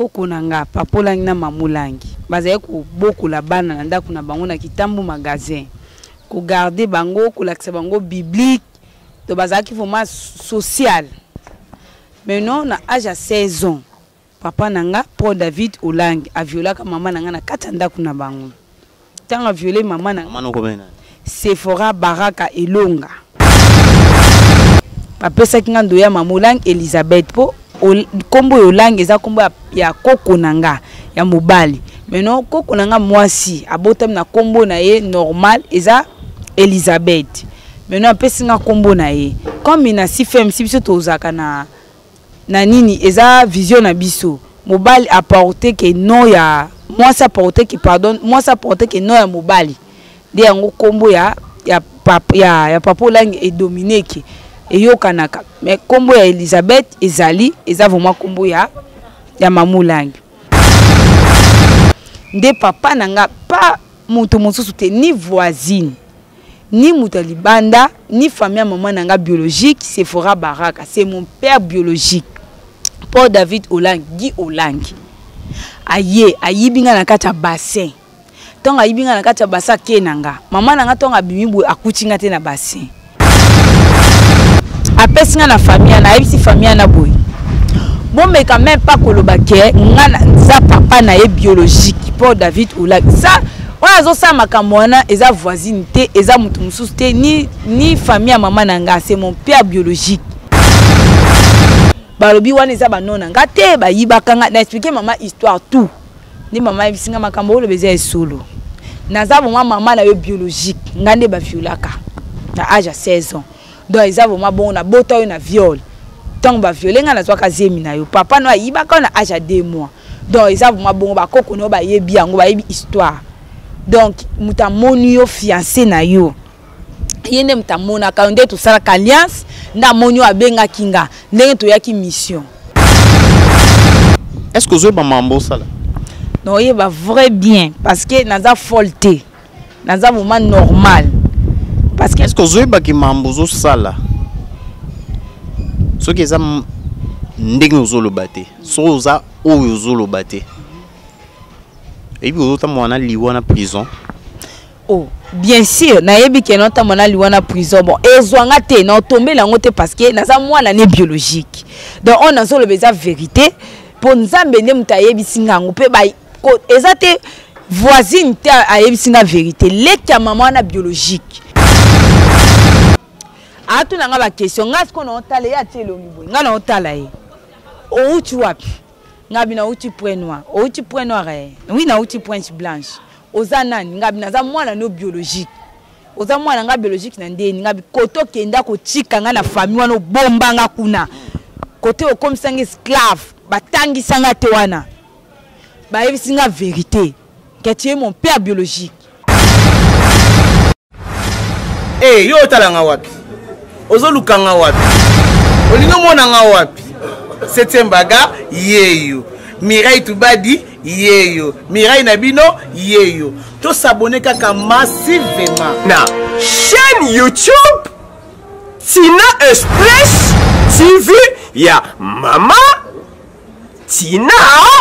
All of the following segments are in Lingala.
koko nanga papolangi na mamulangi bazali ko boko la bana na ndako na bango na kitambo magasin ko garder bango ko lakisa bango biblique to bazaki vraiment social. Maintenant na âge à 16 ans papa nanga Paul David Olangi a violé ka maman nanga na katanda kuna bango. Tant a violé maman nanga. Maman komena. Sephora Baraka Elonga. Papa sakinga ndoya mamulangi Elizabeth po kombo Olangi eza kombo ya koko nanga ya mobali. Maintenant koko nanga mwasi abotam na kombo na ye normal eza Elizabeth. Maintenant apesinga kombo na ye. Comme ina si femme si biso tozaka na nini eza vision na biso. Mobali apporter que non ya mwasi apporter que pardon mwasi apporter que non ya mobali. De yango kombo ya papa Olangi e domineke e yokanaka. Mais kombo ya Elizabeth ezali eza vraiment kombo ya mamulangi. Nde papa nanga pas mutu mosusu te ni voisine ni mutu libanda ni famille ya maman nanga biologique Sephora Baraka, c'est mon père biologique Paul David Olangi Guy Olangi ayibinga na kati ya bassin. Tonga ayibinga na kati ya bassin kenanga maman nanga tonga bimibu akutinga te na bassin apesinga na famille na yebisi famille na boy. Bon mais quand même pas koloba ke ngana za papa na ye biologique Paul David Olangi ça on a ça makamona eza voisine te eza mutu mususu te ni famille ya maman nanga, c'est mon père biologique. Balobi wana eza banona nga te bayibaka nga na expliquer maman histoire tout. Ni maman ebisinga makambo lo beza solo. Naza vraiment maman na ye biologique ngande ba violaka na âge à 16 ans. Donc eza vraiment bon na bota yo na viol. Tant ba violer nga na zwa kazemi na yo. Papa no ayibaka na âge à 2 mois. Donc eza vraiment bon ba koko no ba yebi yango ba yebi histoire. Donc muta moni yo fiancé na yo. Yende muta mona ka nde to sala alliance nda monyo abenga kinga ndenge to yaki mission. Est-ce que vous mambo sala? Non, il va vrai bien parce que naza folté. Naza vraiment normal. Parce que est-ce que vous avez qui mambo sala? Ce qui est ça ndenge ozolo bate. So za o ozolo bate. Et puis vous avez mona liwa na prison. Oh, bien sûr, na yebi ke nota mona liwa na prison. Bon, ezwanga te na tomber la ngote parce que naza mwana né biologique. Donc on a solo beza vérité pour nzambe ne mutayebi singa ngope ba ezate voisine te ayebi singa vérité. Leka maman na biologique. A tout nanga ba question ngas ko na otale ya telo ngibwe. Nga na otala ye. O uti wapi? Ngabi na uti point noir. O uti point noir eh. Oui na uti point blanche. Oza nani ngabi naza mwana no biologique. Oza mwana nga biologique na ndeni ngabi koto kenda ko tika nga na famille wana bomba nga kuna. Côté o comme sang esclave, batangi sanga te wana. Ba yebisi nga vérité. Que tu es mon père biologique. Eh yo talanga wapi? Ozo lukanga wapi? Olingo mona nga wapi? Setembaga yeyo. Mirai Tubadi yeyo. Mirai Nabino yeyo. To s'abonner kaka massivement na chaîne YouTube Tina Express TV ya Mama Tina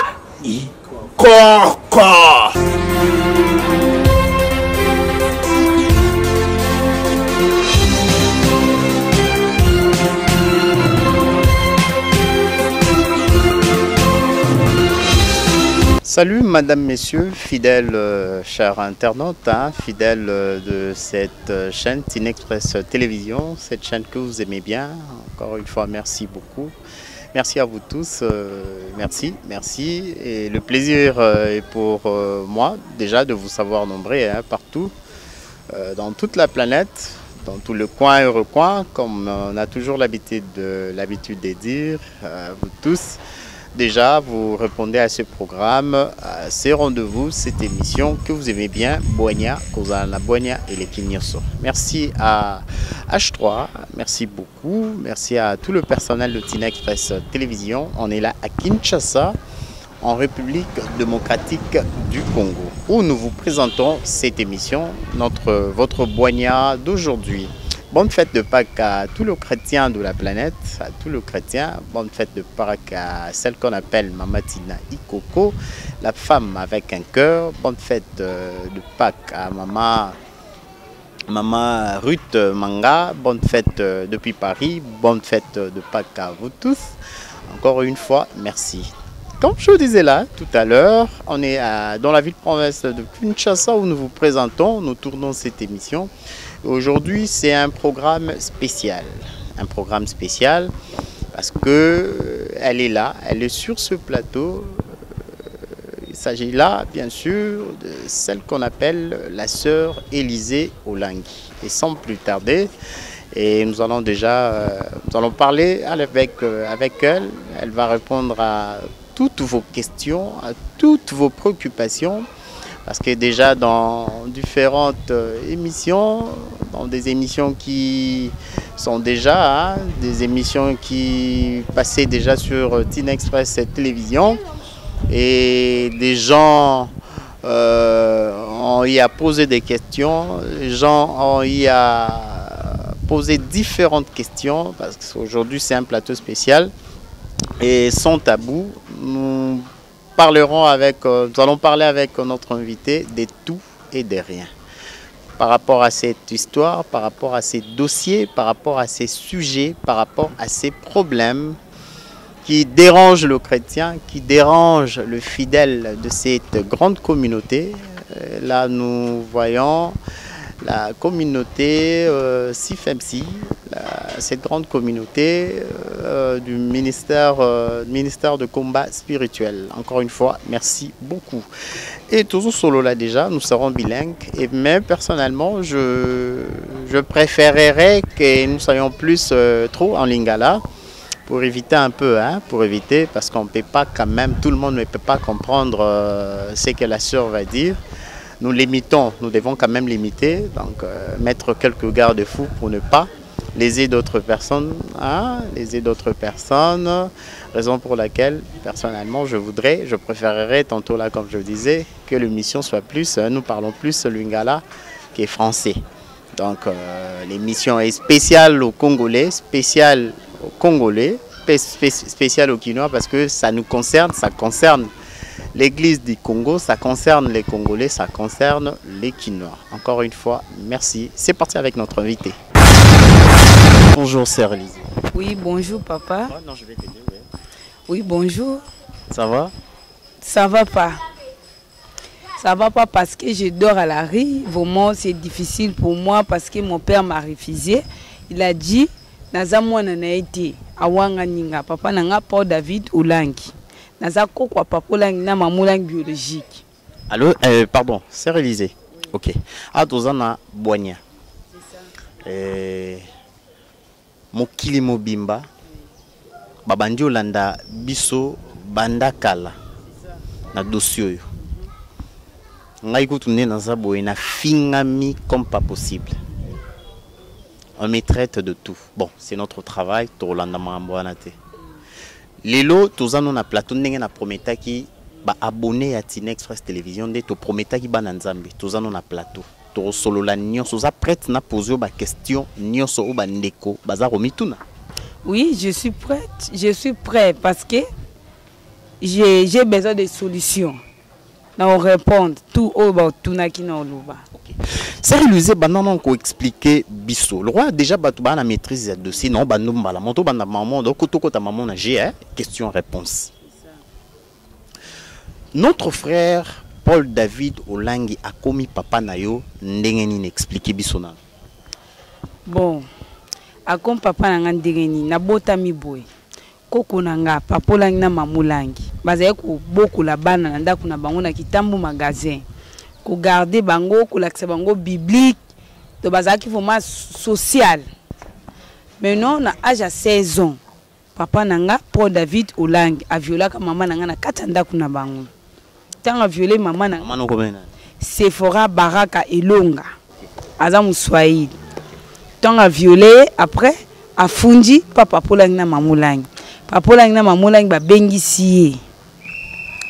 Koko. Salut madame, messieurs, fidèles chers internautes, fidèles de cette chaîne Tina Express Télévision, cette chaîne que vous aimez bien. Encore une fois, merci beaucoup. Merci à vous tous, merci. Et le plaisir est pour moi déjà de vous savoir nombreux partout, dans toute la planète, dans tout le coin et recoin, comme on a toujours l'habitude de dire, vous tous. Déjà, vous répondez à ce programme, à ces rendez-vous, cette émission que vous aimez bien, Boigna, Kozana Boigna et les Kinyoso. Merci à H3, merci beaucoup, merci à tout le personnel de Tina Express Télévision. On est là à Kinshasa, en République démocratique du Congo, où nous vous présentons cette émission, votre Boigna d'aujourd'hui. Bonne fête de Pâques à tous les chrétiens de la planète, à tous les chrétiens. Bonne fête de Pâques à celle qu'on appelle Mama Tina Ikoko, la femme avec un cœur. Bonne fête de Pâques à Maman Ruth Manga. Bonne fête depuis Paris. Bonne fête de Pâques à vous tous. Encore une fois, merci. Comme je vous disais là tout à l'heure, on est dans la ville-province de Kinshasa où nous vous présentons, nous tournons cette émission. Aujourd'hui, c'est un programme spécial. Un programme spécial parce qu'elle est là, elle est sur ce plateau. Il s'agit là, bien sûr, de celle qu'on appelle la sœur Élisée Olangui. Et sans plus tarder, et nous allons parler avec elle. Elle va répondre à toutes vos questions, à toutes vos préoccupations. Parce que déjà dans différentes émissions, dans des émissions qui sont déjà, des émissions qui passaient déjà sur Tina Express Télévision, et des gens ont y à poser des questions, les gens ont y à poser différentes questions, parce qu'aujourd'hui c'est un plateau spécial, et sans tabou, nous allons parler avec notre invité de tout et de rien. Par rapport à cette histoire, par rapport à ces dossiers, par rapport à ces sujets, par rapport à ces problèmes qui dérangent le chrétien, qui dérangent le fidèle de cette grande communauté. Là, nous voyons la communauté CIFMC, cette grande communauté du ministère de combat spirituel. Encore une fois, merci beaucoup. Et toujours solo là déjà, nous serons bilingues. Mais personnellement, je préférerais que nous soyons plus trop en lingala pour éviter un peu, parce qu'on ne peut pas quand même, tout le monde ne peut pas comprendre ce que la sœur va dire. Nous limitons, nous devons quand même limiter, donc mettre quelques garde-fous pour ne pas léser d'autres personnes, raison pour laquelle personnellement je préférerais tantôt là comme je vous disais que l'émission soit plus, nous parlons plus lingala qui est français. Donc l'émission est spéciale aux Congolais, spéciale aux Congolais, spéciale aux Quinois parce que ça nous concerne, ça concerne l'Église du Congo, ça concerne les Congolais, ça concerne les Quinois. Encore une fois, merci. C'est parti avec notre invité. Bonjour, sœur Élisée. Oui, bonjour, papa. Oh, non, je vais t'aider, oui. Oui, bonjour. Ça va? Ça va pas. Ça va pas parce que je dors à la rue. Vraiment, c'est difficile pour moi parce que mon père m'a refusé. Il a dit, Nazamwa nanaïti, awanga ninga, papa nanga Paul David Olangui. Nazako kwa papa Olangui na mamulang biologique. Allô, pardon, sœur Élisée. Ok. Ah, tozana boigna. Mokili mobimba babandi olanda biso banda kala na dossier oyo ngai kutunde naza boye na fingami comme pas possible. On me traite de tout. Bon, c'est notre travail tolanda mambo wana te. Lelo tozano na plateau ndenge na prometaki ba abonné à Tina Express Télévision nde to prometaki bana nzambe tozano na plateau. Solola nyonso za prête na poser ba question nyonso o bandeko baza romituna. Oui, je suis prête. Je suis prêt parce que j'ai besoin de solutions. On répond tout au bas tout na ki na oluba. OK. C'est Élisée banana ko expliquer biso. Le roi déjà batu ba na maîtrise ya dossier non ba nombala moto banda maman donc kotoko ta maman na j'ai question réponse. Notre frère Paul David Olangui a commis papa nayo ndengeni expliquer bisona. Bon, a comme papa nanga ndengeni na bota mi boy. Koko nanga papa Olangui na mamulangi. Bazaye ko beaucoup la bana na ndako na bango na kitambu magasin. Ko garder bango ko lakse bango biblique. To bazaki vraiment social. Mais non na âge à 16 ans. Papa nanga Paul David Olangui a violé ka maman nanga na katanda kuna bango. Tant a violé maman nanga. Sephora Baraka Elonga. Azam Swahili. Tant a violé après a fundi papa Olangui na mamulangi. Papa Olangui na mamulangi ba bengisi.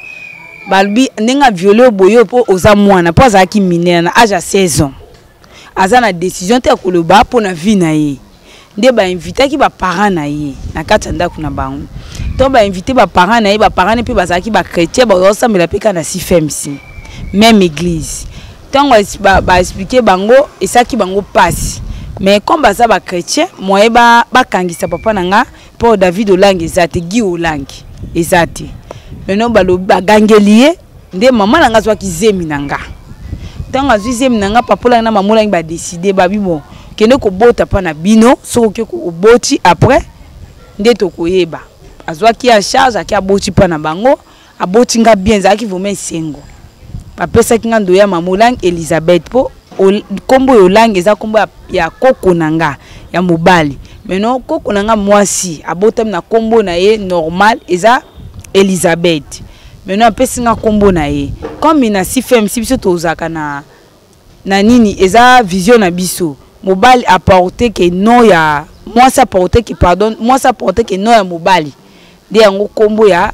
Balbi nenga violé boyo po oza mwana po azaki minere na âge à 16 ans. azana décision te koloba pour na vie na ye nde ba invité ki ba parents na ye na katanda kuna bango to ba invité ba parents na ye ba parents ne pe bazaki ba chrétien ba osambela pe kana si FMC même église tango ba expliquer bango et ça ki bango passe mais comme baza ba chrétien moi ba kangisa papa nanga pour David Olangi ezate Guy Olangi ezate maintenant ba gangelier nde maman nanga zwa ki zemi nanga tango zemi nanga papa la na maman ba décider ba bon kende ko bota pa na bino so ke ko boti après nde to koyeba azwa ki a charge aki aboti pa na bango aboti nga bien zaki vome sengo apesa ki ngando ya mamulang Elizabeth po kombo yolang eza kombo ya koko nanga ya mobali maintenant koko nanga mwasi abotam na kombo na ye normal eza Elizabeth maintenant apesi nga kombo na ye comme na si FMC biso tozaka na nini eza vision na biso mobali apporter que non ya mwasi apporter que pardon mwasi apporter que non ya mobali de yango kombo ya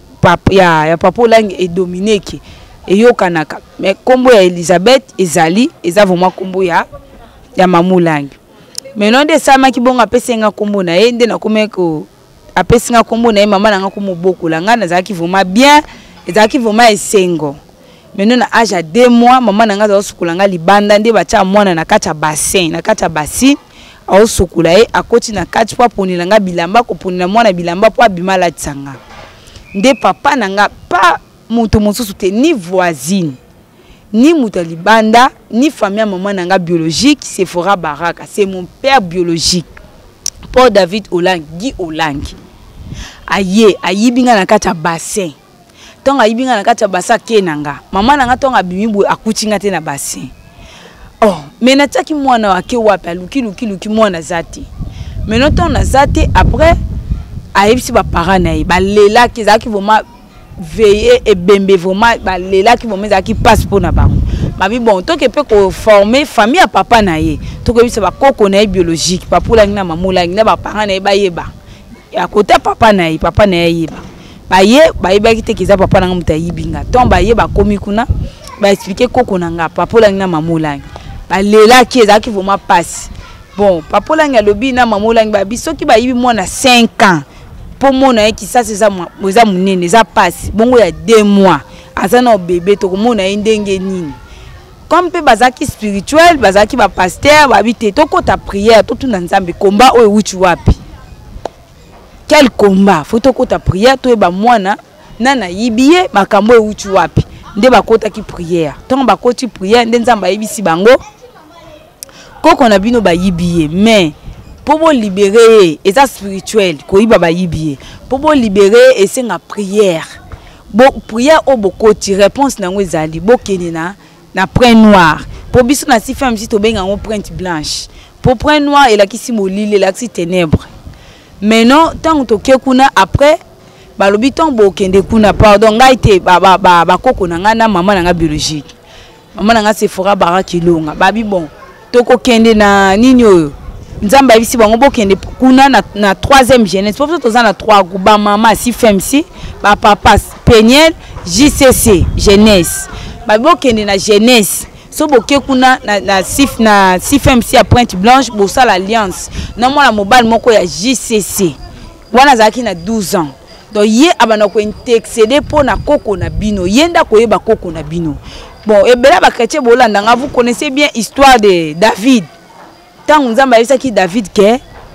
papa Olangi et Dominique et yokanaka mais kombo ya Elizabeth ezali eza vraiment kombo ya Mama Olangi maintenant de sama ki bonga pesenga kombo na ye nde na komeko apesinga kombo na ye mama nanga ko mobokola nga nazaki vraiment bien ezaki vraiment esengo maintenant na âge à 2 mois maman nanga za sukula nga libanda nde bacha mwana na kati ya bassin au sukula ye akoti na kati po ponila nga bilamba ko ponila mwana bilamba po abimala tsanga nde papa nanga pa mutu mosusu te ni voisine ni mutu libanda ni famille maman nanga biologique c'est Fora Baraka c'est mon père biologique Paul David Olangi Guy Olangi ayibinga na kati ya bassin tonga ayibinga na kati ya bassin kenanga mama nanga tonga bimibwe akutinga te na bassin oh mais na tsaki mwana wake wapi aluki mwana zati mais non tonga zati après ayebisi ba parents na ye balela ki zaki vraiment veiller et bembe vraiment balela ki vraiment zaki passe pour na bango babi bon to ke pe ko former famille à papa na ye to ke bisa ba koko na ye biologique papa Olangi na mama Olangi na ba parents na ye ba yeba ya kota papa na ye yeba ba ki te kiza papa na muta yibinga ton ba ye ba komi kuna ba expliquer koko nanga papa Olangi na mama Olangi ba lela ki ezaki vraiment passe bon papa Olangi alobi na mama Olangi ba biso ki ba yibi mwana 5 ans pour mona ye ki ça c'est ça moza munene za passe bongo ya 2 mois azana bébé to mona ye ndenge nini comme pe bazaki spirituel bazaki ba pasteur ba bité to kota prière to tuna nzambe combat o wuchi wapi quel combat faut to kota prière to ba mwana nana yibiye makambo e wuchi wapi nde bakota ki prière tant bakoti prière nde nzamba yibisi bango koko na bino ba yibiye mais pour vous libérer et ça spirituel ko yiba ba yibiye pour vous libérer et c'est la prière bon prière au bokoti réponse na ngwezali bokene na print noir pour biso na si femme si to benga ngo print blanche pour print noir et la kisi molile la kisi ténèbres mais non tant to kekuna après balobi ton bokende kuna pardon ngai te ba koko na nga na mama na nga biologique mama na nga c'est Fora Baraka Ilonga babi bon to ko kende na nini oyo nzamba bisi bango bokende kuna na 3e jeunesse pour to za na 3 ba mama si FMC ba papa Peniel JCC jeunesse ba bokende na jeunesse so boke kuna na FMC à Pointe Blanche bo sala alliance na mwana mobile moko ya JCC wana zaki na 12 ans donc ye abana ko intercéder pour na koko na bino yenda ko yeba koko na bino bon ebela ba chrétien bolanda nga vous connaissez bien histoire de David tant nzamba yesa ki David ke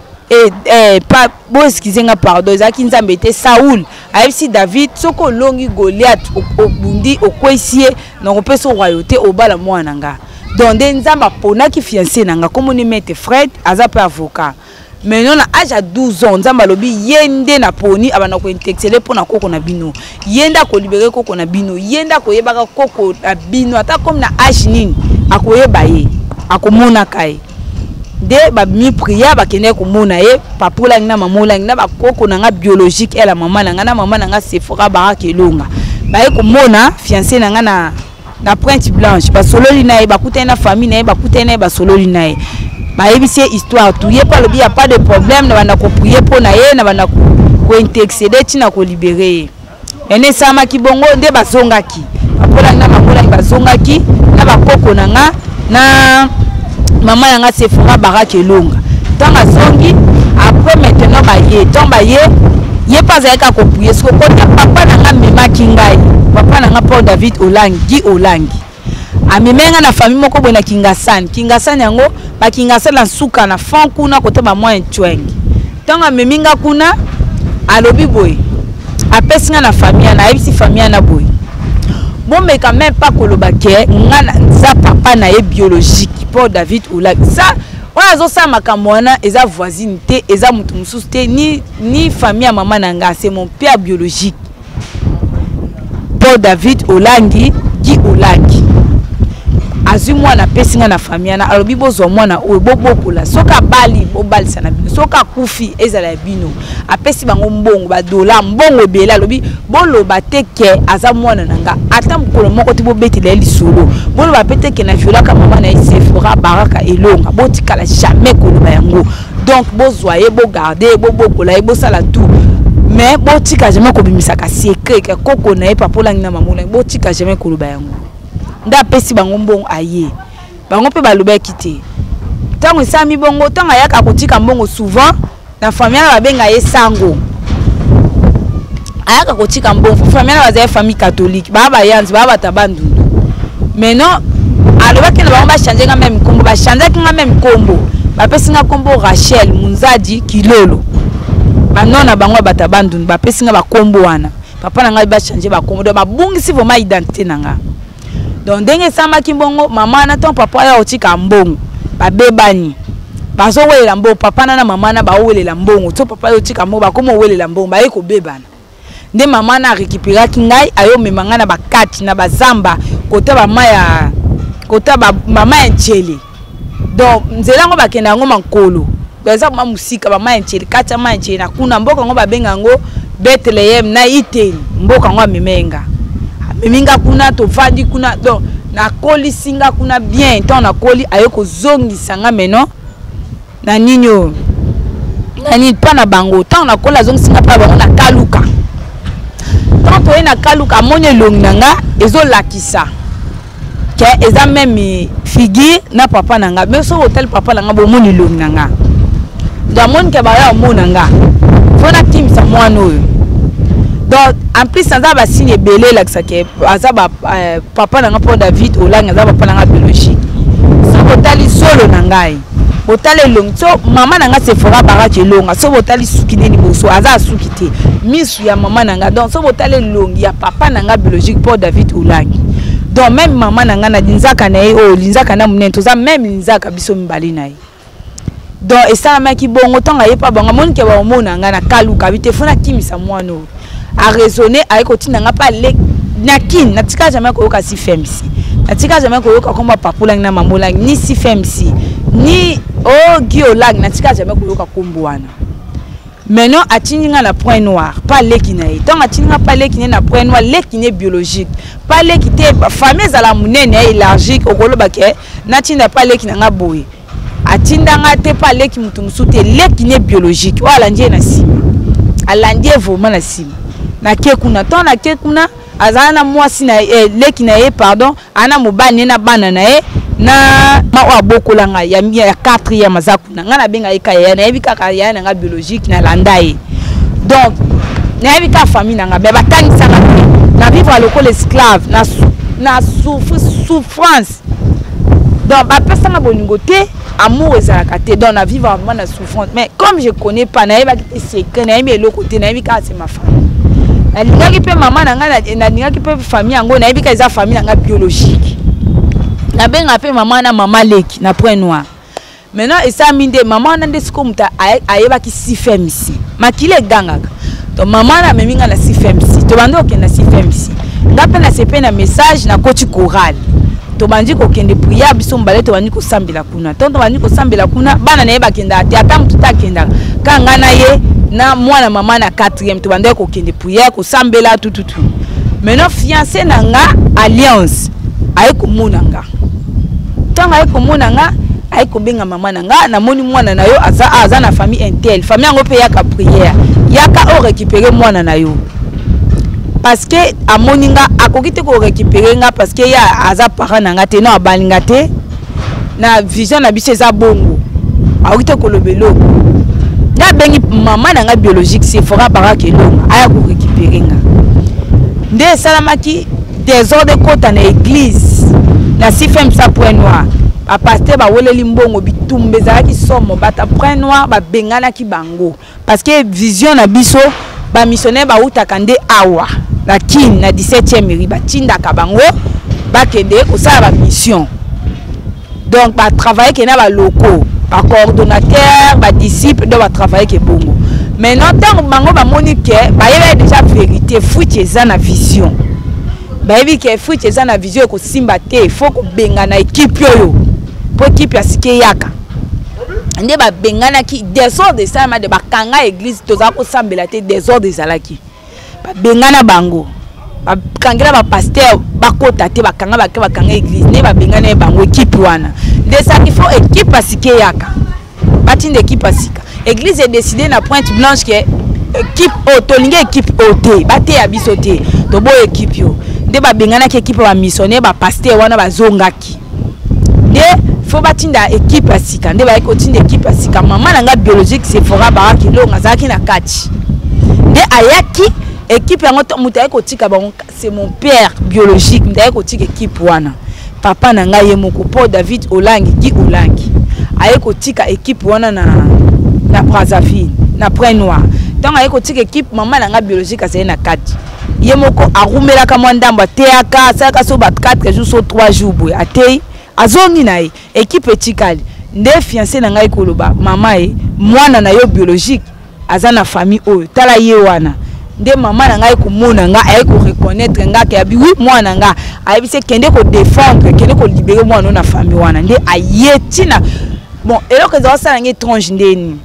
et pas bon excusez-moi pardon zaki nzamba était Saoul ayesi David soko longi Goliath obundi okwesie na kopeso royauté obala mwana nga donc nzamba pona ki fiancé nanga comme on met Fred azape avocat mais non à âge à 12 ans nzamba lobi yende na poni abana ko interceller pona koko na bino yenda ko libérer koko na bino yenda ko yebaka koko na bino ata comme na âge nini akoyeba ye akomona kai de ba mi prière ba kene ko mona ye papa Olangi na mama Olangi na ba koko na nga biologique et la maman na mama na nga c'est Fora Baraka Ilonga ba ye ko mona fiancé na nga na Pointe Blanche ba sololi na ye ba kutena famille na ye ba kutena ba sololi na ye ba yebisi histoire tout ye pas le bi y a pas de problème na bana ko prier pour na ye na bana ko intercéder tina ko libérer ene sama ki bongo nde bazongaki papa Olangi na mama Olangi bazongaki na ba koko na nga maman nanga Sephora baraka elonga tanga songi après maintenant ba ye pas avec kopouye ce côté papa nanga mema kingai papa nanga Paul David Olangi amimenga na famille moko bona Kingasani yango ba Kingasani la suka na fond kuna côté ba moi ntwengi tanga meminga kuna alobi boy apesinga na famille na ebisi famille na boy bon mais quand même pas koloba ke ngana za papa na ye biologique Paul David Olangi ça on a ça makamwana eza voisine te eza mutu mususu te ni famille ya maman nanga c'est mon père biologique Paul David Olangi azui mwana pesinga na famille na alobi bozwa mwana oyo bobokola soka bali bobalisa na bino soka kufi ezala ya bino apesi bango mbongo ba dola mbongo ebele alobi boloba te ke aza mwana nanga ata mokolo moko te bobetela ye lisolo boloba pe te ke na violaka mama na ye Sephora baraka elonga botikala jamais koloba yango donc bozwa ye bogarde bobokola ye bosala tout mais botika jamais kobimisaka secret ke koko na ye papa Olangi na mama Olangi botika jamais koloba yango nda pesi bango mbongo aye bango pe balobaki te tango esami bongo tango ayaka kotika mbongo souvent na famille na babenga ye sango ayaka kotika mbongo famille na baza famille catholique baba yanzi baba tabandundu mais non alobaki na bango ba changer nga même kombo ba changer nga même kombo ba pesi nga kombo Rachel Munzadi Kilolo banona bango batabandundu ba pesi nga ba kombo wana papa na nga ba changer ba kombo do ba bungisi vraiment identité nanga. Donc ndenge sama kimbongo mama na ton papa ya otika mbongo babebani bazo welela mbongo papa na mama na ba welela mbongo to papa ya otika mbongo ba komo welela mbongo ba eko bebana nde mama na récupérer kingai ayo memanga na bakati na bazamba kota ba maya kota ba mama ya nchele donc nzela ngo bakenda ngo mankolo baza ma musika ba maya nchele kata maya nchele na kuna mboka ngo babenga ngo Bethlehem na Iteli mboka ngo memenga minga kuna to fandi kuna donc na koli singa kuna bien tant na koli ayoko zongi sanga meno na ninyo nani pa na bango tant na kola zongi singa pa bango na kaluka tant to na kaluka monye longi nanga ezo lakisa ke eza même figure na papa nanga mais so hotel papa nanga bo moni longi nanga da mon ke ba ya mona nanga fona kim sa mwana oyo. Donc en plus ça va signer belé là que ça que azaba papa nanga Paul David Olangi azaba papa nanga biologique so botali solo nangai botali long so mama nanga Sephora baraka elonga so botali suki nini boso aza suki te misu ya mama nanga donc so botali long ya papa nanga biologique Paul David Olangi donc même mama nanga na linzaka na ye o linzaka na munento za même linzaka biso mbali na ye donc et ça maki bongo tonga ye pa bango moni ke ba mona nga na kaluka bitefuna kimisa mwano a raisonner avec otina nga pa le nakin natika jamais ko yoka si femsi natika jamais ko yoka komba papa Olangi na mama Olangi ni si femsi ni o Olangi natika jamais ko yoka kombo wana maintenant atininga na point noir pas leki na ye donc atininga pas leki na point noir leki ne biologique pas leki te famille za la munene élargique okoloba ke natinda pas leki na nga boye atindanga te pas leki mutu musute leki ne biologique wala ndie na sima alandie vraiment na sima na kekuna ton na kekuna azana mwasi na leki na ye pardon ana mobani na bana na ye na ma bokola nga ya 4e mazakuna nga na benga eka ya na ebika ka ya na biologique na landa ye donc na ebika famille nga be batangisa na vivre lokola esclave na souffrance donc ba personne boningo te amour ezalaka te donc na vivre vraiment na souffrance mais comme je connais pas na ebaki te secret na ebi eloko te na ebika c'est ma famille na lingaki pe mama na nga na lingaki pe famille yango na ebika eza famille nga biologique na benga pe mama na mama leki na point noir maintenant esa minde mama na ndesiko muta ayebaki si femisi makile gangaka to mama na meminga na si femisi to bando okenda si femisi ngape na sepe na message na coach choral to bandi ko kende priya biso mbale to bandi ko sambela kuna tonto bandi ko sambela kuna bana na yeba kenda ati ata mutu ta kenda kanga na ye na mwana mama na 4e to bandi ko kende priya ko sambela tout maintenant fiancé na nga alliance ay ko munanga tanga ay ko munanga ay ko benga mama na nga na moni mwana na yo aza na famille intel famille ngo pe yaka prière yaka o récupérer mwana na yo parce que a moninga akokite ko récupérer nga parce que ya aza parent nga te no abaninga te na vision na biso eza bongo awite kolobelo nga bengi maman na nga biologique c'est fora baraka elonga aya ko récupérer nga nde salamaki désordre kota na église na sifem sa point noir a pasteur ba woleli mbongo bitumbe zalaki somo bata point noir ba bengana ki bango parce que vision na biso ba missionnaire ba utaka nde awa la kin na 17e ri ba tinda ka bango ba kende ko sala ba mission donc ba travailler ke na ba locaux ba coordonnateur ba disciple do ba travailler ke bongo maintenant tant bango ba monique ba yeba déjà vérité fruit eza na vision ba yebi ke fruit eza na vision ko simba te faut ko benga na équipe yo pour équipe ya sike yaka nde ba bengana ki désordre ça ma de ba kanga église toza ko sambela te désordre ezalaki ba bengana bango ba kangela ba pasteur ba kota te ba kanga église ne ba bengana bango équipe wana de ça il faut équipe à sike yaka batinde équipe à sika église est décidé na Pointe Blanche que équipe otolinga équipe oté baté ya biso te to bo équipe yo nde ba bengana ki équipe ba missionnaire ba pasteur wana ba zongaki de faut batinda équipe à sika nde ba kotinda équipe à sika maman nanga biologique c'est fora baraki longa zaki na kati nde ayaki équipe yango mutaye kotika bango c'est mon père biologique mutaye kotika équipe wana papa nanga ye moko po David Olangi Guy Olangi aye kotika équipe wana na Brazzaville na Point Noir tant aye kotika équipe maman nanga biologique aseye na kati ye moko arumela ka mwandamba teaka saka so ba 4 jours so 3 jours boy atei azongi na ye équipe etikali nde fiancé na ngai koloba mama e mwana na yo biologique aza na famille oyo tala ye wana nde mama na ngai komona nga ay ko reconnaître nga ke abi oui mwana nga ay se kende ko défendre kende ko libérer mwana na famille wana nde ayetina bon eloko za sala ngi étrange ndeni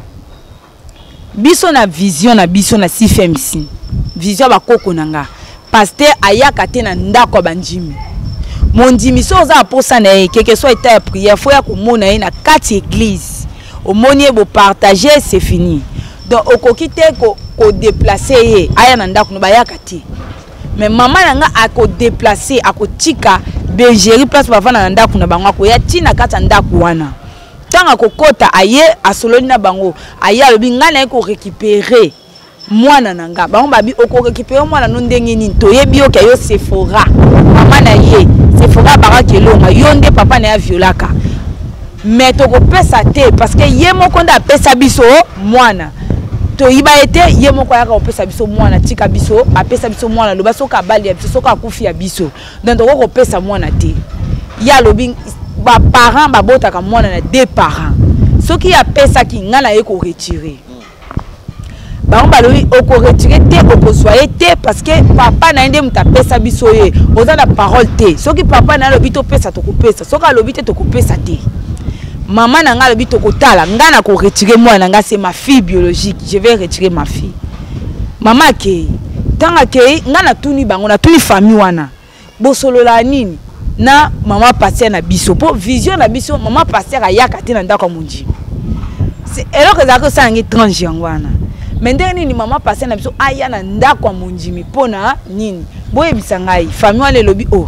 biso na vision na biso na CFMC vision ba koko nanga pasteur ayaka te na ndako banjimi mon dimiso za pour ça na quelque soit état prière faut ya komona na 4 églises au monier bo partager c'est fini donc okokite ko déplacer aya na ndako no bayaka te mais maman nanga ako déplacer ako tika bergerie place bavana na ndako na bango ko ya tina kata ndako wana tanga kokota aye asoloni na bango aye alobi ngana ko récupérer mwana nanga bango babi oko récupérer mwana no ndenge nini toyebi yo ke yo Sephora mama na ye Sephora baraka elonga yo nde papa na ya violaka mais to ko pesa te parce que ye moko nda pesa biso mwana to iba ete ye moko yaka opesa biso mwana tika biso apesa biso mwana loba soka bali ya biso soka kufi ya biso donc to ko pesa mwana te ya lobi ba parents ba botaka mwana na deux parents soki ya pesa ki ngana ye ko retirer ba on balobi oko retirer te oko soyer te parce que papa na ende muta pesa biso ye oza na parole te soki papa na lobi to pesa to ko pesa soka lobi te to ko pesa te maman nanga lobi to ko tala ngana ko retirer moi nanga c'est ma fille biologique je vais retirer ma fille maman ke tanga ke ngana tuni bango na tuni famille wana bosolola nini na maman passer na biso po vision na biso maman passer ayaka te na ndako munji c'est alors que ça que ça ngi étrange wana mais ndeni ni maman passer na biso aya na ndako munji mi pona nini boye bisangai famille wana lobi oh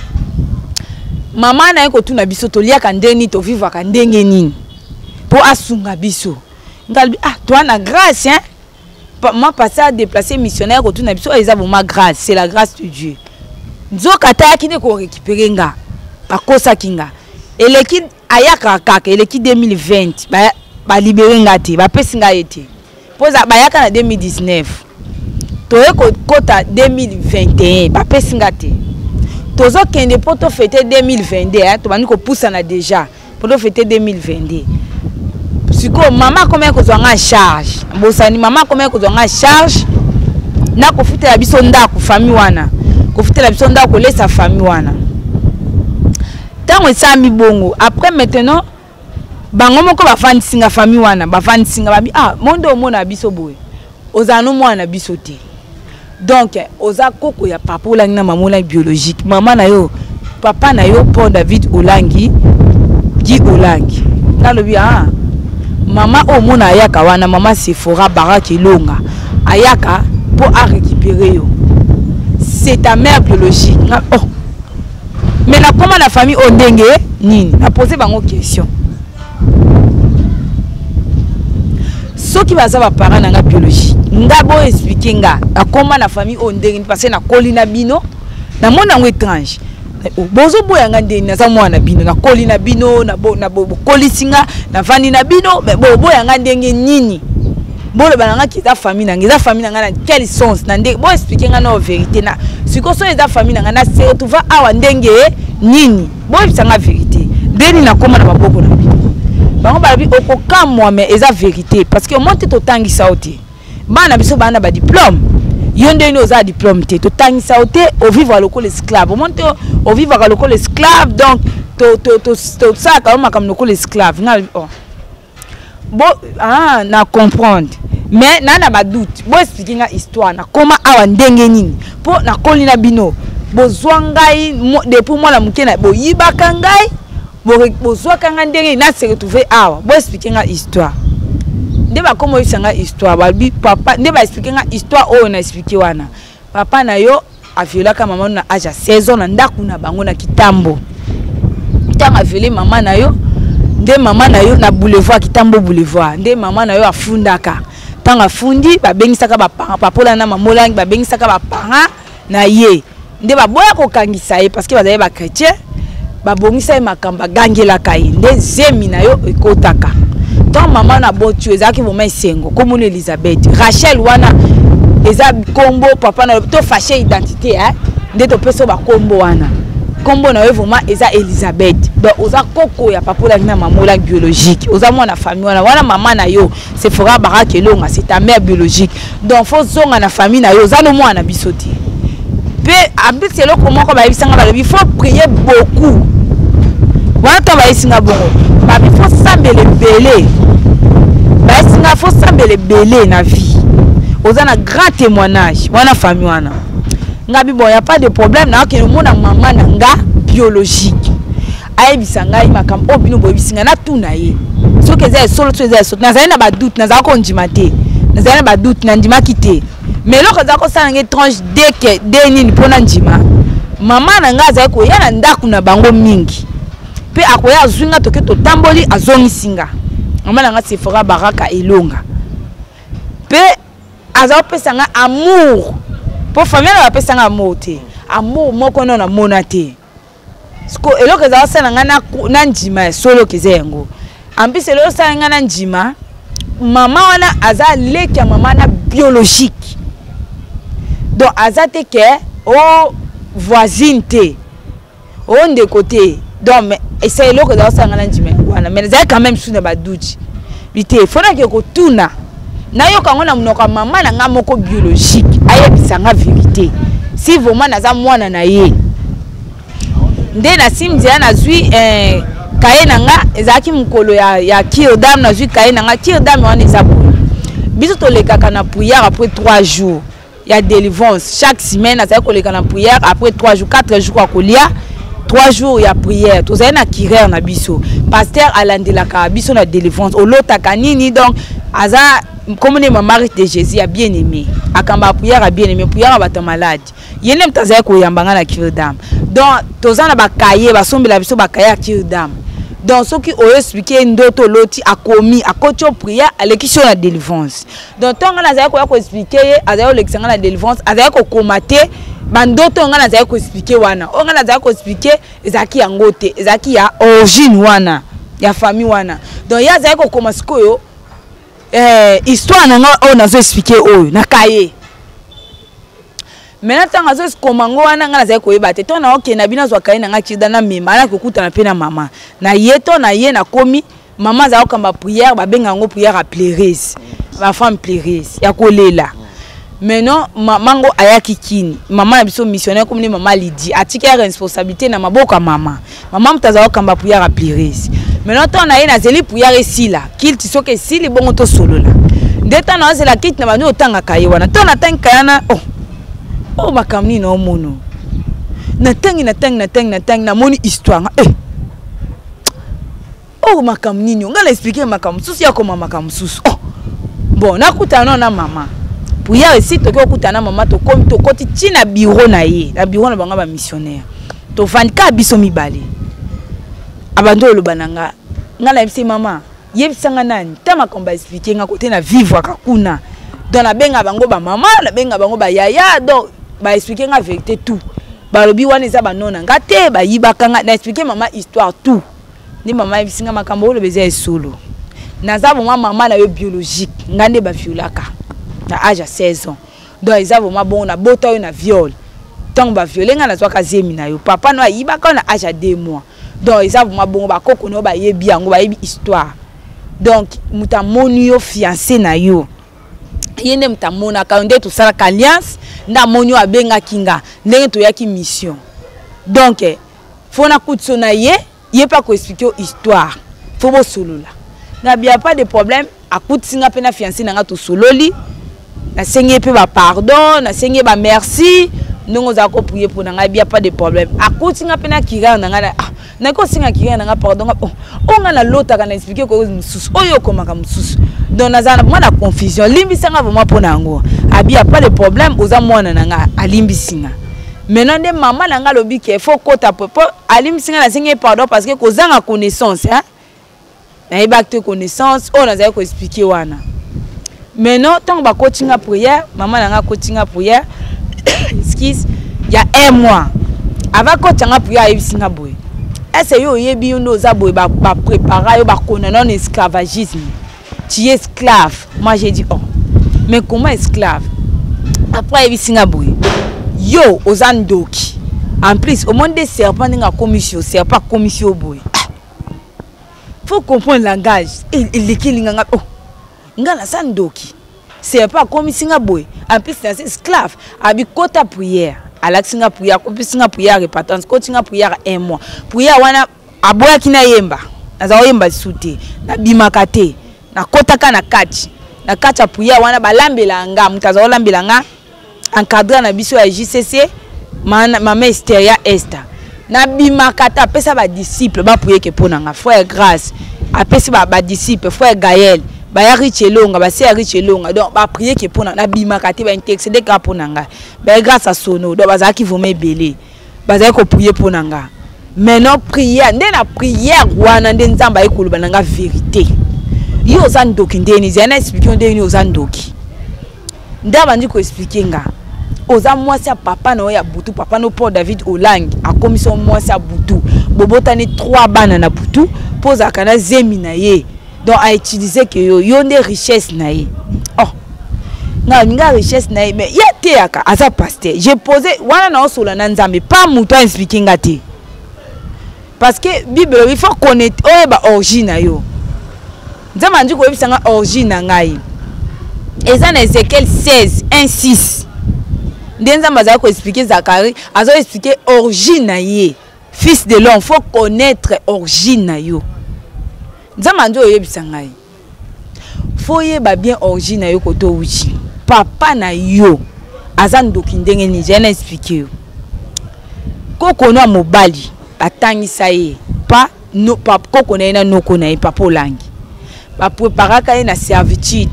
maman na yeko tuna biso to liaka ndeni to vivre ka ndenge nini po asunga biso ngalbi ah toi na grâce hein maman passer à déplacer missionnaire ko tuna biso eza vraiment grâce c'est la grâce de Dieu nzoka ta yakine ko récupérer nga akosa kinga eleki ayaka kaka eleki 2020 ba libérer nga te ba pesi nga ete poza ba yaka na 2019 to yeko kota 2021 ba pesi nga te tozo kende poto fêter 2022 hein to bani ko poussa na déjà poto fêter 2022 siko maman combien ko zonga charge bosani maman combien ko zonga charge na ko futela biso ndako famille wana ko futela biso ndako laisse sa famille wana tango sami bongo après maintenant bango moko ba fandi singa famille wana ba fandi singa babi ah mondo mona biso boye ozano mwana biso te donc oza koko ya papa olangi na maman olangi biologique maman na yo papa na yo Paul David Olangi Guy Olangi nalobi ah maman o mona ayaka wana maman Sephora baraka elonga ayaka pour a récupérer yo c'est ta mère biologique oh mais na comment la famille ondenge nini na poser bango question ce qui va ça va parents na biologie ngabo expliquer nga na comment la famille ondenge parce que na kolina bino na mona ngo étrange bozo boya nga ndeni na za mwana bino na kolina bino na kolisinga na vandi na bino mais boya nga ndenge nini bolo bananga ki za famille na nga na quel sens na ndenge bo expliquer nga na vérité na siko so eza famille na nga na se tu va awa ndenge nini bo bisanga vérité ndeni na koma na maboko na bino bango balabi okokamwa mais eza vérité parce que monte to tangisa oti bana biso bana ba diplôme yo ndeni oza diplôme te to tangisa oti au vivre lokola esclave monte au vivre lokola esclave donc to ça ka ma comme lokola esclave nga bon na comprendre mais na ba doute bo expliquer nga histoire na comment awa ndenge nini po na kolina bino bozwa ngai depuis moi la mukena bo yibaka ngai bozwa kanga ndenge na se retrouver awa bo expliquer nga histoire nde ba komo isanga histoire ba bi papa nde ba expliquer nga histoire o na expliquer wana papa na yo a violé ka maman na âge 16 ans na ndaku na bango na kitambo tanga violé maman na yo nde maman na yo na boulevard kitambo boulevard nde maman na yo afundaka tanga fundi ba bengisaka ba parents papola na mamolangi ba bengisaka ba parents na ye nde ba boya ko kangisa ye parce que bazali ba chrétien ba bongisa ye makamba gangela kai nde zemi na yo ekotaka tant maman na botu ezaki moment isengo comme Elisabeth Rachel wana eza kombo papa na to fâché identité nde to peso ba kombo wana kombo na yo vraiment eza Elisabeth donc oza koko ya papola na mamola biologique oza mwana famille wana maman na yo c'est fera baraka elonga c'est ta mère biologique donc faut zonga na famille na yo oza no mwana bisoti pe abitse lo comment ko ba bisanga ba il faut prier beaucoup wana to ba isinga bongo ba il faut sambele belé ba isinga faut sambele belé na vie oza na grand témoignage wana famille wana ngabi bon y a pas de problème na ke mona maman na nga biologique ayi bisanga makam obino boy bisinga na tuna ye so ke za solo to za so na za na ba doute na za ko ndima te na za na ba doute na ndima kite mais loko za ko sala étrange dès que nini pona ndima maman na nga za ko ya na ndaku na bango mingi pe akoya azunga toke to tamboli azongisinga maman na nga se fera baraka elonga pe aza pesanga amour pour famille na pesanga amour te amour moko na mona te sko eloko za sala nga na ndima solo kizengo ambise lo sala nga na ndima mama wana aza leki ya mama na biologique donc aza te ke o voisine te o nde côté donc mais essaye eloko za sala nga na ndima wana mais za quand même suna ba douche bité fona ke ko tuna na yo kango na mnoka mama na nga moko biologique ayebisa nga vérité si vraiment naza mwana na ye nde na simdia na zui kaye nanga ezaki mukolo ya kirdam na zui kaye nanga kirdam wana ezabo biso to lekaka na prière après 3 jours ya délivrance chaque semaine azali ko lekaka na prière après 3 jours 4 jours kwa kolia 3 jours ya prière tozali na kirere na biso pasteur alandelaka biso na délivrance olotaka nini donc aza comme ne Marie de Jésus a bien aimé akamba prière a bien aimé prière a bata malade yene mtazaya ko yambanga na kirdam donc tozana ba kaye ba sombela biso ba kaye kirdam donc ce qui o expliquer ndoto loti akomi akocho prière alekisho na délivrance donc tonga na zaya ko expliquer azaya lekisanga na délivrance azaya ko komate bandoto nga na zaya ko expliquer wana onga na zaya ko expliquer ezaki yangote ezaki ya origine wana ya famille wana donc ya zaya ko komasiko yo histoire na nga o nazo expliquer oyo na kaye maintenant tanga zo komango wana nga naza ko yeba te to na okay na bina zwa kaye na nga kida na mema na kokuta na pe na mama na yeto na ye na komi mama za okamba prière ba benga ngo prière à pleureuse ba femme pleureuse ya kolela maintenant mango ayaki kini mama na biso missionnaire comme ni mama Lydie atika responsabilité na maboka mama mutaza okamba prière à pleureuse maintenant to na ye na zeli prière esila kilti soke sili bongo to solola ndeta na zela kit na banu otanga kaye wana to na tanka yana oh makamni no mono na tangi na moni histoire oh makamni ngala expliquer makam susu ya koma makam susu oh bon nakutana na mama prière ici to kokutana mama to comme to koti tina bureau na ye na bureau na banga ba missionnaire to vanka biso mibale abando lobananga ngala msi mama yebisanga nani tama komba expliquer nga côté na vivre kakuna dans la benga bango ba mama na benga bango ba yaya donc ba expliquer nga vérité tout ba lobi wana eza ba nona ngate ba yibaka nga na expliquer mama histoire tout ni mama yebisinga makambo lo beza esolo naza vraiment mama na yo biologique ngande ba violaka na âge à 16 ans donc eza vraiment bon na bota yo na viol tant ba violer nga na zwa kazemi na yo papa no yibaka na âge à 2 mois donc eza vraiment bon ba koko no ba yebi yango ba yebi histoire donc muta moni yo fiancé na yo yende muta mona ka nde to sala alliance nda moni yo abenga kinga ndenge to yaki mission donc fona kutso na ye pas ko expliquer histoire faut bo solola na bien pas de problème akutsinga pe na fiancé na nga to sololi na sengi pe ba pardon na sengi ba merci ndongo za ko prier pour na nga bien pas de problème akutsinga pe na kira na nga na ko singa kira na nga pardon nga na lota kana expliquer ko mususu oyo komaka mususu donc nazana moi na confusion limbisanga vraiment pour nango abia pas de problème oza mwana na nga alimbisinga maintenant de maman na nga lobi ke faut kota popo alimbisinga na singa pardon parce que kozanga connaissance hein na ibakte connaissance on a ko expliquer wana maintenant tant ba coaching prière maman na nga coaching prière excuse il y a 1 mois avant coaching prière ibisinga boy est-ce yo yebi yo za boy ba préparer yo ba kona non esclavagisme tu es esclave moi j'ai dit oh mais comment esclave après ibisinga boy yo ozandoki en plus au monde des serpents nga commission serpent commission boy faut comprendre le langage il kilinga oh ngala sandoki serpent commission boy en plus c'est esclave abi kota prière alaxinga prière kopisinga prière repentance kotinga prière 1 mois prière wana aboya kina yemba azawo yemba souté na bimaka te na kotaka na kati prière wana balambela nga mutazawo lambela nga encadré na biso ya JCC mama Esteria Esther na bimaka ta pesa ba disciple ba prier ke pona nga frère grâce apesi ba disciple frère Gaël ba ya richelonga ba se ya richelonga donc ba prier ke pona na bimaka te ba intercéder ka pona nga ba grâce à sono donc ba za ki vome belé ba za ko prier pona nga maintenant prière nde na prière wana nde nzamba ekuluba nga vérité yo za ndoki ndeni zana expliquer ndeni yo za ndoki ndaba ndi ko expliquer nga oza mwasi ya papa na ya butu papa no Paul David Olang a commission mwasi ya butu bobotani 3 bana na butu poza kana zemi na ye donc a utiliser que yo nde richesse na ye oh nga richesse na ye mais ya te aka aza pasteur j'ai posé wana na osola na nzambe pas muto a expliquer nga te parce que bible il faut connaître oye ba origine yo nzambe ndi ko yebisanga origine na ngai eza na Ezekiel 16:1-6 Ndenza maza ko expliquer Zacharie, azo expliquer origine na ye. Fils de l'homme, faut connaître origine na yo. Nzamba nzo yebisa ngai. Faut yeba bien origine na yo koto uchi. Papa na yo azando kindenge ni jana expliquer. Koko no mobali atangisa ye. Pa no papa koko na ina noko na ye papa olangi. Ba preparaka ye na servitude.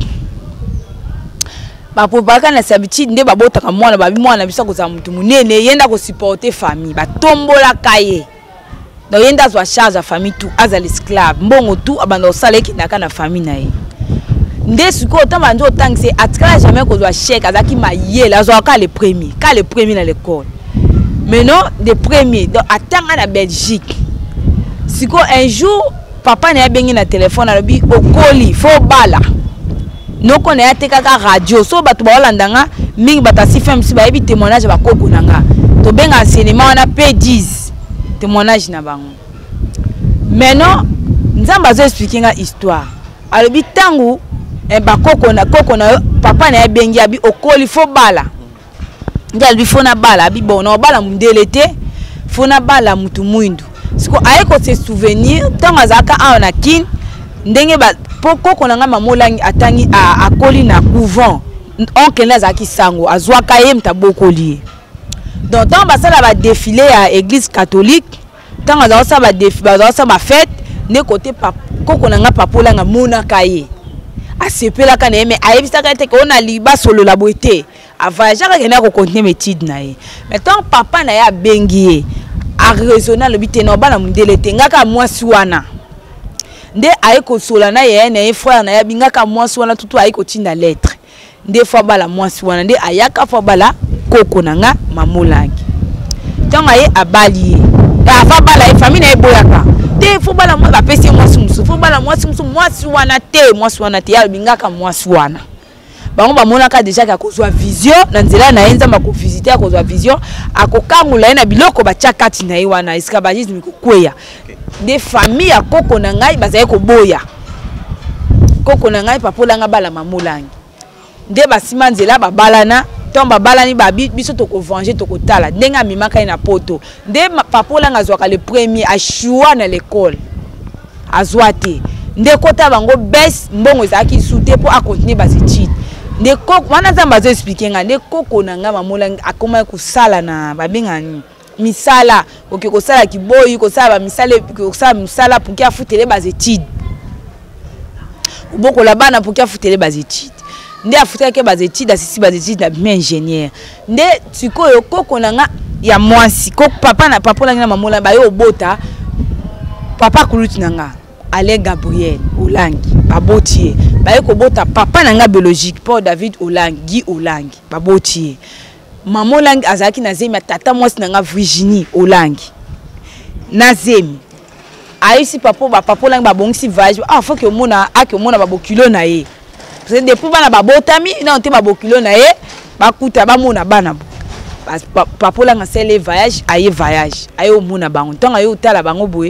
Ba preparaka na servitude nde babotaka mwana babi mwana bisa koza mutu munene yenda ko supporter famille ba tombola kaye. Donc yenda zo charge a famille tout aza l'esclave mbongo tout abanda osaleki ndaka na famille na ye. Nde suko tamba nzo tangise atkala jamais ko zo chèque azaki mayela zo ka le premier na l'école. Maintenant des premiers donc atanga na Belgique. Siko un jour papa na bengi na téléphone alobi okoli fo bala. Noko na yate kaka radio so batu ba holandanga mingi batasi femme si ba yebi témoignage ba koko nanga. To benga enseignement na P10 témoignage na bango. Maintenant nzamba zo expliquer nga histoire. Alobi tangu ba koko na papa na bengi abi okoli fo bala. Ngal bi fona bala abi bon na bala mundele te fona bala mutu mwindu. Siko ayeko se souvenir tangu azaka ana kin ndenge ba koko nanga mamolangi atangi akoli na couvent oncle na zaki sango azwaka ye mtabokoli. Donc tant basala ba défilé à église catholique tant azasa ba défilé bazasa ba fête ne côté koko nanga papolanga monaka ye asepela kana mais ayebisaka te ko na liba solo la beauté ava jaka kena ko continuer métide na ye. Mais tant papa na ya bengi ye a raisonner le bité no bana mundele te ngaka mwasi wana nde ayeko sola na ye na frère na ya bingaka mwasi wana tutu ayeko tinda lettre nde fois bala mwasi wana nde ayaka fois bala koko nanga Mamolangi tonga ye abali afa bala e famille na eboyaka te faut bala mwa ba pesi mwasi musu faut bala mwasi musu mwasi wana te ya bingaka mwasi wana bango bamonaka déjà ka kozwa vision na nzela na enza ma ko visiter kozwa vision akokangula na biloko bachakati na ye wana iska bajisme ko kweya des familles ya koko na ngai bazaye ko boya koko na ngai papola nga bala Mamolangi nde basima nzela babalana tomba balani babi biso to ko venger to ko tala ndenga mimaka na poto nde papola nga zwaka le premier a choix na l'école azwate nde kota bango bes mbongo ezaki soute pour a continuer bas études nde koko wana zamba zo expliquer nga nde koko na nga Mamolangi akoma ko sala na babengani misala oke ko sala kiboyi ko sala misala ko sala misala pour kia futele bas études boko la bana pour kia futele bas études nde afuta ke bas études asisi bas études na bien ingénieur nde sikoyo koko na nga ya mwasi ko papa na Papolangi na Mamolangi ba yo bota papa kuluti na nga Alain Gabriel Olangi babotier ba ko bota papa na nga biologique Paul David Olangi Guy Olangi babotier Mamolangi azaki na zemi tata mwasi na nga Virginie Olangi na zemi aisi papa Papolangi babongisi voyage faut que mona akimona babokilo na ye parce que depuis bana babotami na onte babokilo na ye bakuta bamona bana Papolangi asele voyage aye omona bango ntonga yo tala bango boye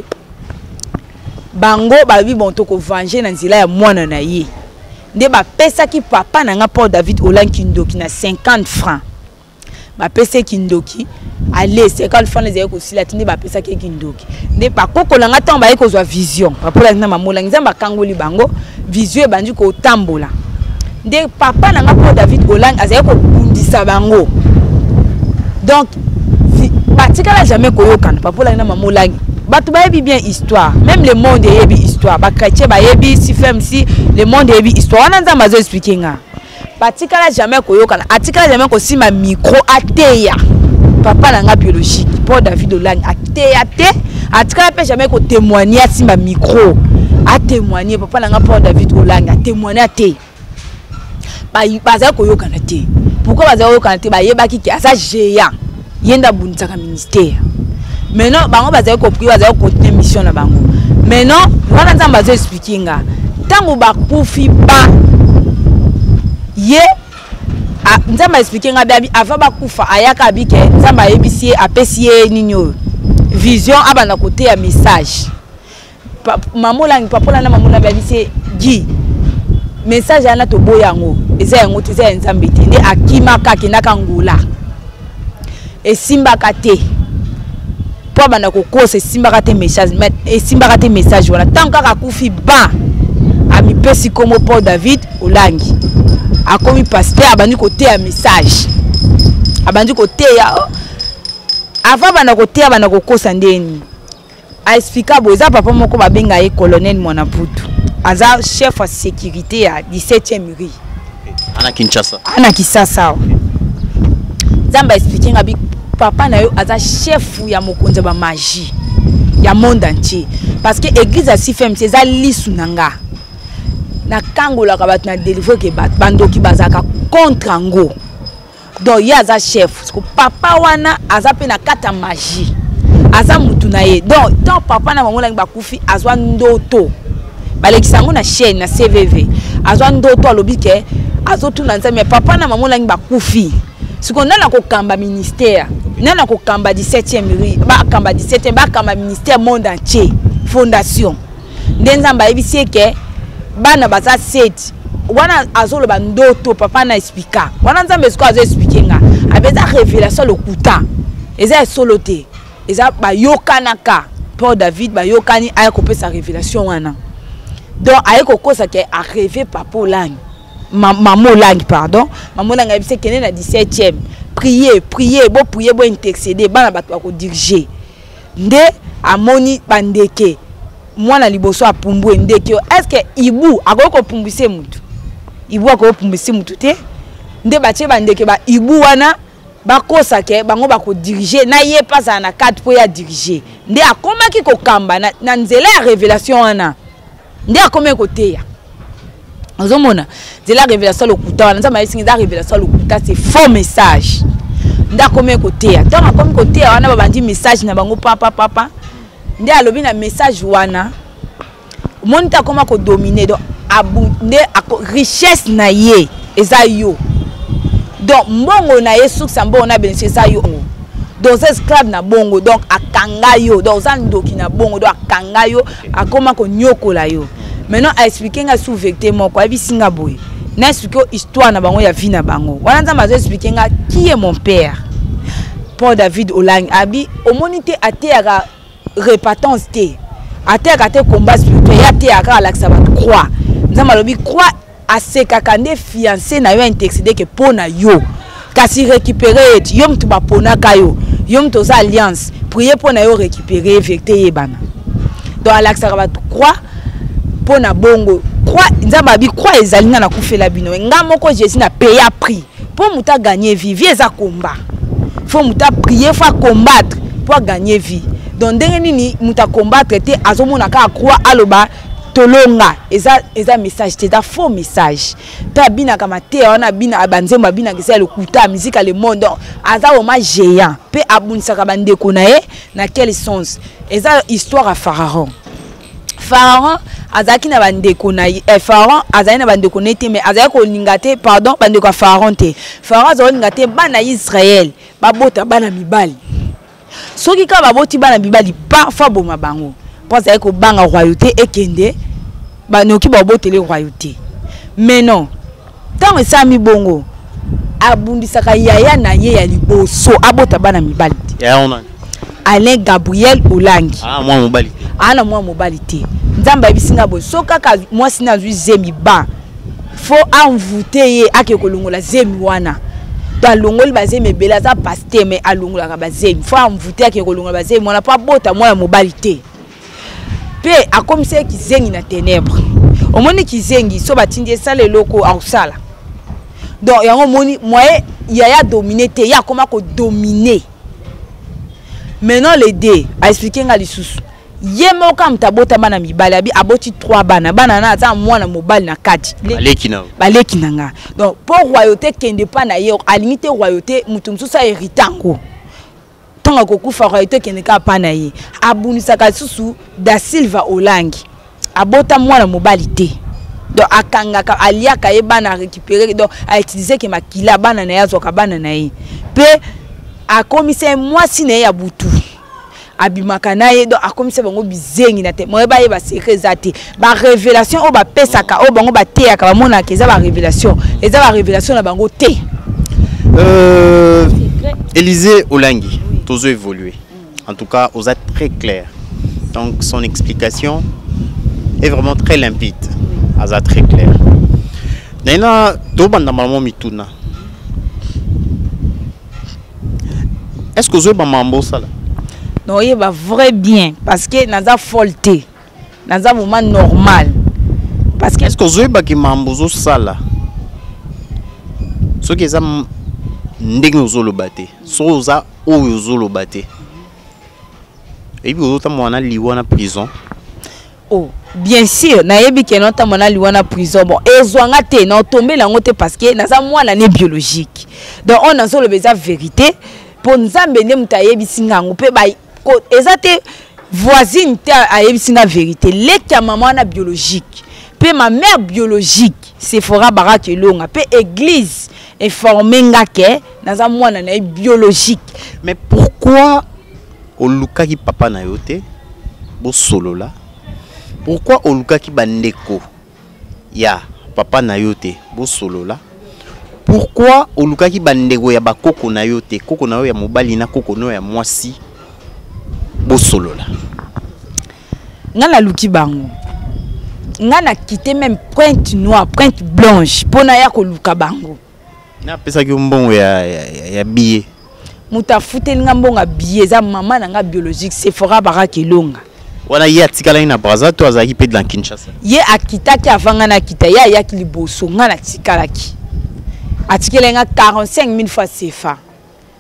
bango babi bon to ko venger na nzela ya mwana na ye nde ba pesa ki papa na nga Paul David Olangi kindoki na 50 francs ba pesa kindoki allez 50 francs les ko sila tinde ba pesa ki kindoki nde ba koko na nga tan ba ko zwa vision Papolangi na Mamolangi nzamba kangoli bango vision e bandi ko tambola nde papa na nga Paul David Olangi azali ko bundisa bango donc patikala jamais koyokana Papolangi na Mamolangi batu bayebi bien histoire même le monde yebi histoire ba chrétien bayebi si femme si le monde yebi histoire wana nzamba zo expliquer nga patikala jamais koyokana atikala jamais ko sima micro ateya papa na nga biologique Paul David Olangi ateya te atikala pe jamais ko témoigner sima micro a témoigner papa na nga Paul David Olangi a témoigner ate ba za koyokana te pourquoi ba za koyokana te ba yebaki ki asa géant yenda bunitsaka ministère maintenant bango bazali compris bazali continuer mission na bango maintenant wana nzamba zo expliquer nga tango bakufi ba ye nzamba expliquer nga babi avant bakufa ayaka abike nzamba yebisi apesi ninyo vision abana côté ya message Mamolangi Papolangi na Mamolangi babisi gi message ana to boyango eza yango te eza nzambe te nde akimaka kinaka ngula esimbaka te po bana ko kosa esimbaka te message wala tant kaka kufi ba ami pesi komo Paul David Olangi akomi pasteur abandi ko te ya message abandi ko te ya avant bana ko te bana ko kosa ndeni a expliquer boza papa moko babenga ye colonel Mwanaputu aza chef de sécurité ya 17e rue ana Kinshasa Zamba expliquer nga bi papa na yo aza chef ya mokonza ba magie ya monde entier parce que église a si femme c'est za lisu nanga na kangola ka bat na délivrer ke bat bandoki bazaka contre ngo donc ya aza chef ko papa wana aza pe na kata magie aza mutu na ye donc tant papa na Mamolangi bakufi azwa ndoto balekisango na chaîne na CVV azwa ndoto alobi ke azotuna nzambe papa na Mamolangi bakufi siko nana ko kamba ministère nana ko kamba 17e rue ba kamba 17e ba kamba ministère monde entier fondation ndenzamba ebisi ke bana baza 7 wana azolo ba ndoto papa na expliquer wana nzambe siko azo expliquer nga abeza révélation lokuta eza soloté eza ba yokanaka Paul David ba yokani aya ko pesa révélation wana donc aya ko kosa ke a rêver papa Olangi Mamolangi pardon Mamolangi abise kene na 17e prier bo intercéder bana bato ba ko diriger nde amoni bandeke mwana liboso apumbu ndeke est-ce que ibu akoko pumbise mutu ibu akoko pumbise mutu te nde batie bandeke ba ibu wana bakosa ke bango bako diriger na ye pas na 4 po ya diriger nde akomaki ko kamba na nzela ya révélation wana nde akomaki ko teya ozomona nzela ya révélation lokuta wana nzamba yesinga za révélation lokuta c'est faux message nde akomaki ko teya tant akomaki ko teya wana babandi message na bango papa nde alobi na message wana monita koma ko dominer donc abunde richesse na ye eza yo donc mbongo na ye suksa mbongo na bénéfice eza yo donc esclave na bongo donc akanga yo donc za ndoki na bongo donc akanga yo akoma ko nyokola yo maintenant a expliquer nga sous vérité moko abi singa boye na expliquer histoire na bango ya vie na bango wana nza mazo expliquer nga qui est mon père Paul David Olang abi omonité ateaka répatance te ateaka te combat spirituel ya teaka alakisa ba croix nza malobi croix asekaka nde fiancé na yo intercéder ke pona yo kasi récupérer yo mtu ba pona kayo yo mtu za alliance prier pona yo récupérer vérité yebana donc alakisa ba croix pona bongo croix nza mabi croix ezalinga na kufela bino nga moko Jésus na payer à prix pour muta gagner vie vie eza combat faut muta prier faut combattre pour gagner vie donc ndenge nini muta combattre te azomona ka croix aloba tolonga eza message c'est un faux message ta bina kama te ona bina abanzemba bina kisa le kuta musique le monde aza o ma géant pe abunisa ka bandeko na ye na quel sens eza histoire à Pharaon azaki na bandeko na Pharaon azaki na bandeko nete mais azaki ko lingate pardon bandeko Pharaon te Pharaon azaki lingate bana Israël babota bana mibali soki ka baboti bana mibali parfois boma bango parce que banga royauté ekende banoki babotele royauté mais non tant esami bongo abundisaka yaya na ye ya liboso abota bana mibali ya ona Alain Gabriel Olangi moi mobali ana moi mobali te nzamba bisinga bo soka ka moi sina zui zemi ba faut envoûter ye akekolongola zemi wana to alongoli bazemi bela za pasteur mais alongola ka bazemi faut envoûter akekolongola bazemi wana pa bota moi mobali te pe akomise kizengi na ténèbres omoni kizengi so batindi sale loko ausala donc yango moni moye yaya dominer te ya koma ko dominer maintenant les deux a expliquer nga lisusu yemo kam tabota bana mibali abi aboti 3 bana na za mwana mobali na 4 baleki nanga donc pour royauté kende pa na ye alimité royauté mutu mususa héritango tanga kokufa royauté kende ka pa na ye abunisaka susu da Silva Olangi abota mwana mobali te donc akangaka aliaka ye bana récupérer donc a utiliser ke makila bana na yazo ka bana na ye pe a commissaire mwasi na ya butu abimaka na ye donc a commissaire bango bizengi na te moye ba ye ba secret zate ba révélation o ba pesaka o bango ba teaka ba mona keza ba révélation eza ba révélation na bango te Élisée Olangi tous évolué en tout cas aux êtes très clair donc son explication est vraiment très limpide aza très clair nena to banda malamo mituna est-ce que vous avez mambo ça là non il va vrai bien parce que naza folté naza moment normal parce que est-ce que vous avez qui mambo ça là ce qui ça ndenge ozolo baté so za o ozolo baté et puis autant mona liwana prison oh bien sûr na yebi ke nota mona liwana prison bon ezwanga te na tomber la ngote parce que naza mwana né biologique donc on a solo beza vérité pour nzambe nde mutayebi singa ngope ba ezate voisine te ayebi singa vérité leka maman na biologique pe ma mère biologique c'est fora baraka longa pe église informé ngake naza mwana na biologique mais pourquoi olukaki papa na yote bo solo là pourquoi olukaki bandeko ya papa na yote bo solo là pourquoi olukaki bandeko ya bakoko na yote koko na yo ya mobali na koko no ya mwasi bo solo là ngana luki bango ngana quitté même pointe noire pointe blanche pona ya ko luka bango na pesa ki mbongo ya billet muta fute nga mbonga billet za maman na nga biologique c'est fora baraka longa wana ye atikala na Braza to azaki pe de la Kinshasa ye akitaki avanga na kita ya ya kiliboso nga na tikalaki atikela nga 45 000 fois CFA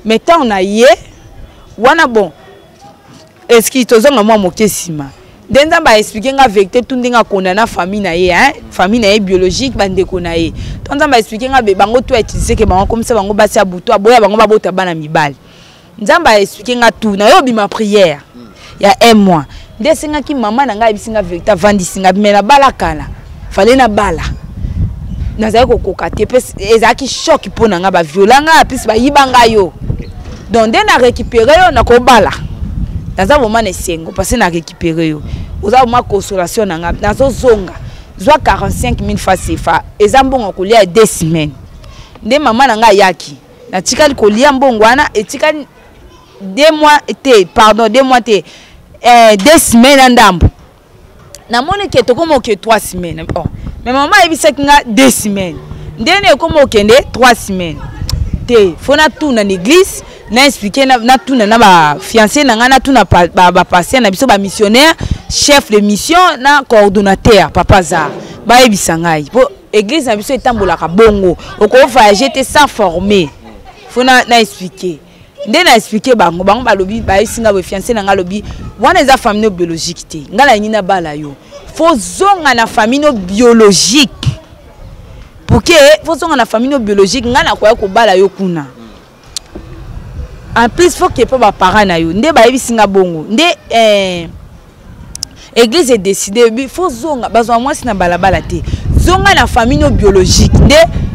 mais tant on a yé wana bon est-ce que tozonga moi moke sima denza ba expliquer nga vérité tout ndinga kondana famille na ye hein famille na ye biologique bande ko na ye tonza ba expliquer nga be bango to utiliser que bango comme ça bango basi abuto aboya bango babota bana mibali nzamba expliquer nga tout na yo bima prière ya un mois ndesenga ki mama na nga bisinga vérité vandi singa mena bala kala fallait na bala nazali kokoka te pe ezaki choc pour na nga ba violanga puis ba yibanga yo donc dès na récupérer yo na ko bala naza moment nesengo parce que na récupérer yo oza ma consolation na nga nazo zonga zwa 45 000 francs CFA ezambongo kolia 2 semaines nde mama na nga yaki na tikali kolia mbongo wana etikali 2 mois te pardon 2 mois te 2 semaines ndambo na moni ke to komo ke 3 semaines oh mais maman ebisaki nga 2 semaines ndene komo kende 3 semaines te fona tout na l'église na expliquer na tout na ba fiancé na nga na tout na ba passer na biso ba missionnaire chef de mission na coordonnateur papa za ba ebisa ngai po église na biso etambolaka bongo oko voyager te sans former fona na expliquer nde na expliquer bango ba lobi ba isinga ba fiancé na nga lobi wana eza famille biologique te ngala nyina bala yo faut zonga na famille biologique pour que faut zonga na famille biologique ngana kwa ko bala yo kuna en plus faut que pas parents na yo nde ba ebisinga bongo nde église est décidé il faut zonga bazwa moi sina balabala te zonga na famille biologique nde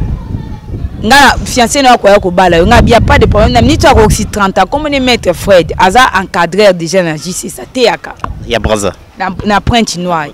nga fiancé na kwa ko bala yo nga bia pas de problème na minute à oxy 30 ans comme ne maître Fred aza encadreur déjà na JC ça te yaka ya braza na pointe noire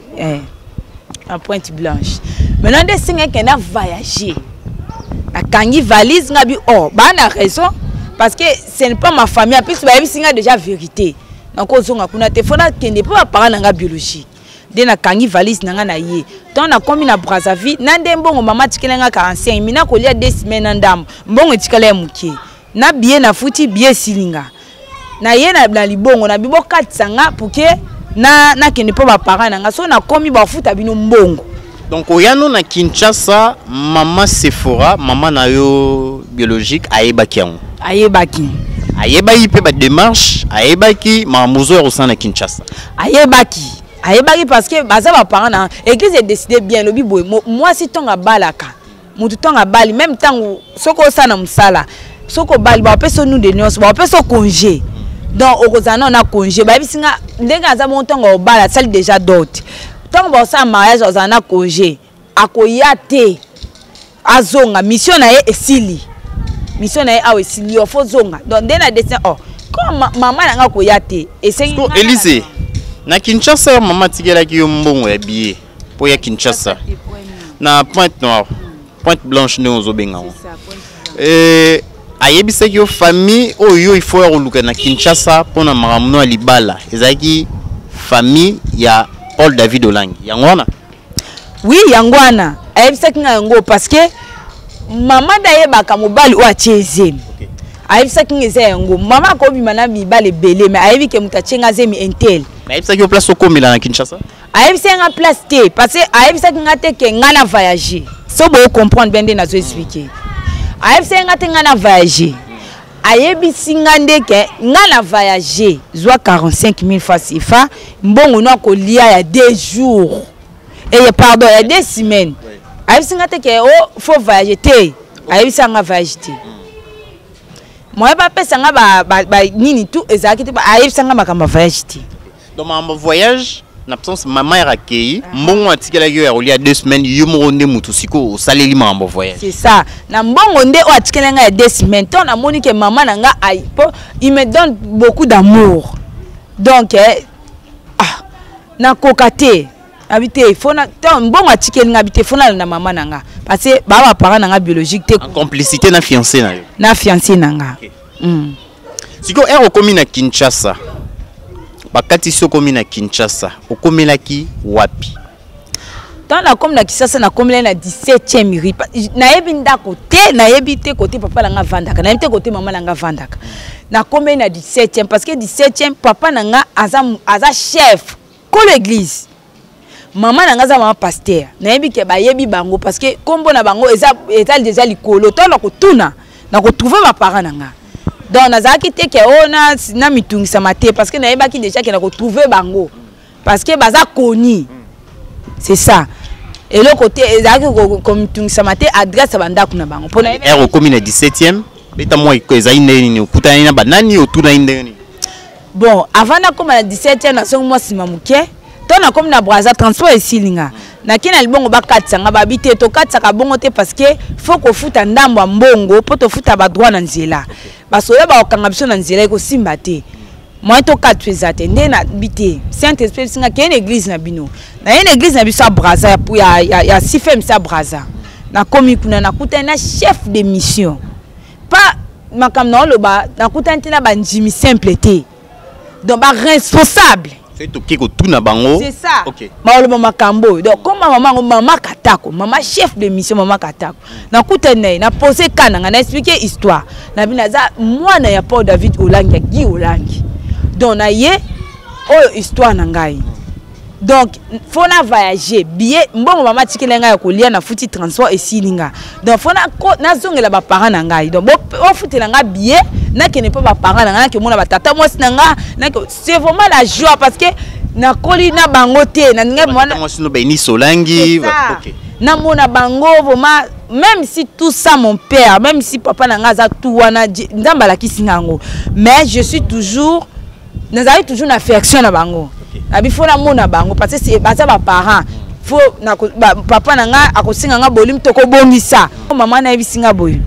na pointe blanche maintenant des singa qui na voyager na kangi valise nga bi oh ba na raison parce que ce n'est pas ma famille en plus ba singa déjà vérité donc ozonga kuna te fona kende pas parents nga biologique de na kangi valise nanga na ye ton na komi na Brazzaville na ndembongo mama tikelenga 45 mina ko lia 2 semaines ndam mbongo tikala mukie na bien na futi bien silinga na ye na libongo na bibo katsanga pour que na kende pas parents nanga so na komi ba futa bino mbongo donc oyano na Kinshasa mama Sephora mama na yo biologique ayebaki yango ayebaki pe ba démarche ayebaki mamuzo au sein na Kinshasa ayebaki parce que baza ba parents na église est décidé bien lobi boy moi si tonga balaka mutu tonga bali même temps soko sana musala soko bali ba peso nous de nyos ba peso congé donc okozana na congé ba bisinga ndenga za bon tonga obala sali déjà dot tonga ba sa mariage ozana congé akoya te azonga mission na ye esili mission na ye awe esili ofo zonga donc ndena dessin oh comme maman na nga koya te esengi Élysée na Kinshasa mama tikela ki yo mbongo ya billet po ya Kinshasa na Pointe Noire Pointe Blanche ne ozobenga ayebisaki yo famille oyo il faut oluka na Kinshasa pona maramuno libala ezaki famille ya Paul David Olangi yangwana oui yangwana ayebisaki nga yango parce que mama da yebaka mobali o acheze ayebisaki ngeze yango mama ko bima na mibale belé mais ayebike mutachenga zemi intel ayebisaki yo place okomela na Kinshasa ayebisaki nga place te parce que ayebisaki nga te ke nga na voyager so bo comprendre bende na zo expliquer ayebisaki nga te nga na voyager ayebisi nga ndeke nga na voyager zwa 45 000 francs CFA mbongo na ko lia ya 2 jours et pardon ya 2 semaines ayebisi nga te ke oh faut voyager te ayebisi nga voyager te moi pas pesa nga ba nini tout ezaki te ayebisi nga makamba voyage te donc ma voyage en absence maman era kei mbongo atikela yo ya rolia 2 semaines yo moronde mutu siko saleli ma voyage c'est ça na mbongo nde o atikela nga ya 2 semaines ton na moni que maman na nga il me donne beaucoup d'amour donc na kokate habité fona ton mbongo atikeli nga habité fona na maman na nga parce que ba parents na nga biologique te en complicité na fiancé na yo na fiancé na nga siko ero komi na Kinshasa bakati sokomi na Kinshasa okomelaki wapi dans la comme na Kinshasa na komela na 17e rue na yebi ndako te na yebi te côté papa la nga vandaka na yebi te côté maman la nga vandaka na komela na 17e parce que 17e papa na nga aza chef ko l'église maman na nga za mama pasteur na yebi ke ba yebi bango parce que kombo na bango eza déjà likolo to na ko tuna na ko trouver ba parents na nga donc nazaki te ke ona na mitungisa mate parce que naeba ki déjà ke na ko trouver bango parce que baza koni c'est ça et le côté ezaki ko mitungisa mate adresse banda kuna bango pona ero commune 17e beta moi ko ezai ndeni okutana na banani otuna ndeni. Bon, avant na koma na 17e na songo moi sima muke to na comme na Brazza transport esilinga na kina libongo bakatsa nga babite to katsa ka bongo te parce que faut ko futa ndambo mbongo po to futa ba droit na nzela basoya ba okanga biso na nzela ko simba te moi to katsa ezate nde na bite Saint Esprit singa ke une église na bino na une église na biso Brazza ya sifem sa Brazza na komi kuna na kutana chef de mission pas makam na loba na kutana tina ba njimi simple te donc ba responsable. C'est ça. Ok. Maman Kambo. Donc comme maman Katako, maman chef de mission maman Katako. Na kutene, na posé kananga, na expliqué histoire. Na binaza moi na ya Paul David Olangi ya Guy Olangi. Donc na ye oh histoire na ngai. Donc faut na voyager billet mbongo maman tikelenga ya kolia na futi transport et silinga. Donc faut na zongela ba parents na ngai. Donc on futela nga billet na ke ne pas ba parents na nga ke mona ba tata moi sinanga na c'est vraiment la joie parce que na koli na bango te na nga mona moi sino ba ni solangi OK. Na mona bango vraiment même si tout ça mon père même si papa na nga za tout wana nzamba la kisingango mais je suis toujours nazali toujours na affection na bango. Abi faut na mona bango parce que c'est baza ba parents faut na papa na nga akosinga nga bolim to ko bongisa maman na bisinga boy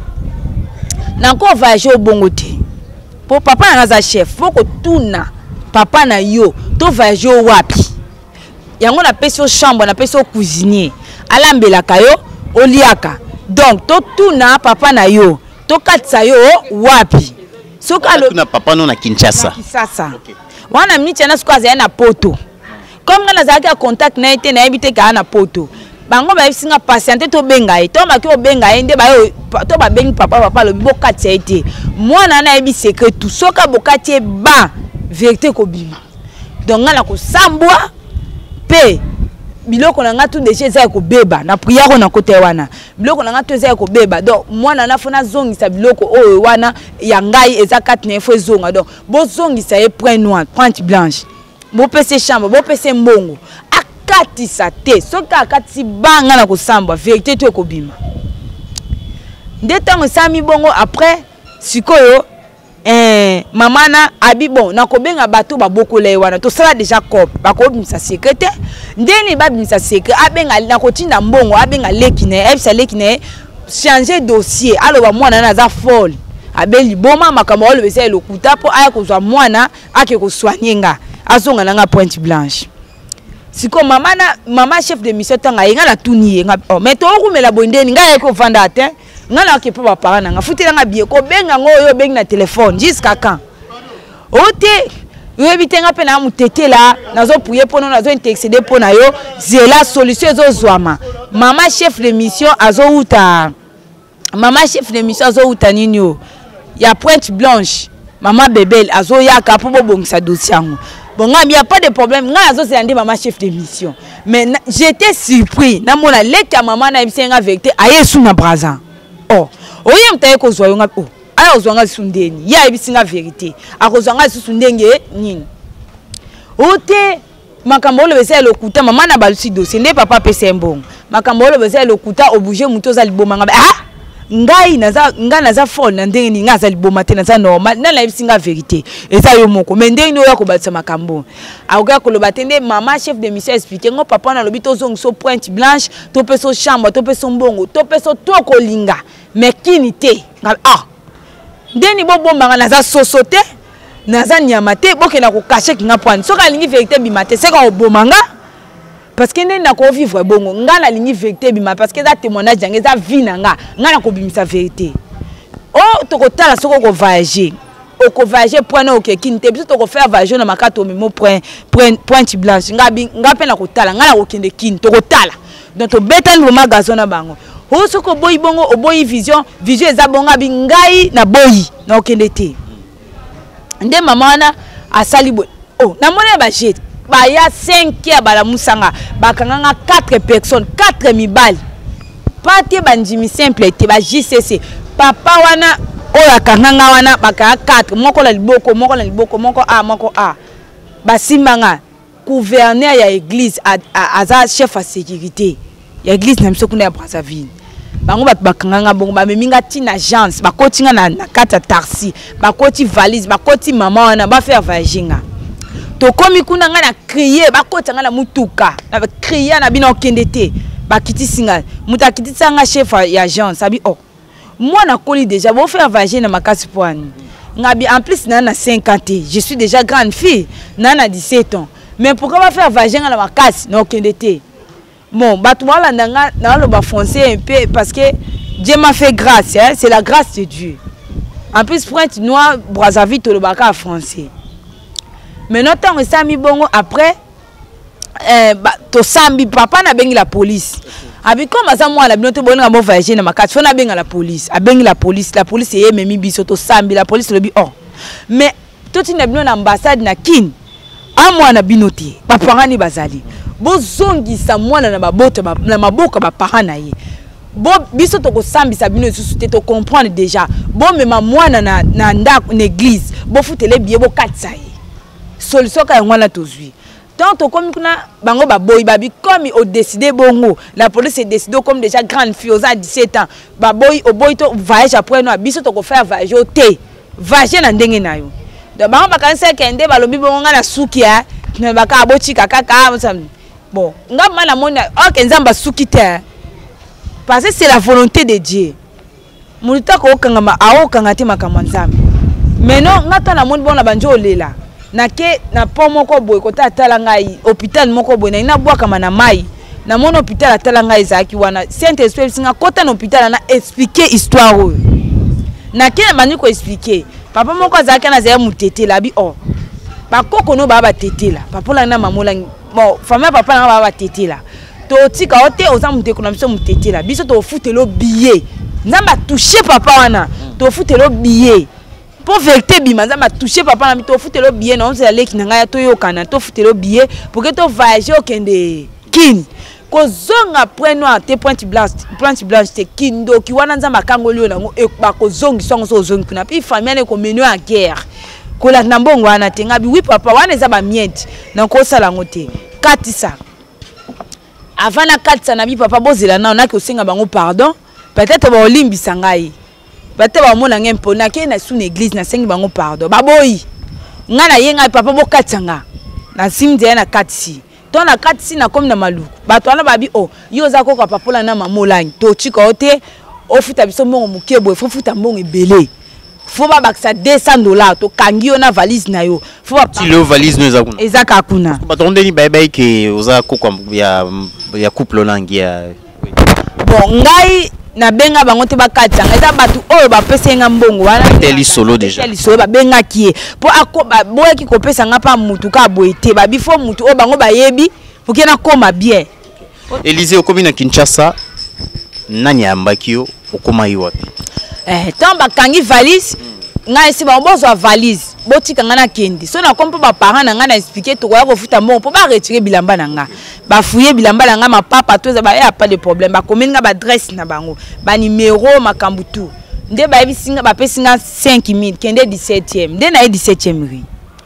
na ko voyager au bongo te pour papa na nga za chef faut ko tuna papa na yo to voyager wapi yango na peso chambre na peso cuisinier alambela kayo oliaka donc to tuna papa na yo to katsa yo wapi soka lo tuna papa no na Kinshasa okay. Wana mnicha na sukwa za na poto comme nga nazaki a contact na ite na ebite ka na poto bango ba bisinga patiente to benga e to maki o benga e nde ba yo to ba bengi papa lo bokati ite mwana na ebi secret tout soka bokati ba vérité ko bima donc nga na ko sambwa pe biloko na nga tout déjà za ko beba na prière na kote wana biloko na nga tout za ko beba donc mwana na fona zongisa biloko oyo wana ya ngai eza 4 na fo zonga donc bo zongisa e point noir pointe blanche bo pese chambre bo pese mbongo akati sa te soka akati banga na ko sambwa vérité to ko bima ndetango sami bongo après sikoyo mamana abi bon na ko benga bato ba bokola wana to sala déjà cop ba ko bimisa secret ndeni ba bimisa secret abenga na ko tinda mbongo abenga lekine ebisa lekine changer dossier aloba mwana na za folle abeli boma makambo olo besa lokuta po aya ko zwa mwana ake ko soigner azonga nanga pointe blanche siko mama chef de mission tanga yenga na tuni nga mais to okumela bondeni nga yeko vanda atin nga na ke pa ba parana nga futela nga biye ko benga ngoyo benga na téléphone jusqu'à quand ote yo bitenga pe na mutete la nazo prier pono nazo intercéder pona yo zela solution zo zwama mama chef de mission azo uta nini yo ya pointe blanche mama bebel azo yaka po bongisa dossier ngo bon nga il y a pas de problème nga azo c'est andi mama chef de mission mais j'étais surpris na mona leka mama na bisenga vérité ayesu na Brazza oh oye mtaye ko zwa yonga oh aya ozwanga sundeni ya bisinga vérité akozwanga sundenge nini ote makambo le besa lokuta mama na balusi dossier ne papa pese mbongo makambo le besa lokuta obouger muto za liboma nga ngai naza folle na ndenge ni nga za liboma te naza normal na la bisinga vérité eza yo moko mais ndenge no ya ko batisa makambo akoka ko lobatende mama chef de mission expliquer ngo papa na lobito zong so pointe blanche to peso chambre to peso mbongo to peso to ko linga mais kini te ndeni bomba naza sosote naza nyama te bokena ko cacher kinga point soka lingi vérité bimate seka obomanga parce que ndeni na ko vivre bongo nga na lingi vérité bima parce que za témoignage jange za vie na nga na ko bimisa vérité oh to ko tala soko ko voyager o ko voyager point na ok kini te biso to ko faire voyager na makato memo pointe blanche nga pe na ko tala nga na ko kende kini to ko tala donc to betani vraiment gazon na bango o soko boyi bongo o boyi vision eza bonga bingai na boyi na okende te nde mama na asali boy oh na mona ba jet ba ya 5 ya bala musanga bakanga 4 personnes 4 mibali pas te banjimi simple te ba JCC papa wana oya kanganga wana baka 4 moko la liboko moko a basimbanga gouverneur ya église aza chef à sécurité ya église na biso kuna ya Brazzaville bango bakanganga bongo bameminga tina agence bakotinga na kata taxi bakoti valise bakoti mama wana ba faire vaginga to komi kuna nga na crier bakotanga na mutuka na crier na bino okende te bakiti singa mutakiti sanga chef ya agence abi oh moi na koli déjà bo faire vaginga na makasi poani ngabi en plus na 50 je suis déjà grande fille na 17 ans mais pourquoi va faire vaginga na makasi na okende te bon bato wala ndanga na lo ba foncer un peu parce que Dieu m'a fait grâce hein? C'est la grâce de Dieu en plus Pointe Noire Brazzaville to le baka français mais notre temps ça mi bongo après to sambi papa na bengi la police abi comme ça moi la binote bonga mo vaginga na makasi fona benga la police abengi la police est memi biso to sambi la police le bi oh mais tout ina bino na ambassade na kin a moi na binote papa ni bazali bozongisa mwana na mabota na maboka ba parents na ye bo biso to ko sambisa bino esusu te to comprendre déjà bo mema mwana na ndako na église bo futele biye bo katsa ye solution ka ngwana tozui tant to comme kuna bango ba boy babi comme au décider bongo la police est décidé comme déjà grande fille aux 17 ans ba boy au boy to voyage après no biso to ko faire voyage au te voyage na ndenge na yo donc bango ba kanisa kende ba lobi bongo na sukia na baka aboti kaka bon, ok, nzamba soukite parce que c'est la volonté de Dieu. Mulita ko kangama ao kangati makamanzami. Mais non, ngata na monde bon na banjo lela. Na ke na po moko boy kota tala ngai hôpital moko boy na ina bwa kama na mai. Na mon hôpital tala ngai zaki wana Saint-Esprit singa kota na hôpital na expliquer histoire. Na ke na bani ko expliquer. Papa moko zaki na zaya mutete la bi oh. Ba koko no ba tete la. Papa la na mamola bon, famille papa na ba tete la. To tika ote oza muteko na biso mutete la. Biso to futelo billet. Nzamba toucher papa wana. To futelo billet. Pour vérité bima nzamba toucher papa na to futelo billet na onze leki na ngaya to yokana to futelo billet pour que to voyager okende kin. Ko zonga après no te Pointe Blanche te kindo ki wana nzamba kangolio na ngo e ba ko zongi songo so zongi kuna. Puis famille ne ko menu en guerre. Kola na mbongo wana te ngabi oui papa wana eza ba miette na ko sala ngote katisa avant na katisa na bi papa bozela na onaki osenga bango pardon peut-être ba olimbisa ngai peut-être ba mona ngempo na ke na sous église na sengi bango pardon baboyi nga na yenga papa bo katanga na simdia na katisi to na katisi na comme na maluku bato wana babi oh yo za ko papa pola na mamolangi to chika ote ofuta biso mbongo mukebo futa mbongo ebele. Faut pas baksa $200 to kangio na valise na yo. Faut pas ti le valise no ezakuna. Ezakakuna. Ba tonde ni bye ke oza ko ya couple langi ya. Bon ngai na benga bango te bakatsa eza batu oyo ba pesenga mbongo wana teli solo déjà. Teli solo ba benga ki po akoba boyeki ko pesa nga pa mutu ka boyete ba bifo mutu o bango bayebi pour que na koma bien. Élysée okomi na Kinshasa nani ambaki yo okoma yi wapi? Tant bakangi valise nga esi ba bozwa valise botika nga na kendi so na kompo ba parents na nga na expliquer to ko futa mbongo po ba retirer bilamba na nga ba fouiller bilamba na nga ma papa to za ba ya pas de problème ba komini nga ba adresse na bango ba numéro makambu tout nde ba bisinga ba pesinga 5000 kende 17e nde na 17e rue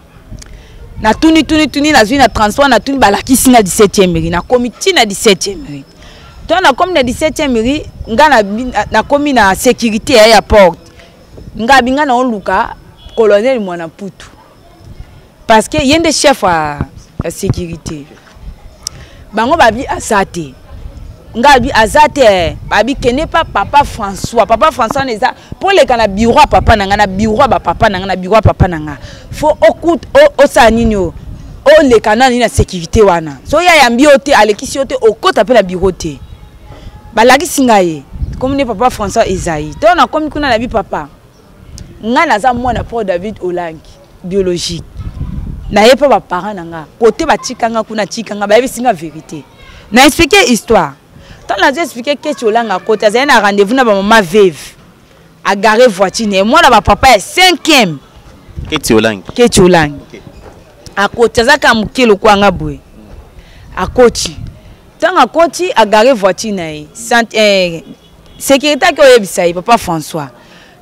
na tuni na zui na transport na tuni ba la kisinga 17e rue na comité na 17e rue to na comme na 17e rue nga na komi na sécurité ya porte nga binga na oluka colonel mwana putu parce que yende chef à sécurité bango babi azate nga bi azate babi kene pas papa François neza pour les kana bureau papa nanga na bureau ba papa nanga na bureau papa nanga faut okut o saninyo o le kana ni na sécurité wana so ya yambi ote alekisi ote okota pe la bureau te balaki singaye comme ne papa François Esaïe to na comme kuna na bi papa nga naza mwana Paul David Olangi biologique na yepa ba parents nanga côté ba tikanga kuna tikanga ba yebi singa vérité na expliquer histoire tant na expliquer que Olanga côté za na rendez-vous na ba maman veuve a garer voiture ne moi na ba papa 5e Keti Olangi a côté za ka mukelo kwa nga boy a koti tant a koti a garer voiture na sécurité ko yebisa papa François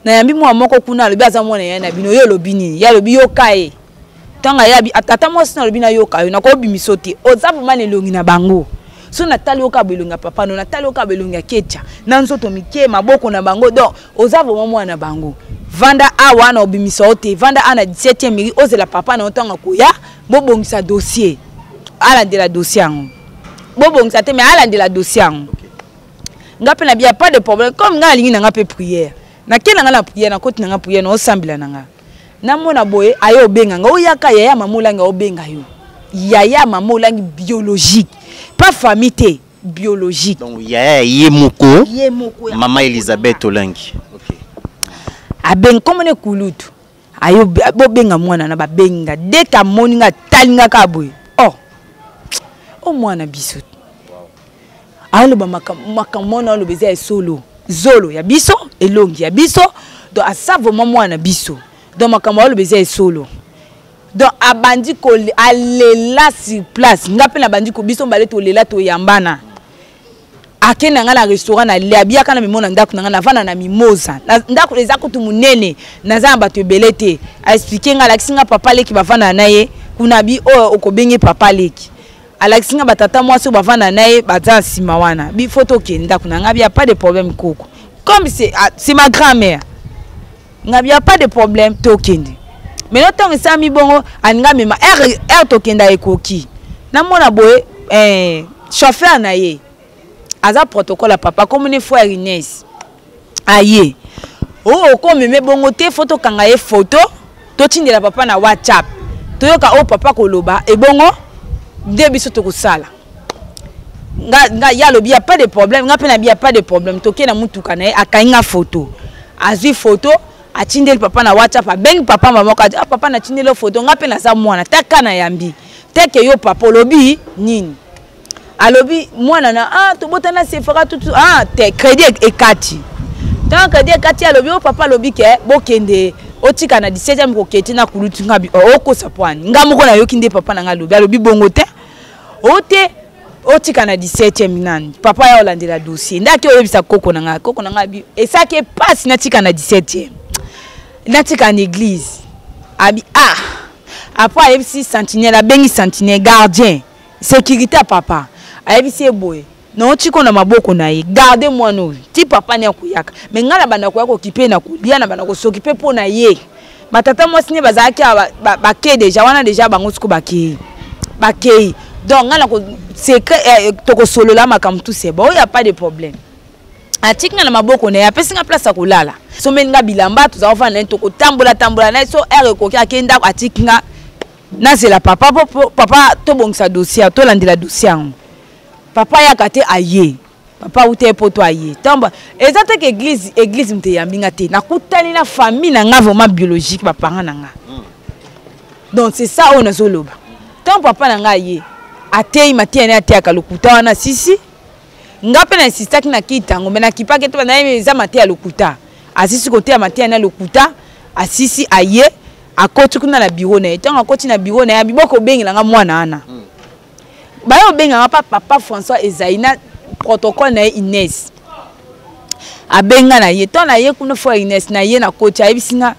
na yambi mwa moko kuna alobi aza mwana ya na bino yo lobini ya lobi yo kae tanga ya bi atata mo sina lobi na yo kae na ko bimiso te ozabu mane longi na bango so na tali oka belonga papa no na tali oka belonga kecha na nzoto mike maboko na bango donc ozabu mwana bango vanda awa na obimiso te vanda ana 17e miri ozela papa na otanga koya bobongisa dossier ala de la dossier ngo bobongisa te mais ala de la dossier ngo ngape na bia pas de problème comme nga lingi na ngape prière na kena nga na prière na koti na nga prière no sambila na nga na mona boye ayo benga nga oyaka yaya mamolanga obenga yo yaya mamolanga biologique pas famille biologique donc yaya yemoko maman Elisabeth Olangi okay aben comme ne kulutu ayo bobenga mwana na babenga deka moninga talinga kaboy oh mwana biso alo ba makamona lo beza solo zolo ya biso elongi ya biso do asavo mwana biso do makamona lo beza solo do abandi ko alela sur place ngape na bandi ko biso mbale to lela to yambana akena nga na restaurant na liabia kana mimona ndako nga na vana na mimosa ndako leza ko tumunene na zamba to belete a expliquer nga lakisinga papa leki bavana naye kuna bi okobenge papa leki alakisinga batata mwasi bavana naye baza sima wana bi photo kenda kuna ngabi a pas de problème koko comme c'est ma grand-mère ngabi a pas de problème to kende mais no tango sami bongo aninga mema to kenda ekoki na mona boye chauffeur na ye aza protocole à papa comme une fois Inès aye comme me bongo te photo kanga ye photo to tindela papa na WhatsApp to yoka papa koloba e bongo de biso to kusala nga ya lobi a pas de problème nga pe na bia pas de problème to ke na mutuka na akainga photo azwi photo atindela papa na WhatsApp abeng papa mama ka papa na tindela photo nga pe na sa mwana taka na yambi teke yo papa lobi nini alobi mwana na to botana se fera tout te crédit ekati tant crédit ekati alobi papa lobi ke bokende otika na 17e ko keti na kulutu ngabi ko sapwani ngamoko na yokinde papa na ngalobi alobi bongo te ote otika na 17e nani papa ya olandela dossier ndaki oyebisa koko na ngabi esake passe na tika na 17e na tika na église abi après ayebisi sentinelle abengi sentinelle gardien sécurité à papa ayebisi boye non tiko na maboko na ye garder moi no ti papa ne akuyaka mais ngala banda ko okipe na kulia na banda ko s'occuper po na ye matata mo sine bazaki ba ke déjà wana déjà bango siko ba ke donc ngala ko secret to ko solo la makam tout c'est bon y a pas de problème atika na maboko na ya pesinga place akulala so menga bilamba to za ofana to ko tambola na so ko akenda atika na c'est la papa to bongisa dossier to landela dossier papa ya kate aye papa ute poto aye tamba ezate ke église mte yambinga te na kutali na famille na nga vraiment biologique papa nga nga donc c'est ça on a zoloba tant papa na nga aye atei matia na atia kalokuta wana sisi ngape na insistaki na kitango mena kipake to na eza matia lokuta asisi kote ya matia na lokuta asisi aye akoti kuna na bureau na etango akoti na bureau na ya biboko bengi nga mwana ana bayo benga papa François Ezaina protocole na Inès abenga na ye to na ye kuna fo Inès na ye na coach ayibisinga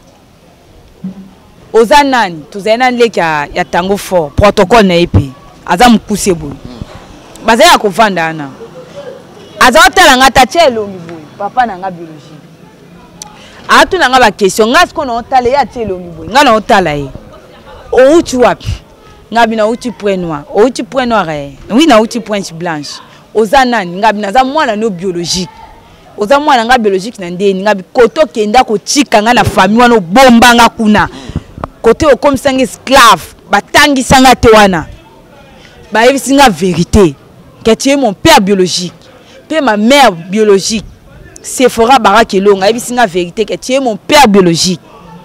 ozanani tuzena leki ya tango fort protocole na epe aza mukuse boy bazaya ko vanda ana aza otala ngata chelo miboy papa na nga biologie atu na nga ba question ngasko na otala ya chelo miboy nga na otala ye o uchi wapi ngabi na uchi point noir uchi point noir oui na uchi point blanche ozanani ngabi na za mwana no biologique oza mwana nga biologique na ndeni ngabi koto kenda ko chika nga na famille wana bomba nga kuna kote o comme sang esclave batangi sanga te wana ba yebisinga vérité que tu es mon père biologique puis ma mère biologique c'est fora barakelonga yebisinga vérité que tu es mon père biologique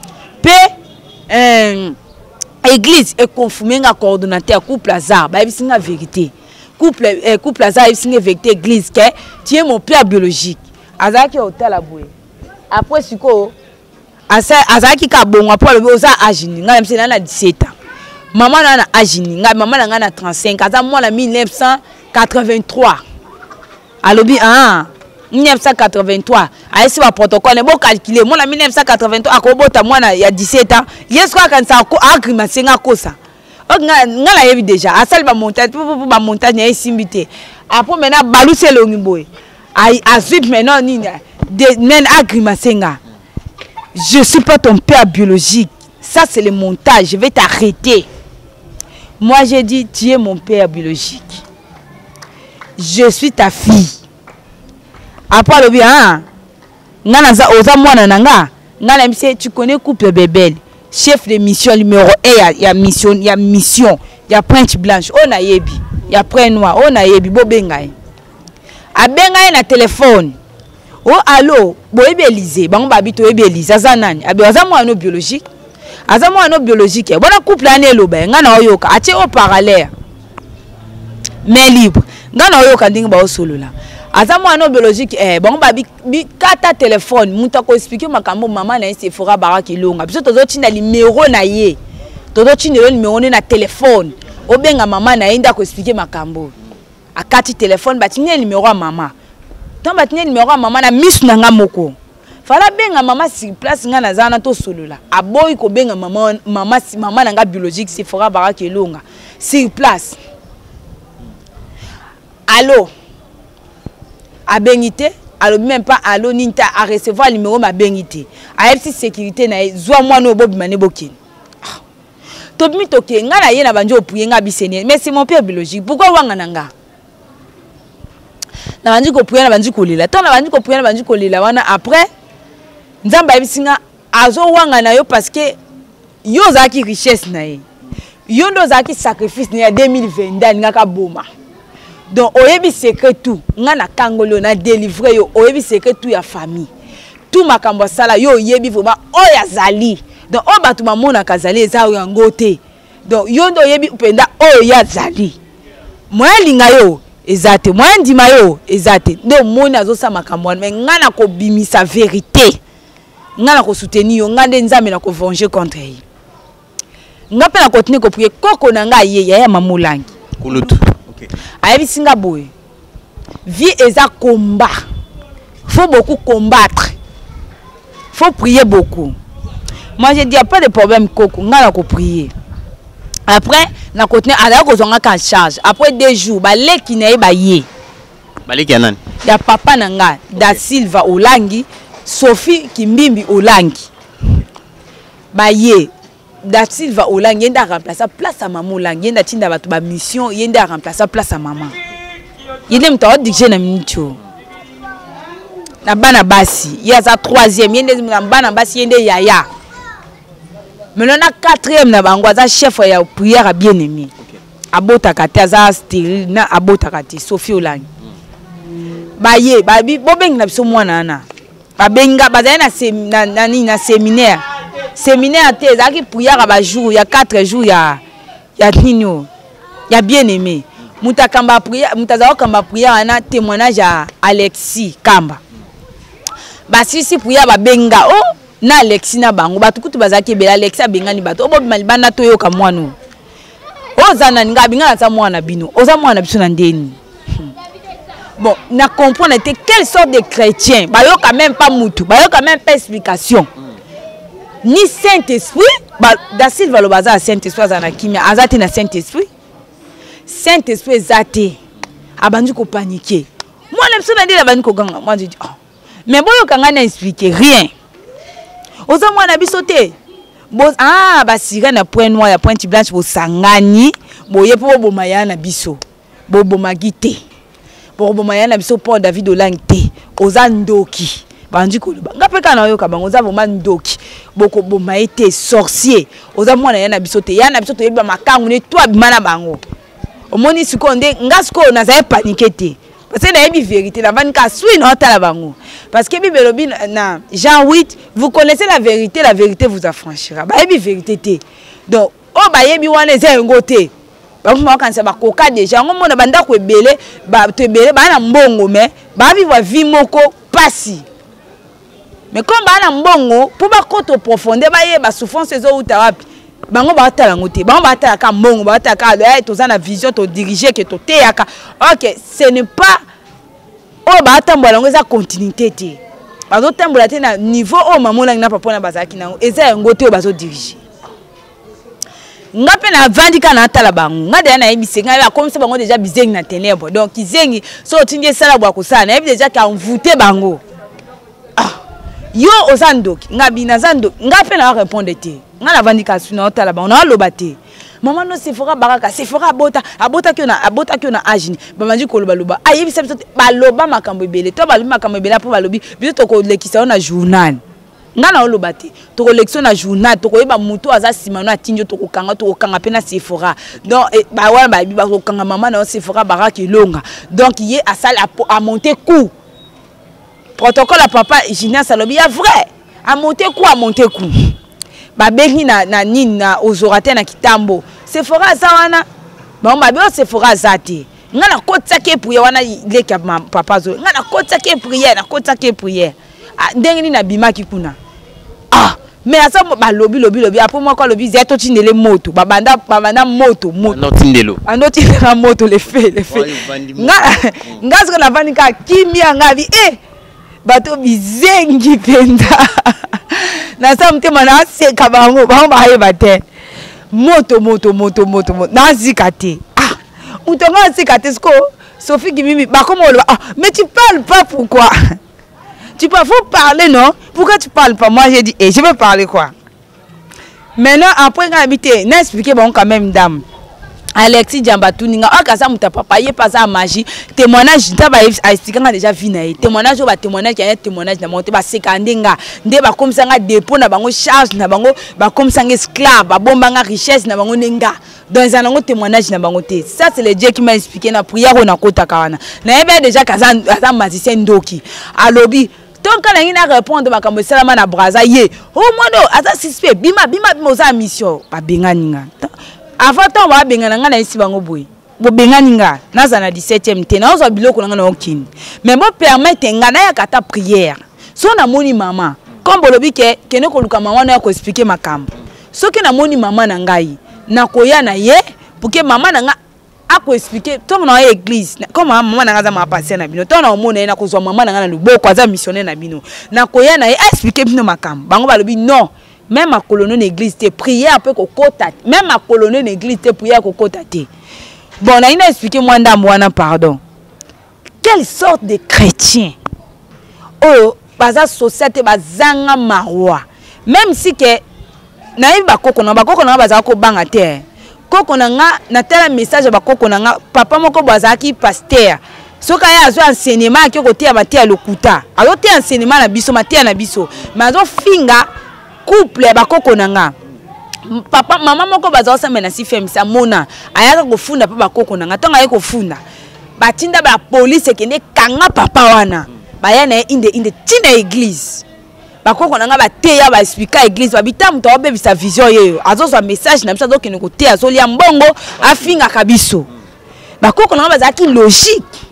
puis église est confirmé nga coordonnateur couple Lazare ba yebisinga vérité couple Lazare yebisinga vérité église que tu es mon père biologique azaki hôtel à boye après siko azaki ka bongo pour le oza agini nga mse na 17 ans maman na agini nga maman na 35 aza moi na 1983 alobi 1983 aesi ba protocole bo calculer mona 1983 akobota mwana ya 17 ans yesu akanisa agrimace nga kosa nga la yebi déjà asali ba montage ba montage ya esimbité après maintenant baluse longi boy a suite maintenant nini de men agrimace nga je suis pas ton père biologique, ça c'est le montage, je vais t'arrêter. Moi j'ai dit tu es mon père biologique, je suis ta fille. Après le bien tu connais couple Bébel, chef de mission numéro 1, il y a mission, il y a Pointe Blanche, on a yebi, il y a Pointe Noire, on a yebi, bobengaï. A bengaï na téléphone. Oh allo, boyebi Élysée, bango babito yebi Élysée, azanani, abi azamo ano biologique. Azamo ano biologique, bona couple ane loba, ngana oyoka, atie au parallèle. Mais libre. Ngana oyoka ndingi ba osolo la. Azamo ano biologique bango babi kata téléphone, muta ko expliquer makambo maman na se fera baraki longa. Biso tozo tinda numéro na ye. Tozo tinda numéro na téléphone. Obenga maman na inda ko expliquer makambo. Akati téléphone batinye numéro à maman. Tant batinye numéro à maman na miss nanga moko. Fala benga maman sur place nga na zana to solo la. Aboy ko benga maman nanga biologique se fera baraki longa. Sur place. Allô. A bengité, allo même pas allo ninta à recevoir le numéro ma bengité. A FC sécurité na zwa moi no bob mané bokin. Tobmi toké nga na ye na banjo prier nga bisene, mais c'est mon père biologique. Pourquoi wanga nanga? Na banji ko prier na banji ko lila. Tant na banji ko prier na banji ko lila wana après nzamba bisinga azo wanga na yo parce que yo zaki richesse na ye. Yo ndo zaki sacrifice na 2020 nga ka boma. Donc oyebi secret tout ngana kangolo na délivrer yo oyebi secret tout ya famille tout makambo sala yo yebi vraiment oya zali donc o batu mamona kazali eza yo ngote donc yo ndo yebi penda oya zali moya linga yo ezate moya ndima yo ezate ndo mona azosa makambo mais ngana ko bimisa vérité ngana ko soutenir yo ngande nzambe na ko venger contre yi ngapela continuer ko prier koko na nga ye ya mamulangi kulutu. Ayebi singa boy. Vie eza combat. Faut beaucoup combattre. Faut prier beaucoup. Moi je dis a pas de problème koko, ngala ko prier. Après na continuer ala ko zonga ka charge. Après 2 jours, ba leki na ye ba ye. Ba leki anan. Ya papa nanga da Silva Olangi, Sophie Kimbimbi Olangi. Ba ye. Da Silva Olangi yenda remplacer place à maman Olangi yenda tinda batu ba mission yenda remplacer place à maman. Yende mto dirige na mincho. Na bana basi, yaza 3e yende na bana basi yende yaya. Maintenant na 4e na bango za chef ya prière bien-aimé. Abota kati za stérile na abota kati Sophie Olangi. Ba ye ba bi bobeng na biso mwana na. Ba benga ba na séminaire. Séminaire te zaki prière ba jour ya 4 jours ya nino ya bien-aimé mutakamba prière mutazawa kamba prière na témoignage ya Alexis Kamba basisi prière ba benga oh na Alexis na bango batukutu bazaki bela Alexis benga ni bato obo malibanda to yoka mwanu ozana nga binga na mwana bino oza mwana biso na ndeni. Bon na comprendre te quelle sorte de chrétien ba yo quand même pas mutu ba yo quand même pas explication. Ni Saint-Esprit, da Silva lo baza Saint-Esprit azana kimia, azate na Saint-Esprit. Saint-Esprit zate. Abandu ko paniquer. Moi na biso na ndila abandu ko ganga. Moi je dis oh. Mais boyo kanga na expliquer rien. Oza mwana biso te. Bo ba sira na Pointe Noire ya Pointe Blanche bo sangani, boye po bo mayana biso. Bo magite. Bo mayana biso pour David Olangi te. Oza ndoki. Bandi ko ba ngapeka na yo ka bango za vraiment ndoki boko boma été sorcier oza mwana yana biso te yeba makangu ne to abimana bango omoni sikonde ngasko na za paniquer te parce que na yebi vérité la vani ka sui na ta la bango parce que bibelobi na Jean 8 vous connaissez la vérité vous affranchira ba yebi vérité te donc o ba yebi wana za ngote ba kuma kanisa ba koka déjà ngomona banda ko ebele ba to ebele ba na mbongo mais ba vivre vie moko pasi. Mais comme bana mbongo pour ba koto profondeur ba ye ba souffrance ezo utawapi bango ba tala ngote bango ba tala ka mbongo ba tala ka to za na vision to diriger que to te yaka. OK, ce n'est pas oh ba tambola ngo eza continuité te bazo tambola te na niveau o mamola na papa na bazaki na eza ngote o bazo diriger nga pe na vandika na tala bango nga de na yebise nga ba comme ça bango déjà bizengi na ténèbres donc izengi so tindie sala bwa kusana na yebi déjà ka envoûter bango yo ozandoki nga bina zando nga pe na répondre te nga na vandika suna tala bango na loba te maman no Sephora baraka Sephora abota ki na agini bamandi ko loba loba ayebi sa biso ba loba makambo ebele to ba loba makambo ebele po ba lobi biso to ko lekisa na journal nga na loba te to ko lekisa na journal to ko yeba muto aza simano atinjo to ko kanga pe na Sephora donc ba wana ba biba ko kanga maman na Sephora baraka ilonga donc yé a sala a monter coup protocole à papa Gina Salobi ya vrai a monter coup ba bengi na nini na ozorate na kitambo Sephora zawana ba mabio Sephora zate nga na kotake prière wana leka papa zo nga na kotake prière ndenge ni na bimaki kuna mais asa ba lobi après moi quoi lobi zeto tindele moto babanda moto notindelo anotindela moto le fait nga siko na vanika kimia ngavi bato bizengi penda na samtema na seka bango bayeba te moto na zikate utonga zikate sko Sophie Gimimi mais tu parles pas pourquoi faut parler non pourquoi tu parles pas moi j'ai dit je veux parler quoi maintenant après quand habité n'a expliqué bon quand même dame Alexis Djambatuninga akaza muta papa ye pas à magie témoignage ta ba expliquer déjà vu na témoignage ba témoignage ya témoignage na monte ba sekandenga nde ba comme ça nga dépôt na bango charge na bango ba comme ça esclave ba bombanga richesse na bango nenga dans un témoignage na bango te ça c'est le Dieu qui m'a expliqué na prière na kota kawana na ebe déjà kaza magicien ndoki alobi donc quand il a répondre ba kambo salama na braza ye oh mono ata suspect bima oza mission ba benganinga avant temps ba bengana nga na isi bango boy bo bengani nga naza na 17e te na ozo biloko nga na okini mais bo permettre nga na ya kata prière so na moni mama comme bolobi ke ne ko luka mama na ko expliquer makambo so ke na moni mama na ngai na koya na ye pour que mama na nga ako expliquer to na église comme mama na nga za ma passer na bino to na omona na ko zo mama na nga na luboko aza missionnaire na bino na koya na ye expliquer bino makambo bango balobi non même à colonner l'église te prière peut kokota même à colonner l'église te prière kokota te bon on a expliqué moi ndamwana pardon quelle sorte de chrétien oh baza société bazanga marwa même si que naïf bakoko na baza ko banga te koko na nga na tel message bakoko na nga papa moko bazaki pasteur soka ya azo enseignement ki ko tia matia lokuta alo tia enseignement na biso matia na biso mazo finga couple bakoko nanga papa mama moko baza osamba na sifem sa mona ayaka kofunda pa bakoko nanga tonga ye kofunda batinda ba police kende kanga papa wana bayana inde tinda église bakoko nanga bateya ba expliquer église babita muto obebisa vision yeyo azozwa message na biso azokene koteya azolia mbongo afinga kabiso bakoko nanga bazaki logique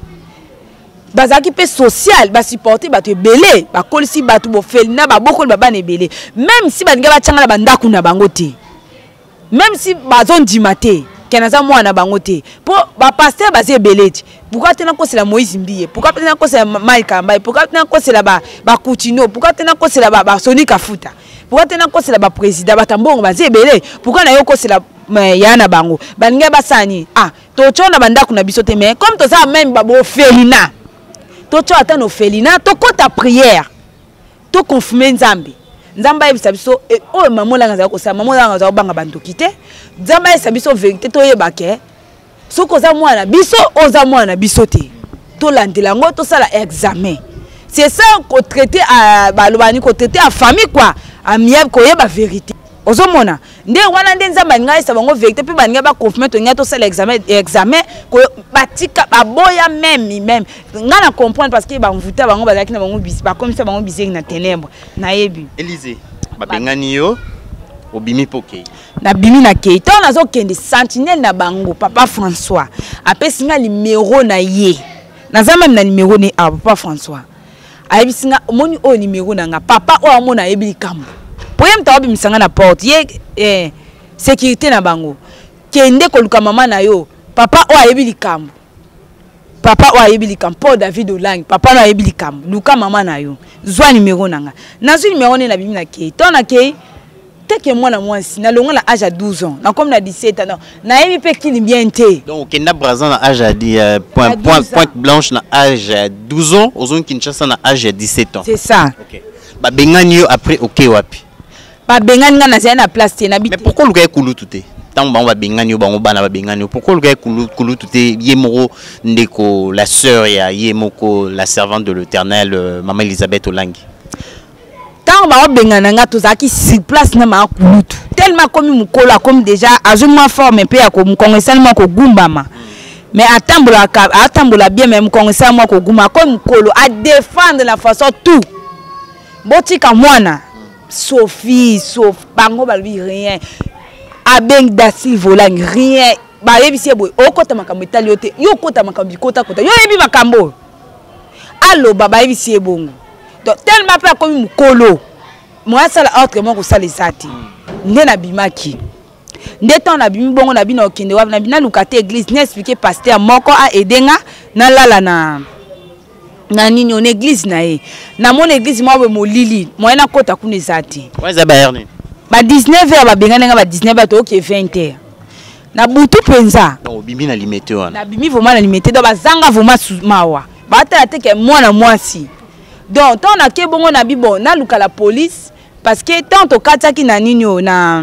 bazaki pe social ba supporter bato ebele ba kolisi bato bo felina ba bokoli baba ne ebele même si baninga ba tchanga na bandaku na bango te même si bazon dimate kenaza mwana bango te po ba pasteur bazé ebele ti pourquoi tena ko c'est la Moïse Mbiye pourquoi tena ko c'est Mike Ambai pourquoi tena ko c'est la ba Coutinho pourquoi tena ko c'est la ba Soni Kafuta pourquoi tena ko c'est la ba président batambongo bazé ebele pourquoi na yo ko c'est la yana bango baninga basani to chona bandaku na biso te mais comme to ça même ba bo felina to cho ata no felina to kota prière to confirmer nzambe yebisa biso o mamola ngaza ko sa mamola ngaza banga bantu kite nzambe yebisa biso vérité to yeba ke soko za mwana biso oza mwana biso te to landela ngo to sala examen c'est ça qu'on traiter à balobani qu'on traiter à famille quoi amiable ko yeba vérité ozomona nde wana nde nzamba ngai sa bango vérité pe baninga ba confirmer to ngato sala examen ko batika baboya même nga na comprendre parce que ba mvuta bango bazaki na bango bis ba comme ça bango bisengi na ténèbres na yebi Élysée ba bengani yo obimi poké na bimi na keito nazo kende sentinelle na bango papa François apesi nga numéro na ye naza même na numéro ne papa François ayebisi nga moni o numéro na nga papa o amona yebi kambo poyem tawabi misanga na porte ye sécurité na bango kende ko luka mama na yo papa o ayebi likambo papa wa yebilikam Paul David Olangi papa na yebilikam luka mama na yo zwa numéro nanga nazo numéro ne na bimi na ke to na ke teke mwana mwasi na longa na âge à 12 ans na comme na 17 ans na yebi pe kili bien te donc kenda brazan na âge à point blanche na âge à 12 ans ozon Kinshasa na âge à 17 ans c'est ça OK ba bengani yo après OK wapi ba bengani nga na na place te na mais pourquoi le gars kulu tuté tant ba bengani yo bango bana ba bengani pourquoi le gars kulu tuté yemoro ndeko la sœur ya yemoko la servante de l'Éternel maman Elisabeth Olangi tant ba bengana nga to zaki sur place na ma kulutu tellement comme mukola comme déjà azuma forme pe ya ko mukongesani ko gumbama mais atambola bien même mukongesani ko guma comme mukolo à défendre la façon tout botika mwana Sophie sauf bango balbi rien abeng dasi volang rien ba yebisi boy okota makambo etali yote yo kota makambo kota yo yebi makambo allo baba yebisi bongo donc tellement pas comme mukolo moi ça la autre moi ko sala sati nde na bimaki nde temps na bimi bongo na bino okende wa na bina lukate église na expliquer pasteur moko a edenga na lala na nini on église na ye na mon église moi we molili moi na kota kuna sati ouais za ba herni ba 19h ba bengana nga ba 19h to OK 20h na butu penza donc bimi na limité wana na bimi vraiment na limité donc bazanga vraiment mawa ba ta te ke mwana mwasi donc tant na ke bongo na bibo na luka la police parce que tant to kataki na nini na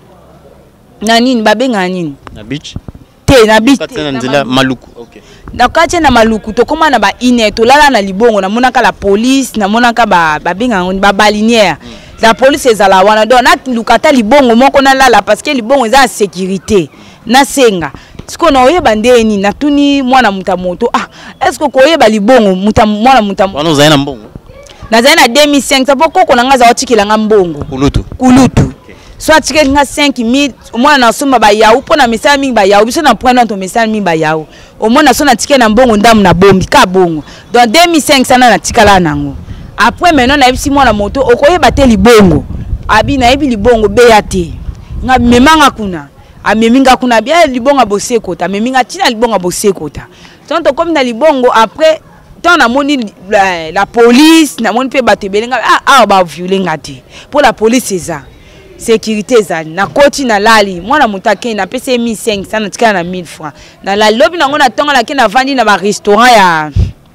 nini ba benga nini na beach te na beach te na nzela maluku OK na kache na maluku to koma na ba ine to lala na libongo na monaka la police na monaka ba benga ba balinière la police ezala wana donc na lukata libongo moko na lala parce que libongo eza sécurité na senga siko na oyeba ndeni na tuni mwana mutamoto est-ce que koyeba libongo mwana mutamoto wana uzaina mbongo na zaina 2005 sapo koko na ngaza watikila nga mbongo kulutu soit tikeli nga 5000 mwana na soma ba yaou pona misala mingi ba yaou biso na point to misala mingi ba yaou au mwana so na tikeli na mbongo ndamu na bombi ka bongo donc 2005 sana na tikala nango après maintenant na yebisi mwana moto okoyeba te libongo abi na yebi libongo beya te nga memanga kuna ameminga kuna bia libongo bosekota meminga tina libongo bosekota tonto comme na libongo après tant na moni la police na moni pe bato belenga ba violer ngati pour la police c'est ça sécurité ça na koti na lali mwana mutake na pese 1500 na tika na 1000 francs na la lobi na ngona tonga na ke na vandi na ba restaurant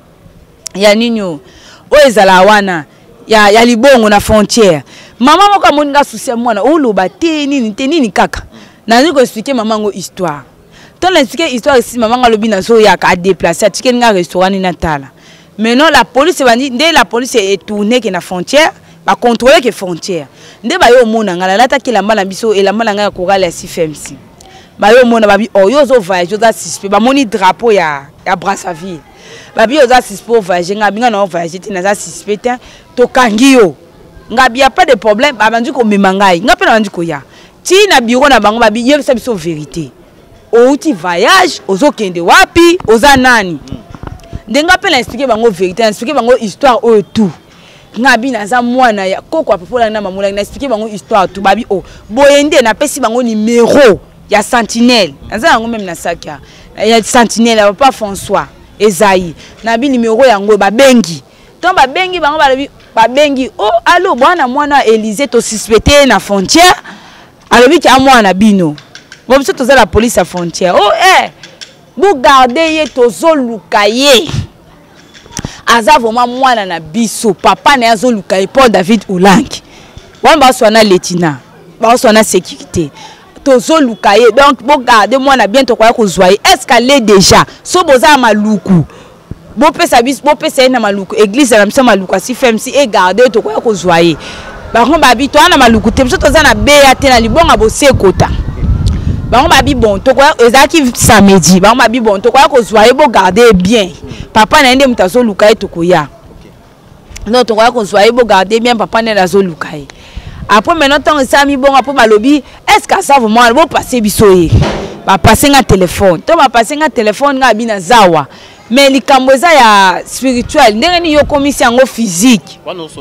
ya ninyo oezala wana ya libongo na frontière mama moko moninga souci mwana oloba te nini kaka na niko expliquer maman ngo histoire tant l'expliquer histoire ici maman ngalobi na so ya ka déplacer atike nga restaurant na tala maintenant la police bandi dès la police est tournée que na frontière ba contrôler que frontière nde ba yo mona ngala lata kilamba na biso elamba na nga ko gala ya CFMC ba yo mona babi oyo zo voyage za suspect ba moni drapeau ya Brazzaville babi yo za suspect voyage nga binga na voyage ti na za suspect to kangio nga bia pas de problème ba bandi ko memangai nga pe na bandi ko ya ti na bureau na bango babi yo sa biso vérité outi voyage ozo kende wapi oza nani ndenga pe na expliquer bango vérité na expliquer bango histoire o tout ngabi na za mwana ya koko apopola na mamula na expliquer bango histoire tout babi boyende na pesi bango numéro ya sentinelle naza yango même na sakia ya sentinelle ya papa François Ezaï na bi numéro yango ba bengi donc ba bengi bango ba bengi allo bwana mwana Élysée to suspecté na frontière alobi ki a mwana bino bo biso to za la police à frontière vous gardez ye to zoluka ye aza vraiment mwana na biso papa na azoluka ye Paul David Olangi wana ba sona letina ba sona sécurité to zoluka ye donc bo garder mwana bien to kwa ko zwa ye est-ce qu'elle est déjà so boza maluku bo pesa bis bo pesa na maluku église na misa maluku si FMC et garder to kwa ko zwa ye ba ko ba bi to na maluku te biso to za na beya te na libonga bo sekota ba ko ba bi bon to kwa ezaki samedi ba ko ba bi bon to kwa ko zwa ye bo garder bien papa na ende mutazo luka ye to koya non to kwa ko zwa ye bo garder bien papa na zo luka ye après maintenant tant ça mi bon après balobi est-ce que ça vraiment bon passer bisoye ba passer un téléphone to ba passer un téléphone nga bina zawa mais likambo za ya spirituel ndenge ni yo komisi yango physique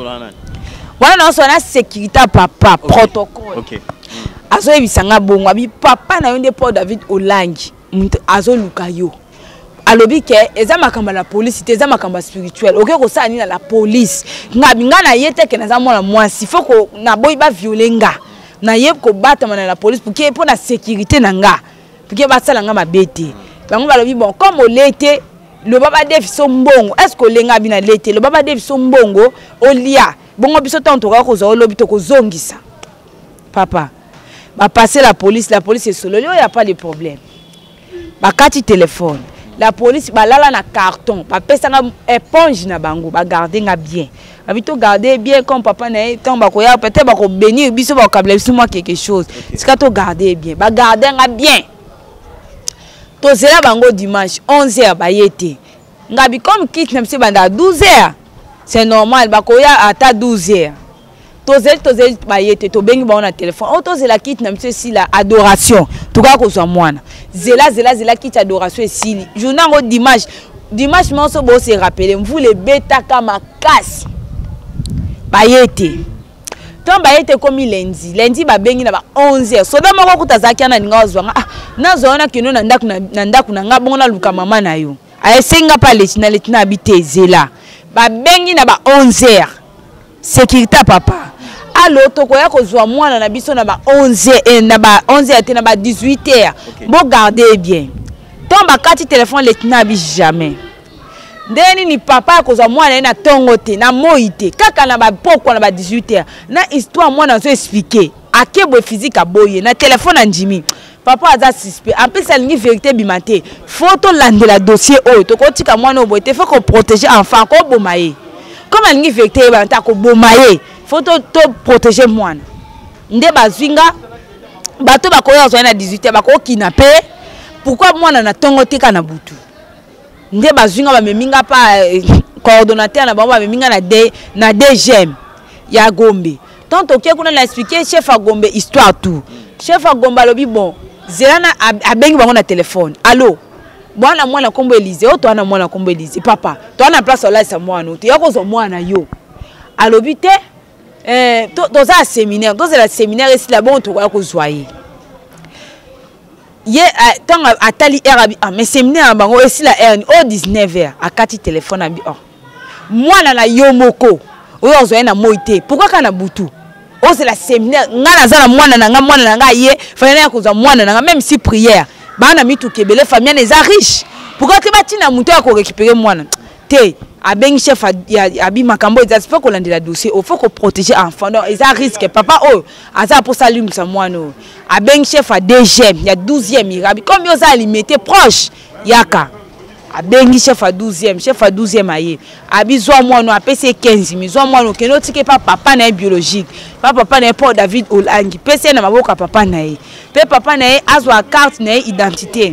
wana so na sécurité papa protocole OK azo ebisanga bongo abi papa na yo nde Paul David Olangi azo luka yo alobi ke eza makamba la police te eza makamba spirituel oke ko sa ni na la police ngabinga na yete ke na za mwana mwasi foko na boy ba violenga na yeb ko batama na la police pour que pour la sécurité na nga pour que ba sala nga mabete bango balobi bon comme olete le baba defi sombongo est-ce que lenga bina lete le baba defi sombongo olia bongo biso tanto ka ko zo lobi to ko zongisa papa ba passer la police est solo il y a pas de problème ba kati téléphone la police ba lala na carton ba pesa nga éponge na bango ba garder nga bien habito garder bien comme papa na tant ba ko ya peut-être ba ko bénir biso ba kabla biso moi quelque chose c'est ka to garder bien ba garder nga bien to zela bango dimanche 11h ba yete nga bi comme quitte na mse banda 12h c'est normal ba ko ya ata 12h to zela ba yete to bengi ba na téléphone o to zela quitte na mse si la adoration to ka ko so mwana zela quitte adoration si journée ngo dimanche mon so bo se rappeler vous les bêta kama casse ba yete ton ba yete comme lundi ba bengi na ba 11h so da mako kutazaki na ninga ozwanga na zona kino na ndaku na nga bongo na luka mama na yo ayesenga pa letina habite zela ba bengi na ba 11h sécurité papa alo to ko ya ko zwa mwana na biso na ba 11h na ba 11h te na ba 18h bon garder bien ton ba kati téléphone letina bi jamais ndeni ni papa ko zwa mwana na tongo te na moite kaka na ba poko na ba 18h na histoire mwana zo expliquer akebo physique aboye na téléphone na njimi papa aza suspect en plus alingi vérité bimate photo landela dossier oyo to ko tika mwana oboye te faut ko protéger enfant ko bomaye comme alingi vérité ba ta ko bomaye photo to protéger mwana nde bazwinga bato bakoya zo na 18h bako kidnapper pourquoi mwana na tongo tika na butu nde bazwinga ba meminga pa coordonnateur na bango ba meminga na DGM ya Gombe tant ok kuna na expliquer chef a Gombe histoire tout chef a Gombe lobi bon zelana abengi bango na téléphone allo mwana kombo Elise o to ana mwana kombo Elise papa to ana place ola sa mwana to yako zo mwana yo alobi te to za séminaire to za séminaire ici là bon to ko zoyer ye tant atali arabi mais séminaire bango ici là au 19h akati téléphone abi mwana na yo moko oyo zoyer na moite pourquoi kana butu oh c'est la séminaire ngana za na mwana na nga ye fanya ya kuza mwana na nga même si prière bana mitu kebele famille les riche pourquoi te batina muto ya ko récupérer mwana te abengi chef abi makambo za faut ko landela dossier faut ko protéger enfant donc ils a risque papa oh aza pour saluer sa mwana abengi chef a DGM ya 12e irabi comme yo za limité proche yaka abengi chef a 12e aye abizwa mwana apese 15 mizwa mwana keno tike pa papa na biologique papa na Paul David Olangi pese na maboka papa na ye pe papa na ye azwa carte na identité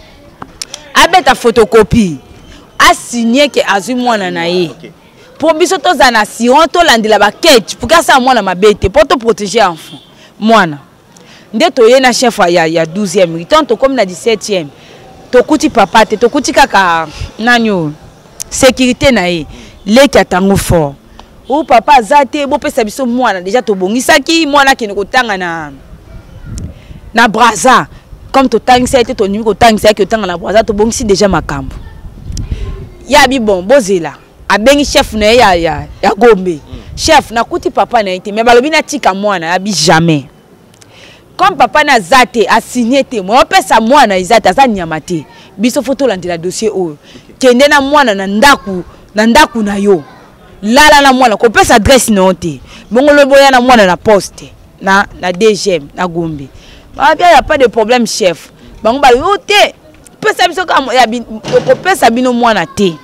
abeta photocopie a signé que azwi mwana na ye pour biso to za na siron to landela ba quête pour ka sa mwana mabete pour te protéger enfant mwana nde to ye na chef ya 12e tant to comme na 17e tokuti papa te tokuti kaka nanyo sécurité na ye leki atango fort ou papa azate bo pesa biso mwana déjà to bongisaki mwana kene kotanga na braza comme to tangisa ete to nimi kotangisa ke tanga na braza to bongisi déjà makambo ya bi bon bozela abengi chef na ya Gombe chef nakuti papa na ite mais balobi na tika mwana abi jamais comme papa na zate a signé te moi pesa mwana izate aza nyamate biso photo landela dossier oyo kende na mwana na ndaku na yo lala na mwana ko pesa adresse na te bongo loboya na mwana na poste na DGM na Gombe ba bien y a pas de problème chef bango ba yo te pesa biso ka ya ko pesa bino mwana te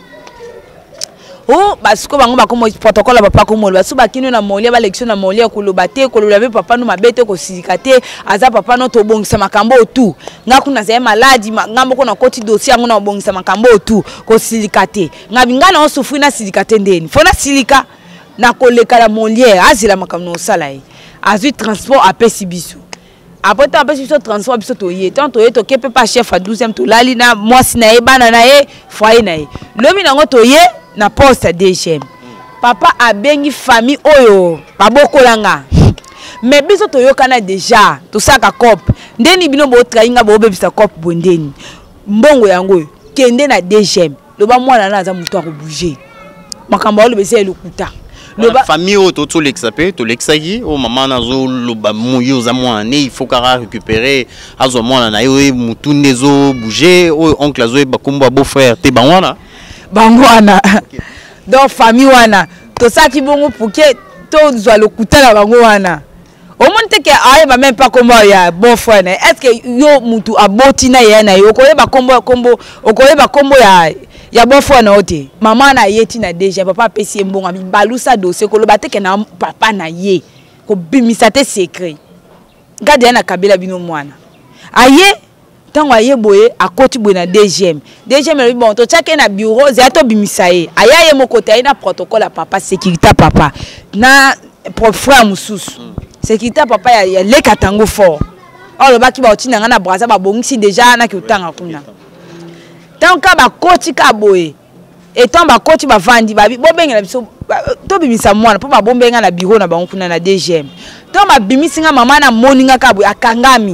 oh basiko bango ba comme protocole papa comme ba suba kino na molia ba lection na molia ko loba te ko loba papa no mabete ko sikate aza papa no to bongisa makambo otu ngaku na zema maladi ngambo ko na koti dossier ngo na bongisa makambo otu ko silikate ngabinga na osufri na silikate ndeni fona silika na koleka la molia azila makambo no sala yi azui transport apesi biso après tu apesi biso transport biso to ye tant to ye to kepe pa chef a 12e to lali na mwasi na ye bana na ye foyer na ye lobi nango to ye na poste DGM papa abengi famille oyo babokolanga mais biso toyokana déjà to saka cop ndeni bino bo trainga bo bebisa cop bondeni mbongo yango okende na deuxième loba mwana na za mutu akobouger makambo lo bese lokuta la famille auto to l'exapé to l'exagi o maman nazo loba muyo za mwana il faut kara récupérer azo mwana na yo mutu nezo bouger o oncle azo ba kombo beau frère te bangwana donc famille wana to saki bongo puke to zwa lokuta la bango wana au moins que aye ba même pas comment ya bon frère est-ce que yo mutu aboti na ye na yo koyeba kombo okoyeba kombo ya bon frère na ote maman na yeti na déjà papa pesi mbonga balusa dossier ko loba teke na papa na ye ko bimisa te secret gade na kabela bino mwana aye tango aye boye akoti boye na deuxième le bon to chake na bureau za to bimisa ye ayaye mokota ina protocole à papa sécurité papa na pour frère mususu sécurité papa ya leka tango fort or baki ba otina na braza ba bongisi déjà na ki utanga kuna tant ka ba koti ka boye etant ba koti ba vandi ba bobengela biso to bimisa mwana po ba bombenga na bureau na bango kuna na deuxième to ba bimisinga mama na moninga ka boye akangami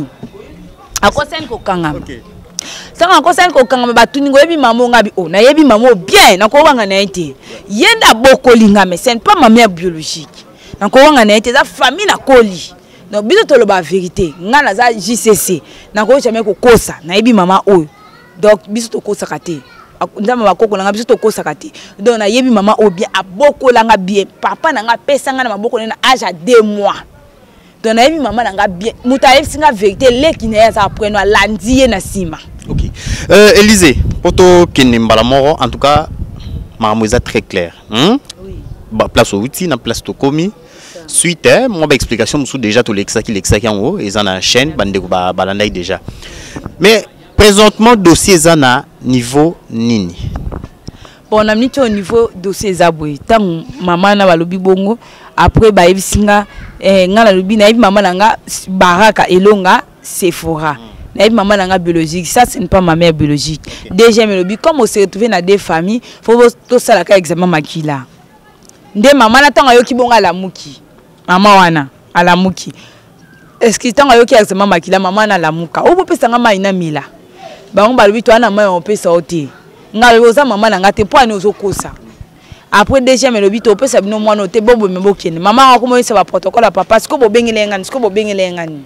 akosen ko kangama sanga akosen ko kangama batuningo yebi mama ngabi o na yebi mama bien na ko wanga na ite yenda bokolinga mais c'est pas ma mère biologique na ko wanga na ite za famille na koli donc biso to lo ba vérité ngana za JCC na ko jamais ko kosa na yebi mama o donc biso to kosa kate ndama bakoko na biso to kosa kate donc na yebi mama o bien abokola nga bien papa na nga pesa nga na maboko na âge à 2 mois. Donc na yebi mama na nga bien muta yebi singa vérité leki na ya za preno landie na sima. OK. Élysée, poto kenembala moro en tout cas mademoiselle très clair. Oui. Ba place au outil na place to komi. Suite moi ba explication musu déjà to l'exaki en haut et ça na chaîne bande ko ba balandai déjà. Mais présentement dossier zana niveau nini. Bon on a mis au niveau dossier zabwe tant maman na balobi bongo après ba yebisinga ngala lobi na yebi maman nanga baraka elonga Sephora. Na yebi maman nanga biologique, ça ce n'est pas ma mère biologique. Déjà me lobi comme on s'est retrouvé dans des familles, faut to sala ka examen makila. Nde maman na tanga yoki bonga la muki. Maman wana ala muki. Est-ce que tanga yoki examen makila maman na la muka. Obo pesa nga maina mila. Ba on balobi to ana mai on pesa oti. Ngala oza maman nanga te po ani ozokosa. Après déjà me lobi to pesa bino mwana te bobo me bokene. Maman ako mo yesa protocole à papa, siko bo bengele ngani, siko bo bengele ngani.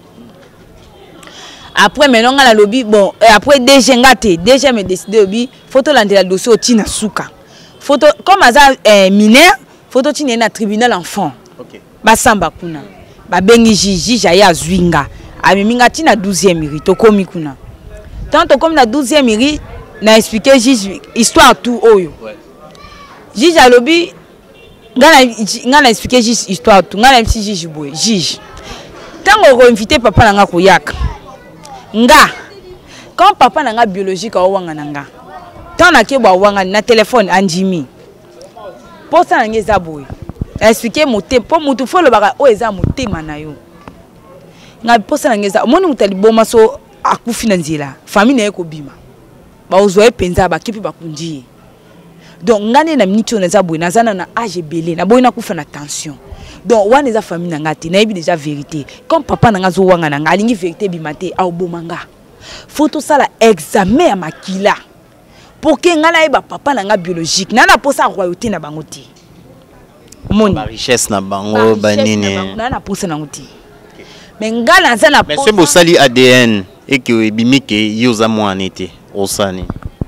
Après maintenant on a lobby bon après déjà ngate déjà me décidé obi photo landela dossier otina suka. Photo comme aza mineur, photo tina na tribunal enfant. OK. Ba samba kuna. Ba bengi juge ya zwinga. Amiminga tina 12e miri to komi kuna. Tant comme na 12e miri na expliquer juge histoire tout oyo. Ouais. Juge a lobby ngana expliquer juge histoire tout ngana msi juge boy juge. Tant on invité papa nanga koyaka. Nga quand papa nanga biologique a wanga nanga tant na ke ba wanga na téléphone anjimi posa na ngeza boy expliquer moté po mutu fo le baka o eza motema na yo nga posa na ngeza moni mutali boma so akufi na nzela famille na yeko bima ba ozoe penza ba kipi ba kunji donc ngane na minute on eza boy na zana na âge belé na boy na kufa na tension. Donc wana eza famille nanga te na yebi déjà vérité comme papa nanga zo wanga nanga alingi vérité bimate a obomanga photo sala examen ya makila pour que ngala yeba papa nanga biologique nana posa royauté na bango te moni ba richesse na bango banini nana posa na ngoti mais ngala za na posa mais c'est bo sali ADN et que bimike yoza mwana te osani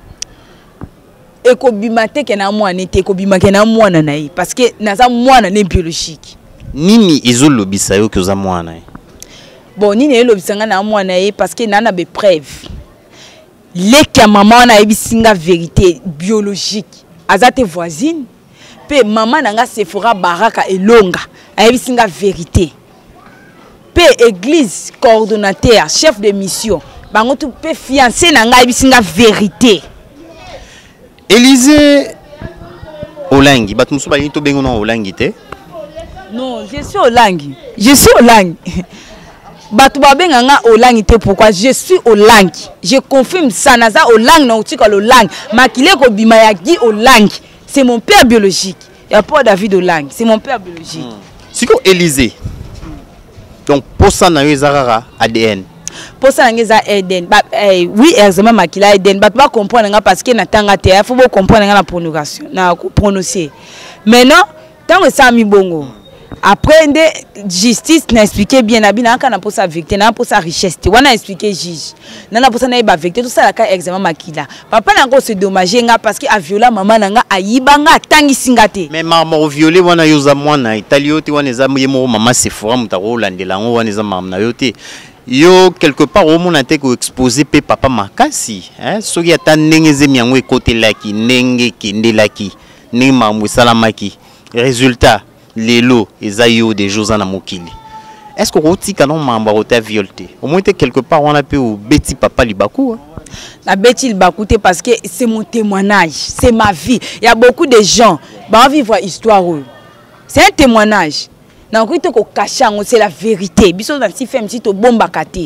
eko bimate ke na mwana te eko bimake na mwana na ye parce que naza mwana ne biologique. Nini ezolobisa yo koza mwana? Bon nini elobisanga na mwana ye parce que nana be preuve. Leka maman na ebisinga vérité biologique. Azate voisine. Pe maman nanga Sephora baraka elonga. Ebisinga vérité. Pe église coordonnateur, chef de mission. Bango tu pe fiancé nanga ebisinga vérité. Élysée Olangi, bat musu bali to bengo na Olangi te? Non, je suis Olangi. Je suis Olangi. Batu babenga nga Olangi te pourquoi je suis Olangi. Je confirme ça naza Olangi na utika Olangi. Makile ko bima ya gi Olangi. C'est mon père biologique. Il y a pas David Olangi, c'est mon père biologique. Siko Élysée. Donc pour ça na yo ezarara ADN. pour ça ngeza Eden oui examen makila Eden ba pas comprendre parce que na tanga te il faut comprendre la prononciation na prononcer maintenant tant que ça mi bongo après justice n'a expliqué bien na kana pour sa vérité na pour sa richesse te wana expliquer juge na pour ça na ba vérité tout ça la ka examen makila papa na ngo se dommager nga parce que a viola maman na nga ayibanga tangi singate mais maman violé wana yoza mwana italiote wana eza yemo maman Sephora mutaro landela ngo wana eza maman na yote yo quelque part au monde te ko exposer pe papa makasi hein soki ata ndenge ze miango ekote laki ndenge kende laki ni mamu salamaki résultat lelo ezayo des jours na mokili est-ce que roti kanon mamba rota violté au moins quelque part on a pu au beti papa libaku la beti libaku parce que c'est mon témoignage c'est ma vie il y a beaucoup de gens ba vivre histoire c'est un témoignage na ko ko cacher c'est la vérité biso na si femme si to bomba kate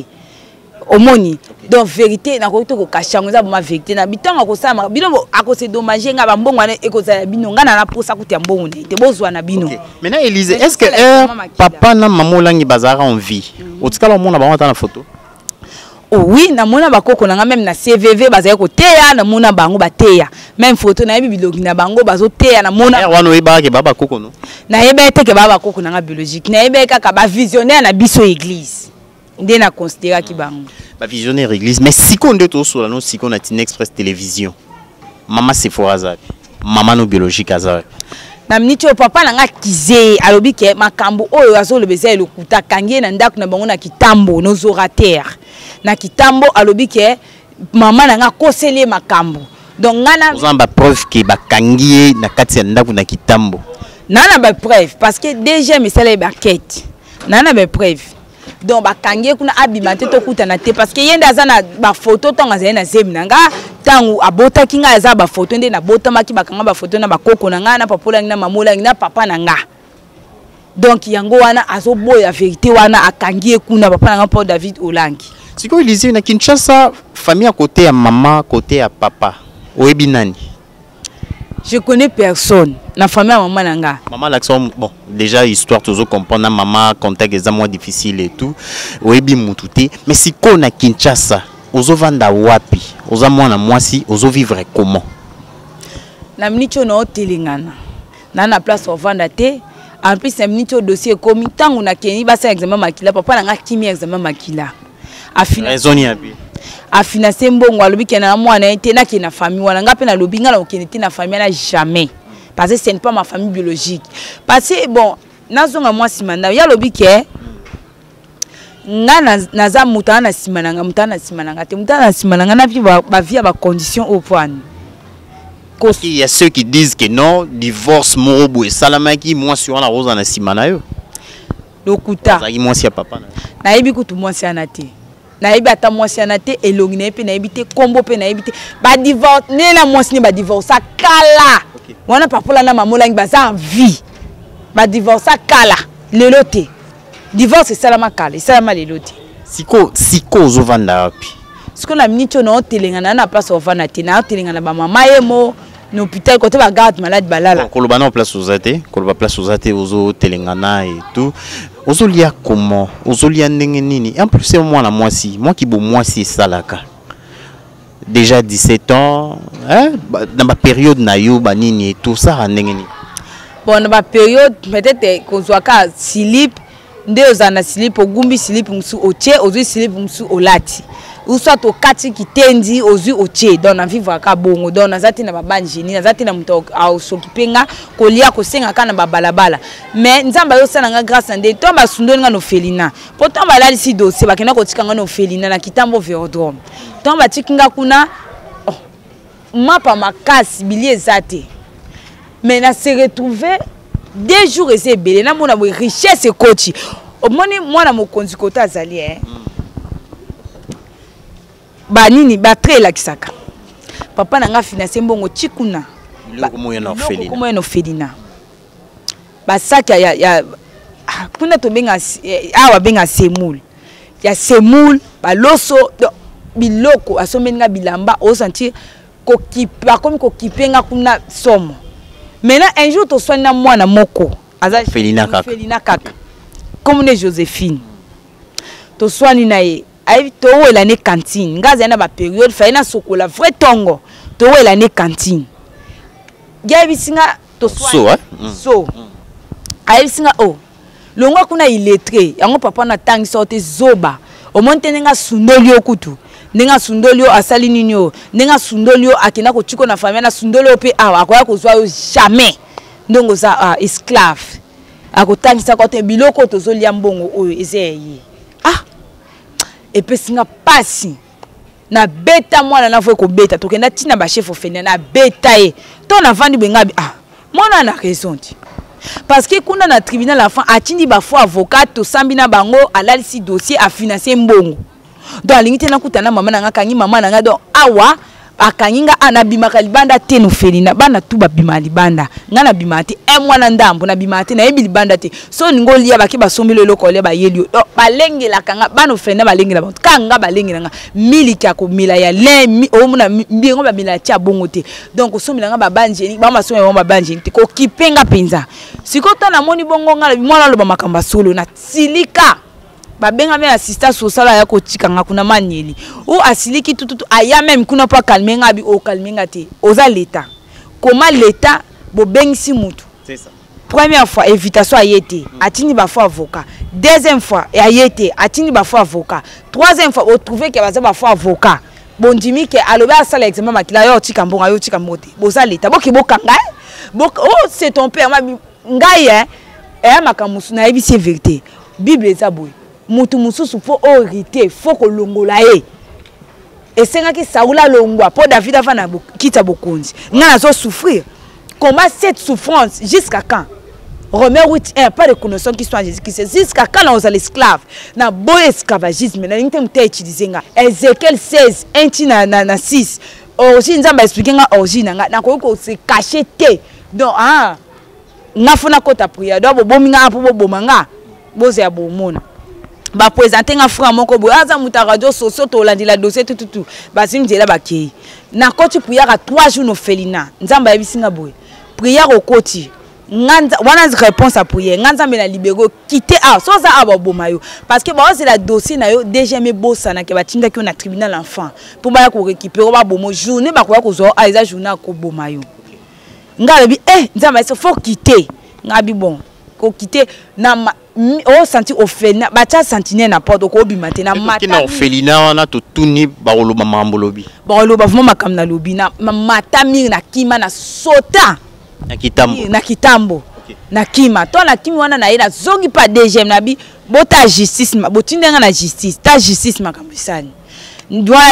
omoni donc vérité na ko to ko cacher za ma vérité na bitanga ko sama bino akose dommager nga ba mbongo na ekoza bino nga na posa kutia mbongo te bozwa na bino maintenant Élise est-ce que papa na maman langi bazara en vie otikala mona ba na photo oh oui na mona bakoko na même na CVV bazaya ko teya na mona bango bateya même photo na yebi bilogi na bango bazo teya na mona wana oyeba ke baba koko no na yeba te ke baba koko na biologique na yeba kaka ba visionnaire na biso église ndé na considérer ki bango ba visionnaire église mais siko nde to so la no siko na Tine Express télévision maman Sephora zapi maman no biologique azapi na mnicho papa na nga kize alobi ke makambo oyo azo lebeza elokuta kangie na ndaku na bango na kitambo no zorateur na kitambo alobi ke mama na nga kosele makambo donc ngana ozamba preuve ke bakangie na kati ya ndaku na kitambo nana ba preuve parce que déjà misala ba quête nana ba preuve donc bakangie kuna abimate to kutana te parce que yenda zana ba photo tonga zena zeminanga tangu abota kinga za ba photo nde na bota maki bakanga ba photo na bakoko na nga na papola na mamola na papa na nga donc yango wana azoboya vérité wana akangie kuna papa na nga Paul David Olangi siko Élise na Kinshasa famille à côté ya maman côté ya papa oyebi nani je connais personne na famille à maman nanga maman l'accent bon déjà histoire toujours comprendre maman contexte est moins difficile et tout oyebi mututé mais siko na Kinshasa ozo vanda wapi oza mwana mwasi ozo vivre comment na mnicho na hotelingana na place ovanda te en plus na mnicho dossier komi tangu na keni ba sa examen makila papa nanga kimi examen makila afina raison ya bi afina sembongo alobi kena mwana ete na kena famille wana ngape na lobinga na okenete na famille na jamais parce que ce n'est pas ma famille biologique parce que bon nazonga mwasi manda ya lobi ke nga naza mutana na simananga mutana simananga te mutana simananga na vivre ba vie ba conditions au point. Il y a ceux qui disent que non divorce morobo et salamaki moi sur la rose na simana yo lokuta za moi si papa na yebi kutu mwasi anate na yebi ata mwasi anate elongi na pe na yebi te kombo pe na yebi te ba divorce ne na mwasi ni ba divorce kala wana papola na mamola ngi baza en vie ba divorce kala lelo te divorce salama kala salama lelo te siko zo vanda wapi siko na minicho na hotelingana na place ovana te na hotelingana ba mama yemo no hôpital côté ba garde malade balala koloba na place ozate koloba place ozate ozo hotelingana et tout ozo lia comment ozo lia ndenge nini en plus c'est moi qui bo mwasi salaka déjà 17 ans hein dans ma période na yo ba nini et tout ça ndenge nini bon dans ma période peut-être kozwaka slip nde ozana slip ogumbi slip musu oche ozu slip musu olati ou soit au kati kitendi ozu oche donc na vivre ka bongo donc na zati na babanjini na zati na muto au sokipenga kolia kosenga kana babalabala mais nzamba yo sana grâce ande to ba sundoni nga no felina pourtant balali si dossier bakena ko tikanga no felina na kitambo Vérodrome donc ba tikinga kuna mapa makasi bilie zate mais na se retrouver 2 jours et c'est belé na mona richesse coach omoni mwana mokonzi kota azali ba nini ba très la kisaka papa nanga financer mbongo chikuna loko moyo no felina ba saka ya kuna to benga awa benga semoule ya semoule ba loso biloko asomenga bilamba o sentir ko kipa comme ko kipenga kuna somo maintenant un jour to soigna mwana moko Felina kaka comme ne Joséphine to soigni na ye ai to la ne cantine ngaza na ba période fa ina sokola vrai tongo to la ne cantine gabi singa to so ai singa longa kuna illettré yango papa na tangi sorte zoba o monte nga sundolio kutu ninga sundolio asali ninyo ninga sundolio akina ko chiko na famille na sundolio pe akoya ko zwa jamais ndongo za esclave akotangisa kote biloko tozolia mbongo oyo ezeye epesinga pasi na beta mwana na fwe ko beta tokenda tina ba chef ofene na beta ye to na vandi bengabi mwana na raison parce que kuna na tribunal la fin atindi ba fo avocat to sambina bango alalisi dossier a financer mbongo donc alingi te na kutana mama na nga kangi mama na nga donc awa akanginga anabimaka libanda te no felina bana tu babima libanda nga na bimati mwana ndambo na bimati na yebi libanda te so ningo lia baki basombelo loko lia ba yelio balengela kanga bana ofenda balengela ba kanga balengela nga miliki akomila ya le omuna mbingo ba mila tia bongo te donc osombela nga babanje ba masomela ba babanje te ko kipenga penza sikota na moni bongo nga mwana loba makamba solo na silika babenga me assistant social ya ko tikanga kuna manyeli ou asiliki tututu aya même kuna pa calmenga bi o calmenga te oza l'état comment l'état bo bengisi mutu c'est ça première fois invitation ayete atini ba fois avocat deuxième fois ayete atini ba fois avocat troisième fois o trouver que ba fois avocat bondimi ke aloba asala examen makila yo tika mbongo te boza l'état boki bokanga c'est ton père ma ngai makamusu na ebisi vérité bible eza boy mutu mususu fo orité fo ko longola e esenga ki saula longwa po David afana kita bokonzi nga zo souffrir comment cette souffrance jusqu'à quand Romains 8:1 pas de connaissance qui soit Jésus-Christ jusqu'à quand on est l'esclave na beau esclavagisme na nte mute utiliser nga Ézéchiel 16 1 na 6 origine nzamba expliquer nga origine nga na ko se cacher te donc nga fona kota prière do bominga po bomanga boze ya bomona ba présenter nga frère moko boy aza muta radio socio to landila dossier tout basi mjela bakei na koti prière à 3 jours no felina nzamba yabisinga boy prière au koti nganza wana réponse à prière nganza me na libéro quitter so za aboboma yo parce que ba c'est la dossier na yo déjà me bossa na ke batinga ki na tribunal enfant pour ba ko récupérer ba bomo journée ba ko zo aiza journée ko boma yo ngalebi nzamba il faut quitter ngabi bon ko quitter na o senti ofena bacha sentinelle na porte ko bimate na mata na ofelina wana to tuni ba oloba mambolobi ba oloba vraiment makam na lobi na mata mir na kima na sota na kitambo na kima to na kimi wana na ina zongi pa deuxième na bi bota justice botindenga na justice ta justice makambisani doit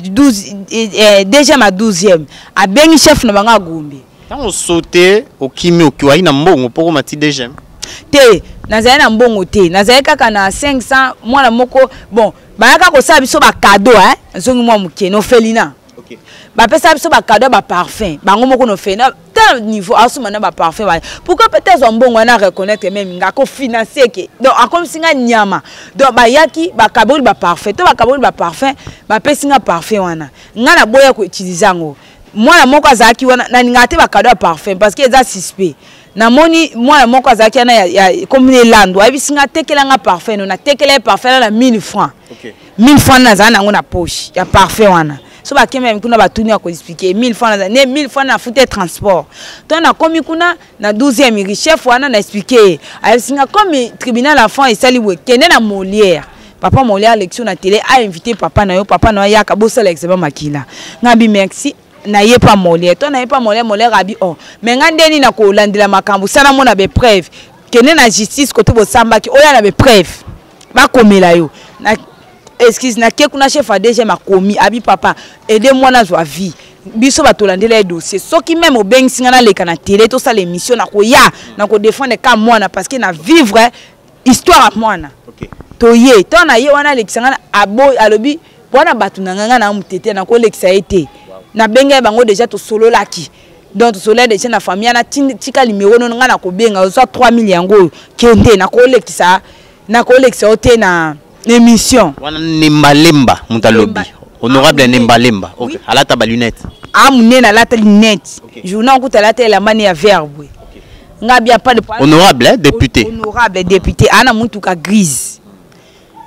12 deuxième à 12e a bengi chef na banga gombe tant sauter au kimi okiwa ina mbongo poko mati deuxième te nazali na mbongo te nazali kaka na 500 mwana moko bon bayaka ko sa biso ba cadeau zongi mwa muke no felina OK ba pesa biso ba cadeau ba parfum bango moko no felina tel niveau asuma na ba parfum pourquoi peut-être on mbongo na reconnaître même ngako financer ke donc akom singa nyama donc bayaki ba cadeau ba parfum to ba cadeau ba parfum ba pesinga parfum wana ngana boya ko utiliser ngo mwana moko azaki wana na ngate ba cadeau parfum parce que eza suspect na moni mwana moko azaki na ya comme lando abisinga tekela nga parfum no na tekela parfum na 1000 francs. OK 1000 francs na zana ngo na poche ya parfum wana so ba kema kuna batuni ko expliquer 1000 francs na ne 1000 francs na foutre transport to na komi kuna na 12e chef wana na expliquer abisinga comme tribunal enfant esali we kene na Molière papa Molière lecture na télé a invité papa na ya ka bosa l'examen makila ngabi merci na ye pas Molière to na ye pas Molière abi mais ngandeni na ko landela makambu sana mona be preuve kene na justice kote bo samba ki oya na be preuve ba komela yo na excuse na ke kuna chef ADG makomi abi papa aidez-moi na zwa vie biso ba to landela dossier soki même au beng singa na leka na télé to ça l'émission na ko ya na ko défendre ka mwana parce que na vivre histoire à mwana OK to ye to na ye wana lekisanga abo alobi bona batu na nganga na mutete na ko lekisa été na benga bango déjà to solo laki donc to solo déjà na famille na tika numéro no nga na ko benga so 3000 yango kende na ko lekisa ote na émission wana nembalemba mutalobi honorable nembalemba OK alata ba lunette amune na lata lunette journal ko talata la mani ya verbe nga bien pas de honorable député ana mutuka grise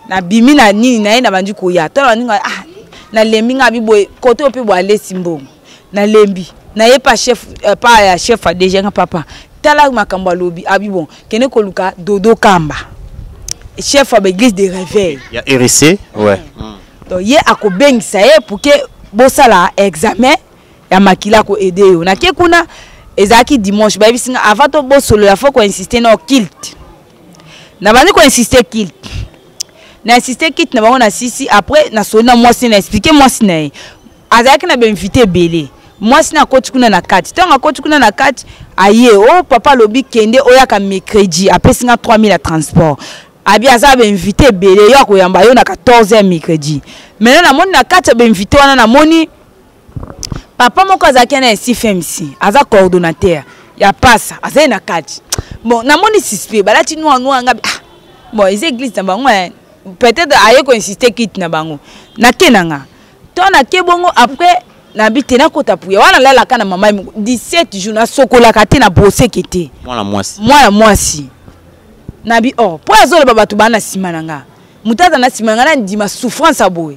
na bimi na nini na ye na bandi koya to na ninga na lembi nga biboy koto pe bo ale simbongo na lembi na ye pa chef pa chef a déjà papa tala makambo alobi abibon kene koluka dodo kamba chef of l'église de réveil il y a RC ouais donc ye akobengisa ye pour que bosala examen ya makila ko aider yo na ke kuna ezaki dimanche ba bisinga avant to bosolo la faut ko insister na kilt na bani ko insister kilt na insister kilt na bango na sisi après na sona moi si na expliquer moi si na azaki na be invité belé moi si na koti kuna na kati tonga koti kuna na kati aye oh papa lobi kende oyaka mercredi après singa 3000 à transport abi azabe invité belé yo ko yamba yo na 14h mercredi mais na moni na kati be invité wana na moni papa moko azaki na SFMC aza coordonnateur ya passa azai na kati bon na moni suspect balati noa ngabi bon les églises na bango peut-être aye ko insister kit na bango na kenanga to na ke bongo après na bité na kota puya wana lala kana mama 17 jours na sokola kate na bosé kete mwana mwasi na bi oh po azole baba tu bana simananga mutata na simananga na ndima souffrance aboy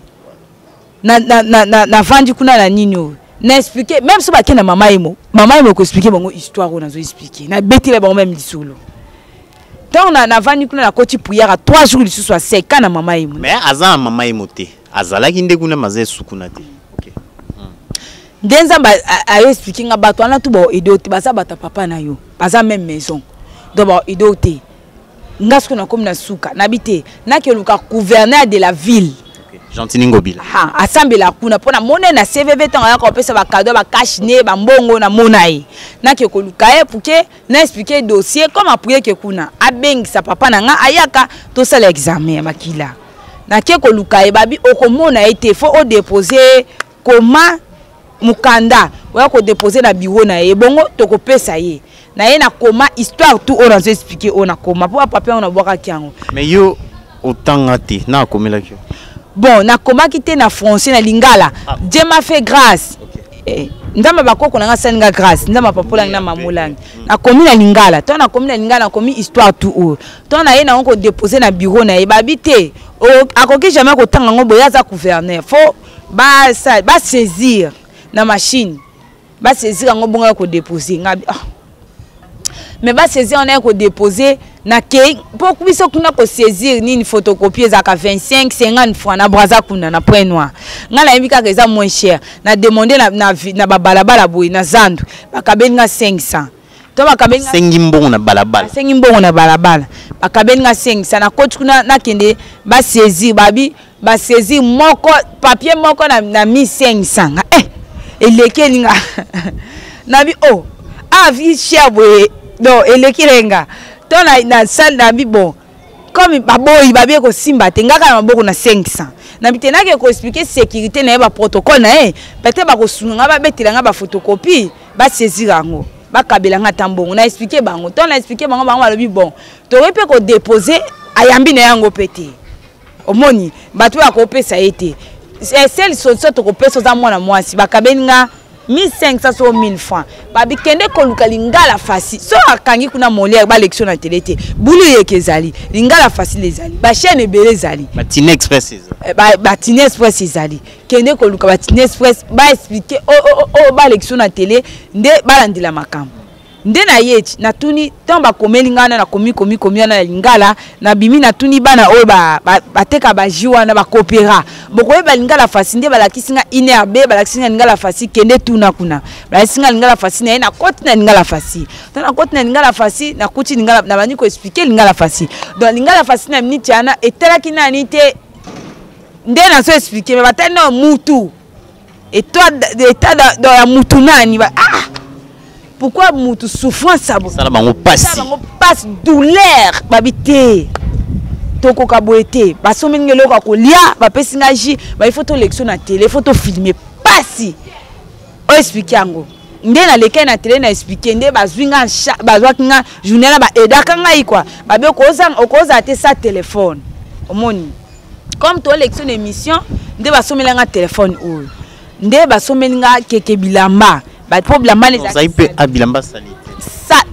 na vandi kuna na nini na expliquer même so ba kena mama imo ko expliquer bango histoire on azo expliquer na betile bango même lisolo tant na vandi kuna na koti puyara 3 jours lisusu a seka na mama imo mais azan mama imo te azalaki ndekuna maze sukuna te OK denza ba a expliquer nga bato ana tu ba idote ba sa bata papa na yo baza même maison donc ba idote ngasko na comme na suka na bité na ke luka gouverneur de la ville Gentini Ngobila assemble la kuna pona mona na CVV tanga ya ko pesa ba cadeau ba cash ne ba mbongo na monae na ke ko lukaye pour que na expliquer dossier comme appuyer ke kuna abengisa papa na nga ayaka to sala examen makila na ke ko lukaye babi okomona ete faut o déposer comment mukanda wa ko déposer na bureau na ye bongo to ko pesa ye na ye na comment histoire tout on a expliquer on a comment pour papa on a boka kiango mais yo otangati na komela kyo bon na comment quitter na français na lingala Dieu m'a fait grâce ndama bakoko na nga grâce ndama papola na mamulang na komi na lingala to na komi na lingala na komi histoire tout o to na ye na ko déposer na bureau na ye babité o akoki jamais ko tanga ngo boya za gouverneur faut ba saisir na machine ba saisir ngo bonga ko déposer ngabi mais ba saisir on a ko déposer na ke pour biso kuna ko saisir ni photocopie za ka 25 50 francs na braza kuna na point noir ngala yebika ka eza moins cher na demander na babalabala boy na zandu bakabenga 500 to bakabenga sengimbongo na balabala bakabenga 500 na koti kuna na kende ba saisir babi ba saisir moko papier moko na 1500 elekelinga nabi oh avi cher boy do elekilenga to na salle na bon comme baboyi babie ko simba te ngaka na maboko na 500 na bitena ke ko expliquer sécurité na ba protocole na peut-être ba ko sunga ba betela nga ba photocopie ba saisir ngo ba kabela nga tambongo na expliquer bango to na expliquer bango balobi bon to repe ko déposer ayambi na yango pété omoni batu ya ko pesa été celle solution to ko pesa za mwana mwasi ba kabenga 1500 so 1000 francs babi kende ko luka lingala fasi so akangi kuna molière ba lection na télé te bulu yekezali lingala fasi lezali ba chaîne belé zali ba Tine Express ba Tine Express ezali kende ko luka ba Tine Express ba expliquer ba lection na télé nde balandila makambo nde na yeti na tuni tamba komelingana na komi na lingala na bimi na tuni bana o ba teka ba jiwa na ba coopéra boko ba lingala fasi nde balakisinga inerbe balakisinga lingala fasi kende tuna kuna balakisinga lingala fasi na koti na lingala fasi to na koti na lingala fasi na kuti lingala na bani ko expliquer lingala fasi donc lingala fasi na minute yana etalaki na nite nde na so expliquer mais batana mutu et toi état dans ya mutu nani ba pourquoi mutu souffrance ça bango passe douleur babité toko kaboete basomi ngelo ka kolia ba pesinga ji ba photo lection na télé photo filmer pasi o expliquer ngo nde na leke na télé na expliquer nde bazwinga bazwakinga journée na ba edaka ngai quoi ba be okoza te sa téléphone omoni comme to lection émission nde basomela nga téléphone o nde basomelinga keke bilamba ba problème les ça abilamba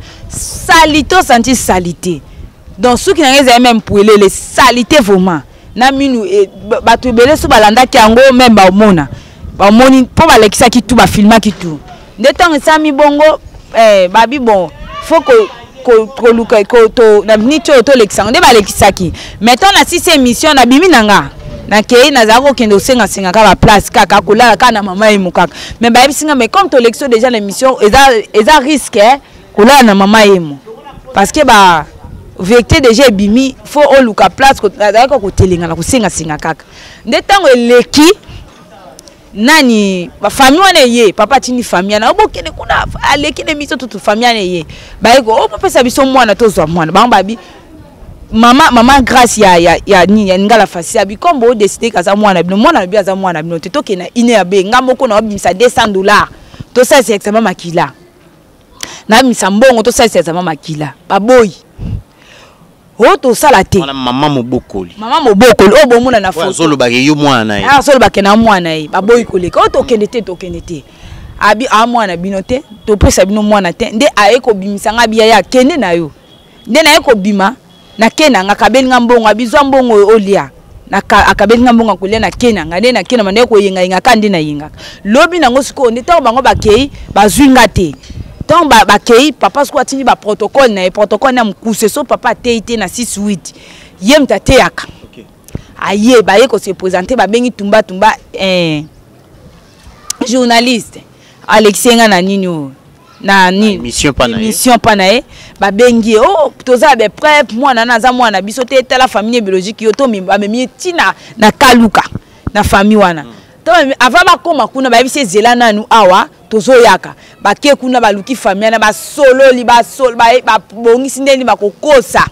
salito senti salité donc ceux qui n'ont même pour les salité vraiment na minu bato ebele so balandaki yango même baomona bamoni mpo balekisaki tu bafilmaki tu nde ntango esami bongo babi bon faut koluka na miniti oyo tolekisa yango nde balekisaki maintenant na 6 émission na bimi na nga nakei nazala kokende osengasengaka baplace kaka kolala kaka na mama yemo kaka mais bayebisinga mais comme tolekisi déjà l'émission eza risque kolala na mama yemo parce que ba vérité déjà ebimi faut oluka place nazalaka kotelenga na kosengasenga kaka nde ntango eleki nani famille wana ye papa tini famille na obokene kuna aleki na miso tutu famille wana ye baiko opesa biso mwana tozwa mwana bango babi mama grâce ya ngala fasi abi kombo o décider kaza mwana bino mwana bi aza mwana bino toke na ine ya be ngambo ko na obimisa $200 to ça c'est examen makila na bimisa mbongo to ça c'est examen makila baboyi o to sala te mama mobokoli o bomona na photo solo ba yo mwana ye solo ba kena mwana ye baboyi koleka o to kende te abi a mwana bino te to pesa bino mwana te nde aeko bimisa nga biya ya kende na yo nde na eko bima na kena nga kabeli nga mbongo abizwa mbongo olia na akabeli nga mbongo kolia na kena nga nde na kena mande ko yenga kandi na yenga lobi nango siko nde tawo bango bakei bazwinga te tant bakei papa siko atindi ba protocole na protocole na mkuse so papa teite na 6-8 yem tate yaka aye baye ko se présenter ba bengi tumba journaliste Alexenga na nini na ni mission panae ba bengi toza be prep mwana na za mwana biso te la famille biologique yo to memi tina na kaluka na famille wana to avant ba koma kuna ba bise zela nanu awa tozo yaka ba ke kuna ba luki famille na ba solo li ba sol ba bongisi ndeni ba kokosa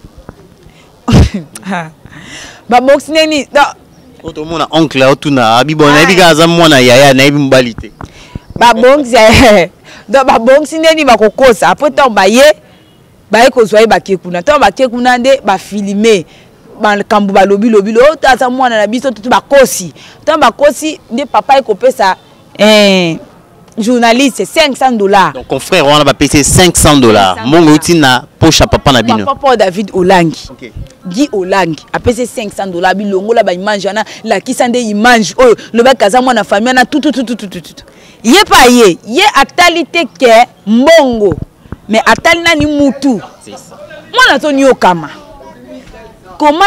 ba bongisi ndeni to mona oncle otuna abibona biga za mwana yaya na ibimbalite ba bongisi donc ba bongisi ndeni ba kokosa après temps baye kozwa ba kuna temps ba kuna nde ba filmer ba kambu ba lobi o taza mwana na biso tutu ba kosi temps ba kosi nde papa ekopesa journaliste $500 donc confrère on va payer $500 mongo tina poche papa na bino papa David Olangi Guy Olangi a payé $500 bilongo la ba image na la kisande image oh le ba kaza mwana famille na tout ye pa ye atalité ke mbongo mais atali na ni mutu mwana to ni okama koma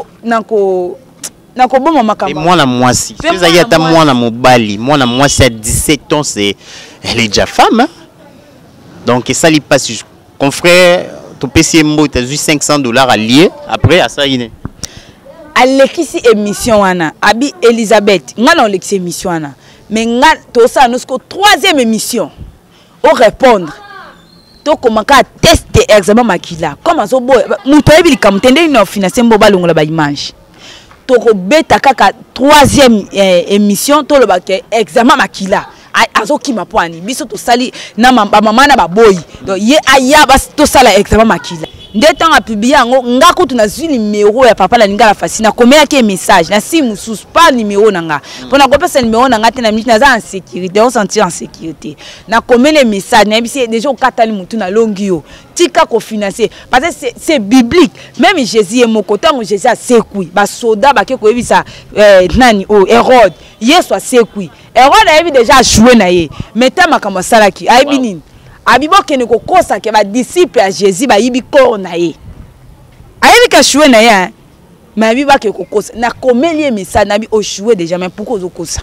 nako boma makamba mwana mwasi c'est ya ta mwana mwasi à 17 ans c'est elle est déjà femme hein? Donc ça lui passe confrère to PC mbo tu as eu $500 à lier après à ça ine alekisi émission wana abi Elisabeth ngana olekisi émission wana mais nga to ça nous ko 3e émission au répondre to komaka tester examen makila comme so boy muto ebili kamtende ino financer mbo balongola ba image to ko beta kaka 3e émission to lo ba ke examen makila azoki mapwani biso to sali na mama na baboyi donc ye aya bas to sala examen makila nde tanga publier ngo ngako tuna zwi numéro ya papa la ngala fasina komela ke message na si musus pas numéro nanga pona ko pesa numéro nanga te na minute na za en sécurité on sentir en sécurité na komela message na bisi déjà okatali mutu na longio tika ko financer parce que c'est biblique même Jésus est moko tango Jésus a sekui ba soda ba ke ko ebisa nani Hérode Yesu a sekui Hérode a déjà joué na ye meta makamba salaki ayebi nini abibo kene ko kosa ke ba disciple à Jésus ba yibi corps na ye ayebi ka jouer na ye mais abiba ke ko kosa na komelie message na bi o jouer déjà mais pourquoi zo kosa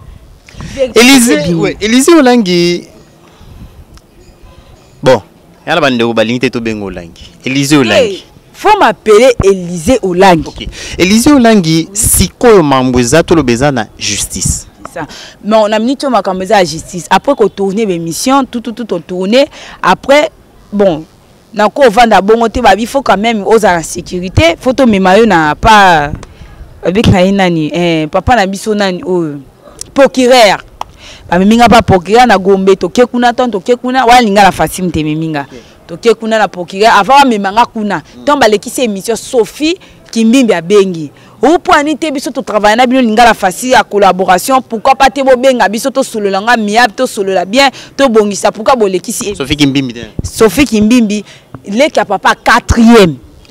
Élisée Olangi bon yala bande ko balingite to bengo Olangi Élisée Olangi faut m'appeler Élisée Olangi OK Élisée Olangi sikoyo mambweza to lobeza na justice. Mais on a mis tout ma caméra à justice. Après qu'on tourne l'émission, tout on tourne. Après, bon, na ko vendre bon te babi faut quand même aux en sécurité. Photo me mayo na pas avec nani papa na biso nani procureur. Ba minga pas procureur na Gombe to ke kuna tonto ke kuna wa linga la fasim te minga. To ke kuna na procureur avant me manga kuna. Tomba lekisi émission Sophie Kimbimbi a bengi. Ou pour aniter biso to travailler na bino lingala facile à collaboration pourquoi pas te bo benga biso to solo langa miab to solo la bien to bongisa pourquoi bo lekisi Sophie Kimbimbi Sophie Kimbimbi le ka papa 4e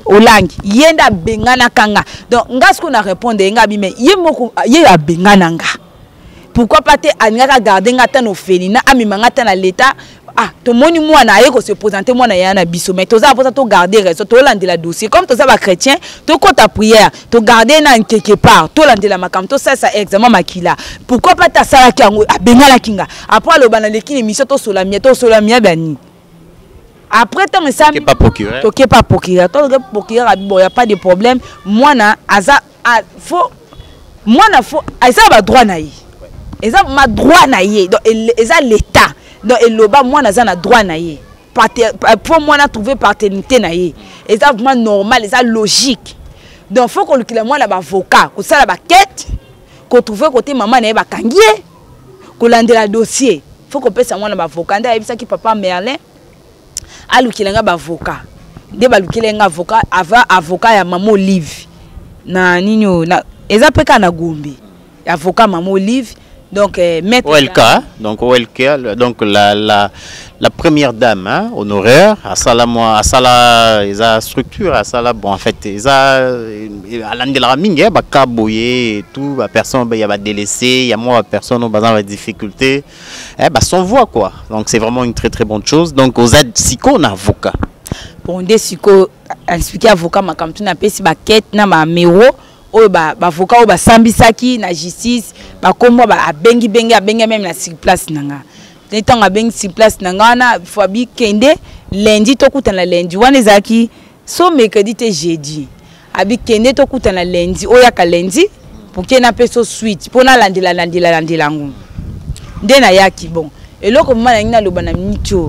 olangi yenda bengana kanga donc ngas ko na répondre nga bi mais yemoko ye a bengana nga pourquoi pas te anga garder nga tan ofeli na amimanga tan na l'état ah to moni mwana aye ko se présenter mwana yana biso mais to za pour ça to garder raison to landela dossier comme to za ba chrétien to kota prière to garder na quelque part to landela makam to ça examen makila pourquoi pas ta sala kango abengala kinga après le bana lekini mission to solamia bani après tant ça qui pas procureur to qui pas procureur to procureur bon y a pas de problème mwana aza faut mwana faut aza ba droit na yi eza ma droit na yi donc eza l'état donc eloba mwana aza na droit na yi pour mwana trouver paternité na yi eza vraiment normal eza logique donc faut qu'on le mwana ba avocat ko sala ba quête ko trouver côté maman na yi ba kangier ko landela dossier faut qu'on pesa mwana ba avocat nda yebisa ki papa Merlin alukilanga ba avocat de balukilenga avocat ya maman Olive na ninyo na eza peka na gombe avocat maman Olive donc maître OLK donc la première dame hein, honoraire à sala eza structure à sala bon en fait eza alandela mingi ba kaboye et tout ba personne il y a ba délaissé il y a moi personne au bazan la difficulté bah son voix quoi donc c'est vraiment une très bonne chose donc aux aides siko on avocat bon des siko expliquer avocat makamtu na pesi ba quête na ma mero o ba avocat o ba sambisaki na justice ba kombo ba abengi même na sur place nanga tant abengi sur place nanga na fabi kende lundi to kutana lundi wana ezaki so mercredi te jeudi abi kende to kutana lundi o ya ka lundi pour que na peso suite pour na landela ngu ndena yaki bon eloko mama na loba na micho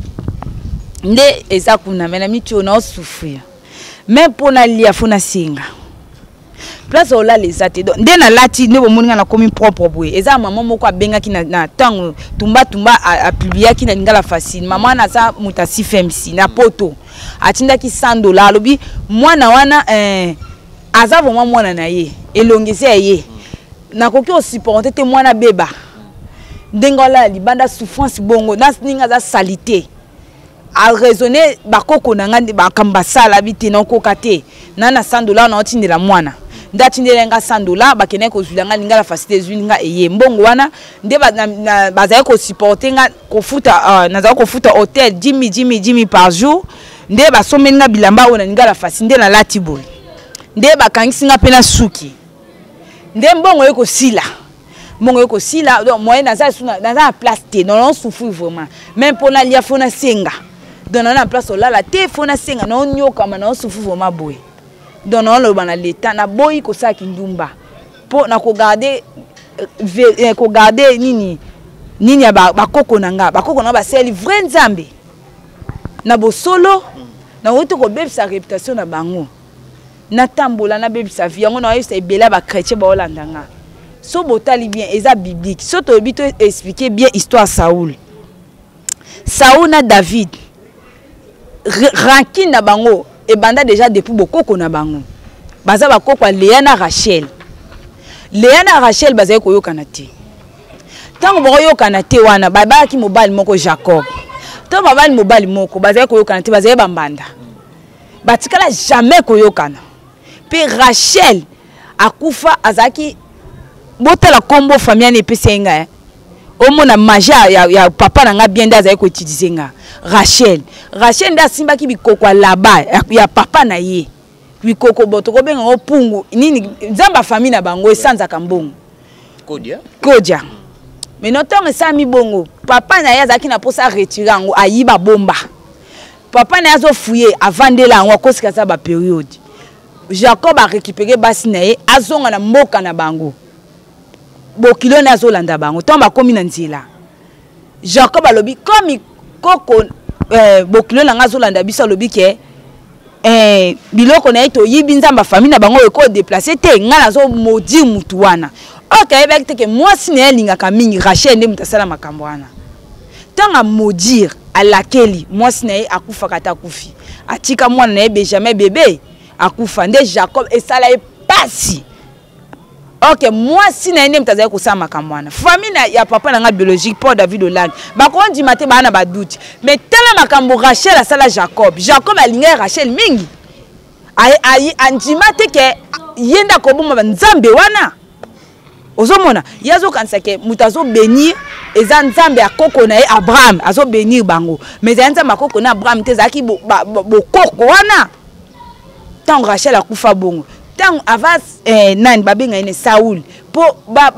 nde ezakuna mena micho na souffrir mais pour na lia fona singa place ola les até donc ndena lati ne bomoninga na komi propre boye eza maman moko abenga ki na tango tumba a publier ki na ngala facile maman na sa mutasi femsi na poto atinda ki $100 lobi mwana wana aza vraiment mwana na ye elongisi ye na koki o supporter te mwana beba ndengola libanda souffrance bongo na ninga za salité a raisonner bakoko nanga bakamba sala biti na kokate na $100 na otindela mwana ndatindelenga $100 bakene ko zulanga ninga la facilité zulinga eye mbongo wana nde bazaye ko supporter nga ko futa naza ko futa hôtel 10 par jour nde basomenga bilamba ona ninga la facilité na latiboy nde bakangisinga pena suki nde mbongo yeko sila donc moyen naza place te non souffrir vraiment même pour na lia fona senga donc na place là la te fona senga non nyoka na souffrir vraiment boy donc non le bana l'état na boy ko sa kindumba pour na ko garder nini ya bakoko nanga ba seli vrai nzambe na bo solo na woto ko bebe sa réputation na bango na tambola na bebe sa vie yango na yo sa ebela ba chrétien ba olandanga so botali bien eza biblique so to bito expliquer bien histoire Saoul na David rancune na bango et banda déjà depuis bokoko na bango baza bakoko Léa na Rachel baza ko yokana te tango boko yokana te wana baba ki mobali moko Jacob to mobali moko baza ko yokana te baza bambanda batikala jamais ko yokana pe Rachel akufa azaki botala kombo famille ne pesenga omona maja ya papa nanga bien ndaza ko utiliser nga Rachel nda simba ki bikoko laba ya papa na ye bikoko botoko benga opungu nini nzamba famille na bango esanza kambongo kodia mais notonga sami bongo papa na ye azaki na posa retirer ngo ayiba bomba papa na yazo fouiller avandela ngo kosika sa ba période Jacob a récupéré basi na ye azonga na mboka na bango bokilo na zolanda bango tomba komi na nzela Jacob alobi komi koko bokilo na ngazolanda biso alobi ke biloko na eto yibi nzamba famille na bango eko déplacer te ngana zo maudire mutu wana okay ebek ke mwasi na elingaka mingi Rachel nde mutasala makambo wana tanga maudire alakeli mwasi na akufa kata kufi atika mwana na Benjamin bébé akufa nde Jacob esala pasi. Ok, moi si na ene mtazaye kusama makambo wana. Famille ya papa na nga biologique Paul David Hollande. Bako ndi mate bana ba doute. Mais tala makambo Rachel asala Jacob. Jacob alinga Rachel mingi. Ayi anjima teke yenda ko boma nzambe wana. Ozomona yazo kansake mutazo bénir eza nzambe akoko na Abraham azo bénir bango mais eza makoko na Abraham te zaki bo koko wana tant Rachel akufa bongo tant avas nani babenga ine Saul po ba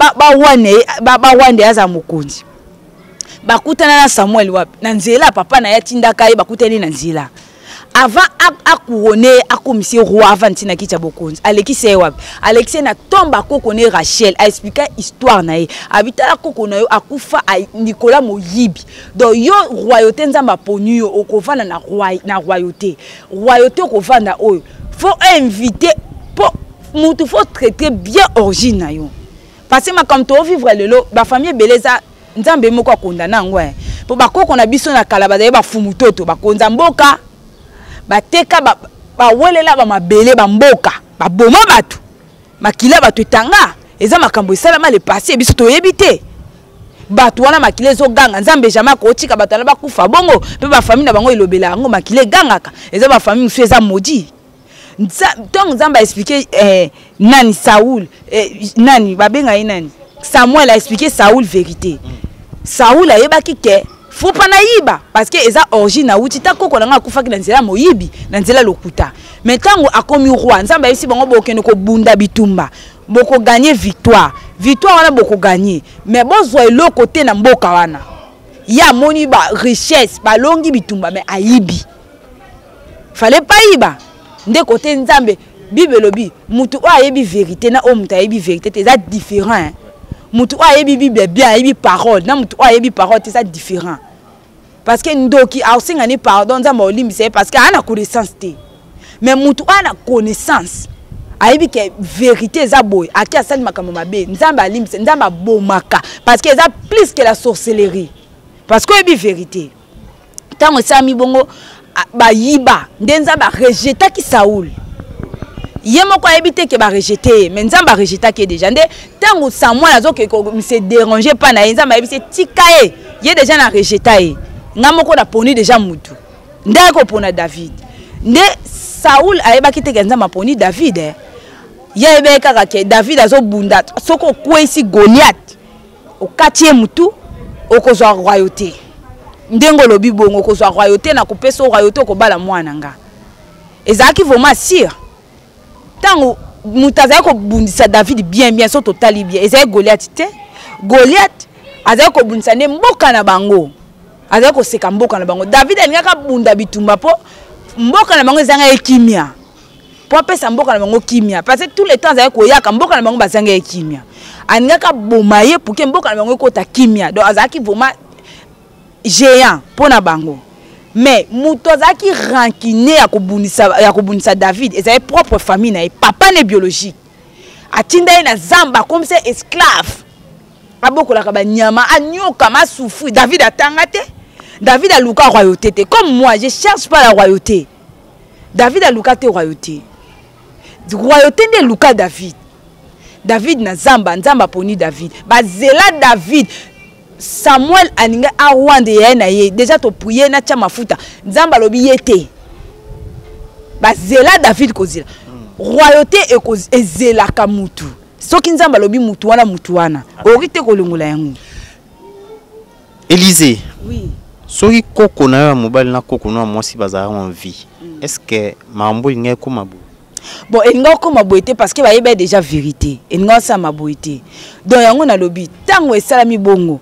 wande aza mokonzi bakutana na Samuel wapi na nzela papa na yatindaka ye bakutani na nzela avant à couronner à commisser roi avant tina kicha bokonzi aleki se wapi alexi na tomba kokone Rachel a expliqué histoire na ye habita la kokona yo akufa Nicolas Moyibi donc yo royauté nzamba ponu yo okovana na royauté okovanda oyo faut inviter pour mutu faut traiter bien origine na yo parce que comme to vivre lelo ba famille beleza nzambe moko akondana ngwe po bakoko na biso na kala ba fumu toto bakonza mboka bateka ba welela ba mabele ba mboka ba boma batu makila batu etanga eza makambo esalama le passé biso to yebite batu wana makile zo ganga nzambe jamais ko tika batala ba kufa bongo pe ba famille na bango ilobela ngo makile gangaka eza ba famille musu eza maudit donc nzamba expliquer nani Saoul nani babenga nani Samuel a expliqué Saoul vérité Saoul a yebaki ke faut pas naïba parce que eza origine na utita koko na kufa ki na nzela moyibi na nzela lokuta mais tango akomi roi nzamba yesi bango bokene ko bunda bitumba boko gagner victoire wana boko gagner mais bozwa le côté na mboka wana ya moni ba richesse ba longi bitumba mais ayibi fallait pas yiba nde côté nzambe bible lobi mutu o ayebi vérité na o mutu ayebi vérité c'est différent hein? Mutu a yebi bible bien yebi parole na mutu a yebi parole c'est ça différent parce que ndoki a singani pardon nzamba olimbi c'est parce que ana connaissance té mais mutu ana connaissance a yebi que vérité za boy aki asali makambo mabe nzamba alimbi nzamba bomaka parce que ça plus que la sorcellerie parce que yebi vérité tango sami bongo ba yiba nzamba rejeta ki Saoul yemo ko habité que ba rejeter mais nzamba rejeta que déjà ndé tango Samuel azo que se déranger pas na nzamba habité tikae yé déjà na rejeta e ngamoko na poni déjà mutu ndé ko pona David ndé Saoul ayeba kite que nzamba poni David yé ebe kaka ke David azo bunda soko kwesi Goliath au 4e mutu okozwa royauté ndengo lobi bongo okozwa royauté na kopeso royauté ko bala mwana nga ezaki vraiment sire tango mutaza ko bundisa David bien so totali bien ezai Goliath te Goliath azai ko bundisa ne mboka na bango azai ko seka mboka na bango David alingaka bunda bitumba po mboka na bango ezanga ekimia po pesa mboka na bango kimia parce que tout le temps azai ko yaka mboka na bango bazanga ekimia alingaka bomaye pour que mboka na bango ko ta kimia donc azaki vraiment géant pour na bango mais mutozaki rancune ya kobunisa David et sa propre famille na papa ne biologique atinda na zamba comme c'est esclave abokola ka banyama anyoka masufu David atanga te David a luka royauté te comme moi je cherche pas la royauté David a luka te royauté de luka David na zamba nzamba poni David bazela David Samuel aninga awande ya na ye déjà to prier na tia mafuta nzamba lobi yete bazela David kozela royauté ezela ka mutu soki nzamba lobi mutu wana orite kolongola yango Élysée oui soki koko na ya mobali na koko na mwasi bazara en vie est-ce que mambo inga ko mabu bon elinga ko maboité parce que ba yeba déjà vérité elinga sa maboité donc yango na lobi tango esalami bongo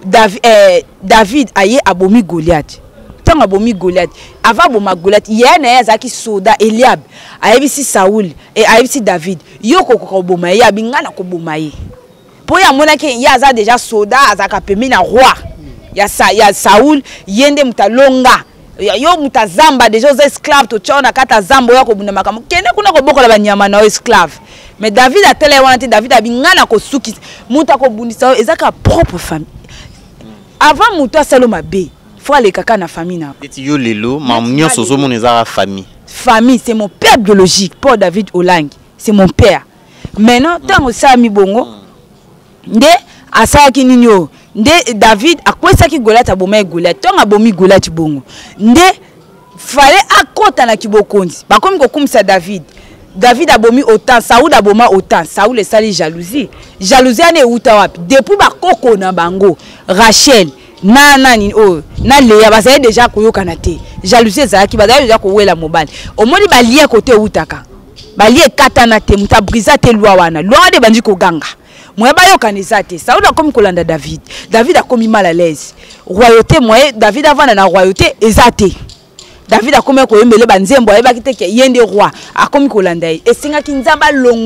David aye abomi Goliath tango abomi Goliath avant aboma Goliath yena yazaki soda Eliab ayebisi Saoul et ayebisi David yoko ko boma ye abingana ko boma ye po ya mona ke yaza déjà soda azaka pemi na roi ya Saoul yende mutalonga yo mutazamba déjà aux esclaves to chona kata zambo yako bunda makamo kene kuna ko bokola banyama na esclave mais David a tele wana te David abingana ko suki muta ko bundisa ezaka propre famille. Avant muto saloma be, faut aller kaka na famille na. Yo lelo, mamnyo sozo mon ezara famille. Famille, c'est mon père biologique, Paul David Olang, c'est mon père. Maintenant, tant ça mi bongo, nde asaki ninyo, nde David akwesa ki Goliath aboma Goliath, tant abomi Goliath bongo. Nde fallait akota na kibokonzi ba comme ko kumisa David a bomi autant Saoul a boma autant Saoul est sali jalousie ane uta wapi depuis ba koko na bango Rachel na nani oh na Léa bazali déjà koyokana te jalousie ezalaki bazali déjà kowela mobali omoni balie côté utaka balie katana te muta brisa te loi wana de bandi ko ganga moye bayokana ezate Saoul a komi kolanda David a komi mal à l'aise royauté moye David avana na royauté ezate David a komi koyembele banzembo ayebaki te ke yende roi a komi kolanda ye esengaki nzamba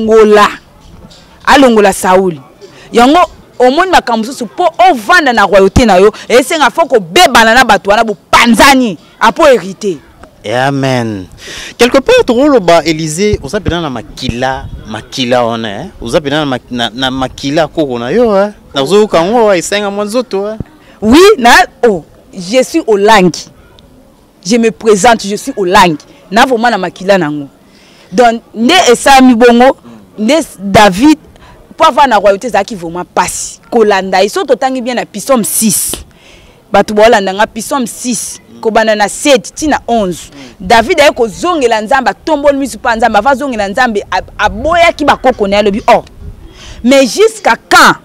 alongola Saoul yango omoni makambo susu po ovanda na royauté na yo esenga foko bebana na bato wana bopanzani apo hérité. Amen. Quelque part toloba Élysée osapena na makila on hein osapena na makila koko na yo hein nazo kango esenga mwanzoto hein. Oui na oh je suis au langi. Je me présente, je suis au langue. Na vraiment na makila nango. Donc ne esami bongo, ne David pour avoir na royauté ça qui vraiment passe. Kolanda ils sont totangi bien na Psaume 6. Batu bolanda na Psaume 6, ko banana 7 tina 11. David a ko zongela nzamba tombol misu pa nzamba va zongela nzambe aboya ki bakoko na lobi oh. Mais jusqu'à quand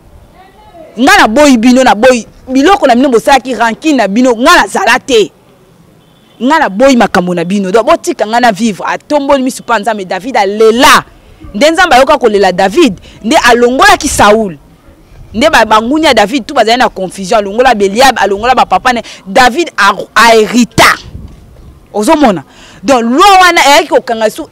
ngana boy bino na boy biloko na bino bosaki ranking na bino ngana zalate. Ngana boy makambo na bino do botika ngana vivre atomboli misu panza me David alela ndenzamba yoka kolela David nde alongola ki Saoul nde bangunya David tout bazali na confusion alongola Beliab alongola ba papa ne David a hérita ozomona donc loi wana eyaki kokanga su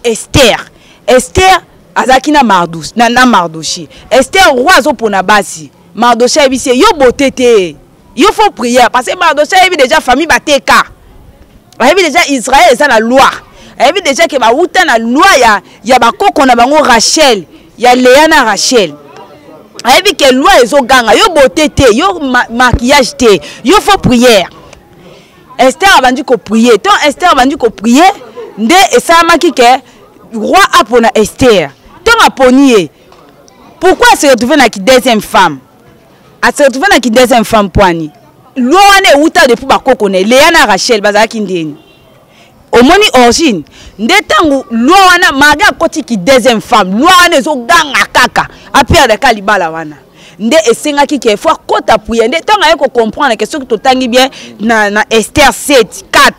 Esther azaki na Mardoché Esther roi azopona basi Mardoché ebisi yo botete yo faut prier parce que Mardoché ebi déjà famille bateka. Il y a déjà Israël ça la loi. Il y a déjà que ba uta na loi ya ba koko na bango Rachel, ya Léa na Rachel. Il y a que loi ezo ganga yo botete, yo maquillage te, yo faut prière. Esther a vendu ko prier. Tant Esther a vendu ko prier, nde esa maki ke roi a pona Esther. Tant a ponier. Pourquoi se retrouver na ki deuxième femme? A se retrouver na ki deuxième femme poani. Loi wana uta depuis ba koko ne Léa na Rachel bazaki ndeni omoni origine nde tangu loi wana maga koti ki deuxième femme loi wana ezo ganga kaka apia de kalibala wana nde esenga ki ke fois kota puye nde tangu ayeko comprendre que ce que totangi bien na Esther 7:4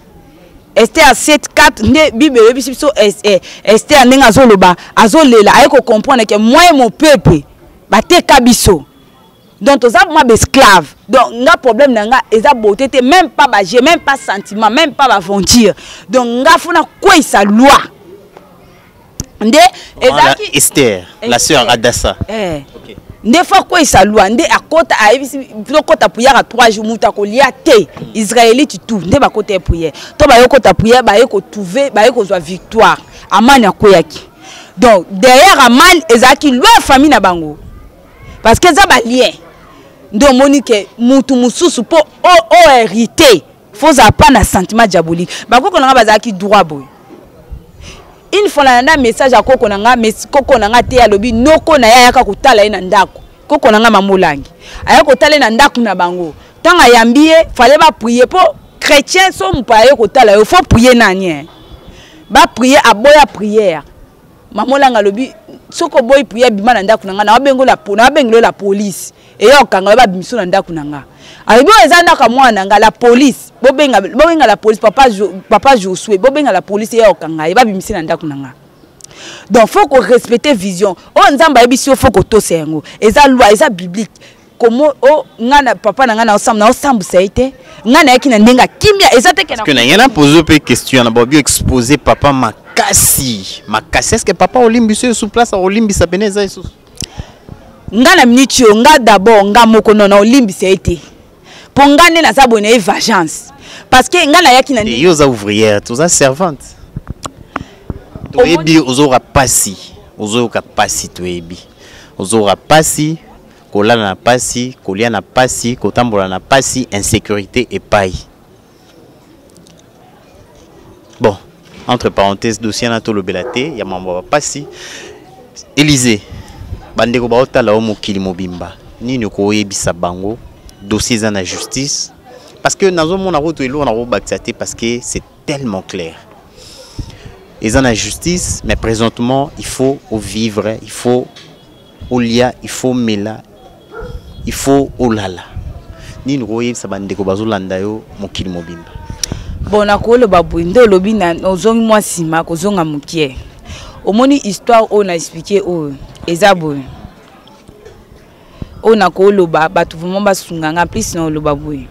Esther 7:4 nde bible biso Esther ndenga azoloba azolela ayeko comprendre que moi et mon peuple bateka biso. Donc, tu as des esclaves. Donc, il y a un problème, il y a beauté, même pas j'ai même pas sentiment, même pas aventure. Donc, il y a quoi sa loi. Esther, la sœur Adassa. Des fois, quoi sa loi. Des à côté, à prière à 3 jours, muta ko liate. Israélite tout. Des à côté prière. Toi, bah yoko ta prière, bah yoko trouver, bah yoko soit victoire. Aman ya koyaki. Donc, derrière Aman, ezaki loi famille na bango. Parce que ça va lien. Donc Monique mutu mususu po o hérité faut pas na sentiment diabolique ba koko nanga bazaki droit boy une fois na message à koko nanga te alobi noko na yaka kutala ina ndako koko nanga mamolangi aya kotala na ndako na bango tanga yambie fallait ba prier po chrétien so mpaye kotala il faut prier nani ba prier aboya prière mamolanga lobi soko boy prier bima na ndako nanga na bengo la police et yo kanga ba bimiso na ndako nanga ayibo ezanda ka mwana nga la police bobenga la police papa Josué bobenga la police yo kanga ba bimiso na ndako nanga. Donc faut qu'on respecte vision o nzamba ebisi faut ko to sengo eza loi eza biblique comment o ngana papa nanga na ensemble ça été ngana yaki na ndenga kimia eza te que na yana poser pe question na bobi exposer papa makasi est-ce que papa olimbi sur place olimbi sa beneza yesu ngana minitio nga d'abord nga moko nona olimbi ça été pour ngane na sabone vengeance parce que ngana yaki na yo za ouvrière tu za servante toyebi ozora pasi ozoka pasi toyebi ozora pasi kolala na pasi kolia na pasi kotambola na pasi insécurité et paille. Bon, entre parenthèses dossier na to lobelate ya mambo pasi Élysée bandeko baotala o mokili mobimba nini ko yebisa bango dossier za na justice parce que dans mon route on a baptisé parce que c'est tellement clair. Ils ont la justice, mais présentement il faut au vivre, il faut au lia, il faut mela, il faut au lala. Ni nous ça bande ko bazolanda yo mokili mobimba. Bon akolo babu ndo lobina ozongi moi sima ko zonga mukie. Omoni histoire on a expliqué o ezabo. On a kolo ba batu vraiment basunganga plus na loba boy.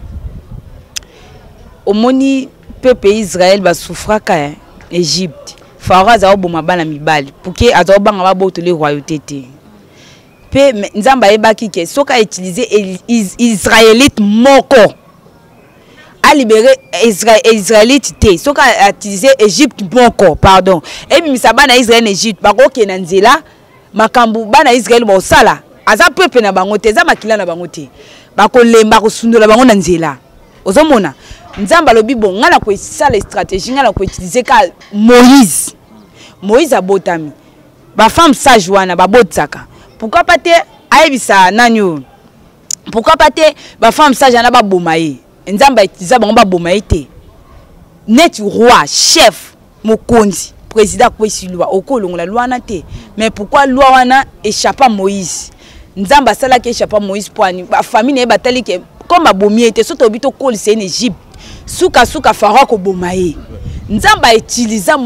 Omoni peuple Israël ba souffra ka Égypte. Pharaon za oboma bana mibali pour que azobanga ba botole royauté te. Pe nzamba ebaki ke soka utiliser israélite moko a libéré israélite te soka utiliser Égypte moko pardon et bimisa bana Israël Égypte bako ke na nzela makambu bana Israël bo sala aza peuple na bango te za makila na bango te bako lemba ko sundola bango na nzela ozomona nzamba lobi bon ngala ko sala stratégie ngala ko utiliser ka Moïse abotami ba femme sage wana ba botsaka. Pourquoi pas te aibisa nanyo? Pourquoi pas te ba femme sage na ba bomaye? Nzamba itiza ba bomaye te. Net roi, chef, mokonzi, président ko isi loi okolongo la loi na te. Mais pourquoi loi wana échappe à Moïse? Nzamba sala ki échappe à Moïse pour ba famille ne batali ke comme ba bomié te soto bito kol c'est en Égypte. Souka Pharaon ko bomaye. Nzamba utiliza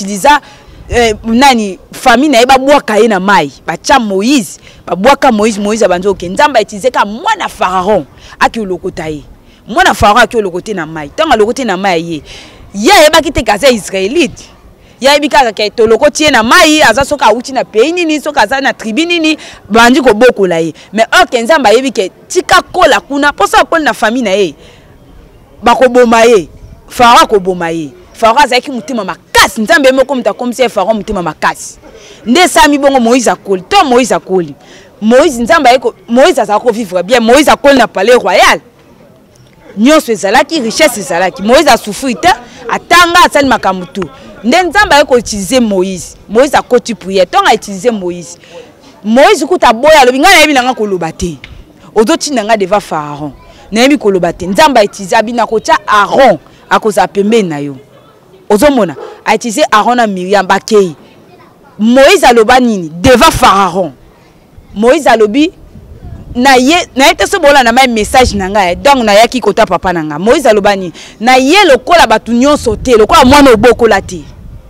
nani famille na eba bwaka ye na mai bacha Moïse babwaka Moïse abanzo ke nzamba itizeka mwana Pharaon aki olokota ye mwana Pharaon aki olokote na mai tanga lokote na mai ye eba kite kaza israélite ya ebika ka to lokoti na mai aza soka uti na pays nini soka za na tribu nini bandi ko bokola ye mais ok nzamba yebike tika kola kuna posa kola na famille na ye bakoboma ye Pharaon ko boma ye Pharaon azaki mutima makasi nzambe moko muta comme si Pharaon mutima makasi nde sami bongo Moïse akoli to Moïse akoli Moïse nzamba eko Moïse azako vivre bien Moïse akoli na palais royal nyonso ezalaki richesse ezalaki Moïse a souffrir te atanga asali makamutu nde nzamba eko utiliser Moïse akoti prière to nga utiliser Moïse kuta boya lobi nga na yebi nanga koloba te ozoti nanga devant Pharaon na yebi koloba te nzamba utiliser abina kotia Aaron akoza pembe na yo ozomona a utilisé Aaron na Miriam bakei Moïse aloba nini devant Pharaon Moïse alobi na yete so bola na message nanga donc na yaki kota papa nanga Moïse aloba nini na ye lokola batu nyonso te lokola mwana obokola te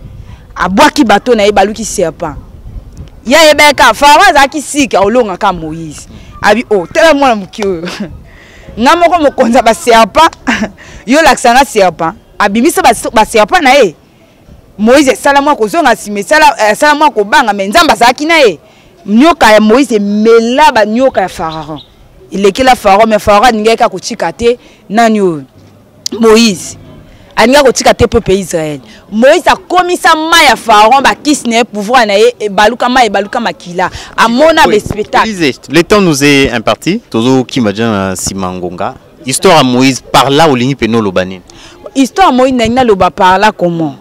abwaki bato na ye baluki serpent ya ebeka Pharaon zaki sika olonga ka Moïse abi oh tela mwana mukio nga moko mokonza ba serpent yo laksanga serpent abimisa ba serpent na ye Moïse salama ko zonga sime salama ko banga mais nzamba zaki na ye nyoka ya Moïse mela ba nyoka ya Pharaon il est que la Pharaon mais Pharaon ngeka ko chikate nanyo Moïse aninga ko chikate peuple Israël Moïse a commis sa ma ya Pharaon ba kisne pouvoir na ye baluka ma e baluka makila amona be spectacle. Le temps nous est imparti tozo kimajan simangonga histoire à Moïse par là au lingi peno lobani histoire Moïse na loba par là comment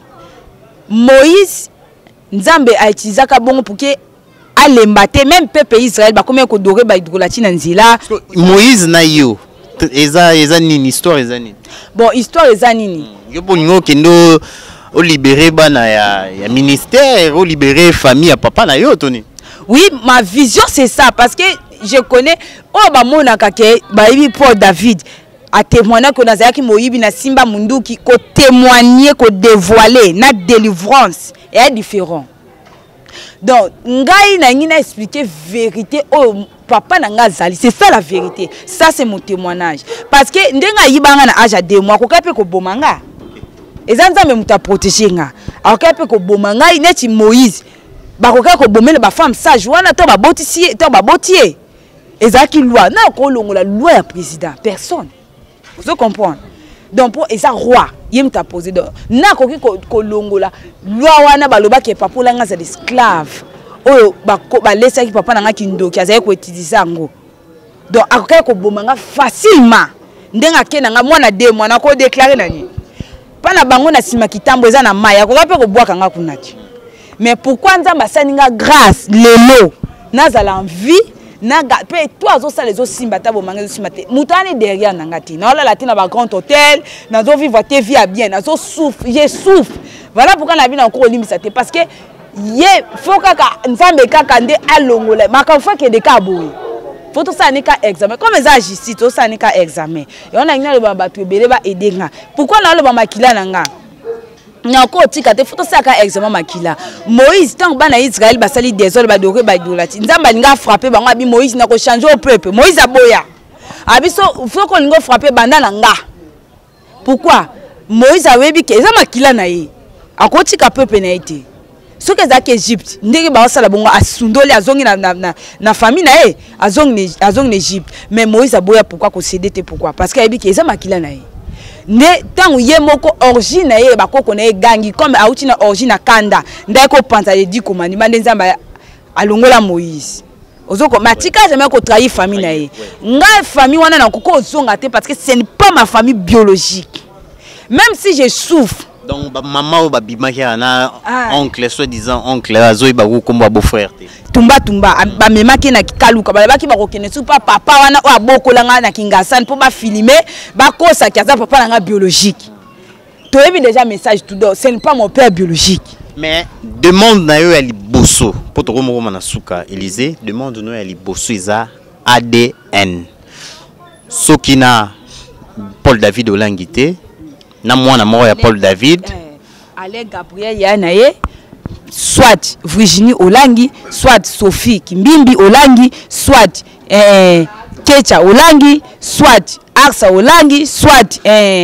Moïse nzambe a utilisé ka bongo pour que alembate même peuple Israël ba combien ko doré ba idolati na nzila Moïse na yo eza nini histoire eza nini bon histoire eza nini yo bolingo kendo o libérer bana ya ministère o libérer famille ya papa na yo toni oui ma vision c'est ça parce que je connais oh ba mona kake ba ibi pour David a témoigné que Nazayaki Moïbi na Simba Munduki ko témoigner ko dévoiler na délivrance est différent donc ngai na ngina expliquer vérité oh papa na nga zali c'est ça la vérité ça c'est mon témoignage parce que ndenga yibanga na âge à 2 mois ko kape ko bomanga ezanza me muta protéger nga a kape ko bomanga neti Moïse ba ko ko bomela ba femme sage wana to ba botisie to ba botier ezaki loi na ko longola loi ya président personne. Vous comprenez? Donc pour eza roi, yem t'a posé donc na koki ko longola loi wana baloba ke papa langa za esclave. Oyo ba laissa ki papa nanga kindoki azaye ko utiliser ngo. Donc akoka ko bomanga facilement. Ndenga ke nanga mwana 2 mois na ko déclarer nani. Pana bango na sima kitambo eza na maya ko pe ko bwaka nga kunati. Mais pourquoi nzamba saninga grâce lelo nazala en vie naga pe toi zo ça les zo simba ta bo manga zo simba te mutani derrière nanga ti na la latina ba grand hôtel na zo vivre te vie bien na zo souffre je souffre voilà pourquoi la vie na encore limite te parce que ye faut kaka nzambe kaka nde alongola maka faut que de ka boy faut tout ça ni ka examen comme ça justice tout ça ni ka examen et on a ngina le ba tu belé ba aider nga pourquoi na le ba makila nanga Nyako tika te photo saka examen makila Moïse tant bana Israël basali désordre ba dore ba idolati nzamba ninga frapper bango abi Moïse na ko changer au peuple Moïse aboya abiso faut ko ningo frapper banda nanga pourquoi Moïse awebi ke za makila na ye akotika peuple na été ce que zaki Égypte ndenge ba sala bongo asundoli azongi na famille na ye azongi Égypte mais Moïse aboya pourquoi ko céder te pourquoi parce que ayebi ke za makila na ye ne tant ye moko origine ye ba koko na gangi comme auti na origine kanda ndai ko panza le 10 commandements nzamba alongola Moïse ozoko matika jamais ko trahir famille na ye nga famille wana na koko ozonga te parce que ce n'est pas ma famille biologique même si je souffre donc maman ou babima ki ana oncle soi-disant oncle azoi ba ko beau frère te tumba ba memaki na kikaluka ba baki ba kokene su papa wana o abokolanga na kingasane po ba filmer ba kosa kiaza papa nga biologique to yebi déjà message tout d'or ce n'est pas mon père biologique mais demande na yo ya liboso po to ko na suka Élysée demande no ya liboso iza ADN sokina Paul David Olangité na mwana moko ya Paul David Alain Gabriel ya na ye soit Virginie Olangi soit Sophie Kimbimbi Olangi soit Kecha Olangi soit Arsa Olangi soit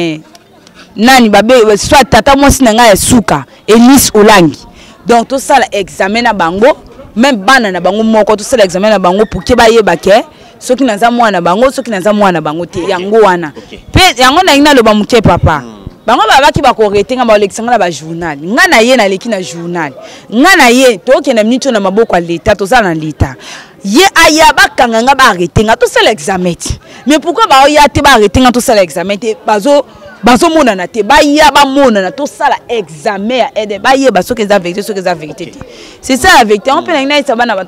nani babe soit tata mwasi na nga ya suka Elise Olangi donc tout ça l'examen na bango même bana na bango moko tout ça l'examen na bango pour ke ba yeba ke soki naza mwana bango soki naza mwana bango te yango wana pe yango na ina lo ba muke papa bango babaki bakoretenga ba olexanga na ba journal nga na ye na leki na journal nga na ye to ke na minito na maboko ya l'état to za na l'état ye aya bakanga nga ba retenga to ça l'examen mais pourquoi ba ya te ba retenga to ça l'examen te bazo mona na te ba ya ba mona na to ça l'examen ya aide ba ye ba soki za vérité soki za vérité c'est ça la vérité on peut na isa bana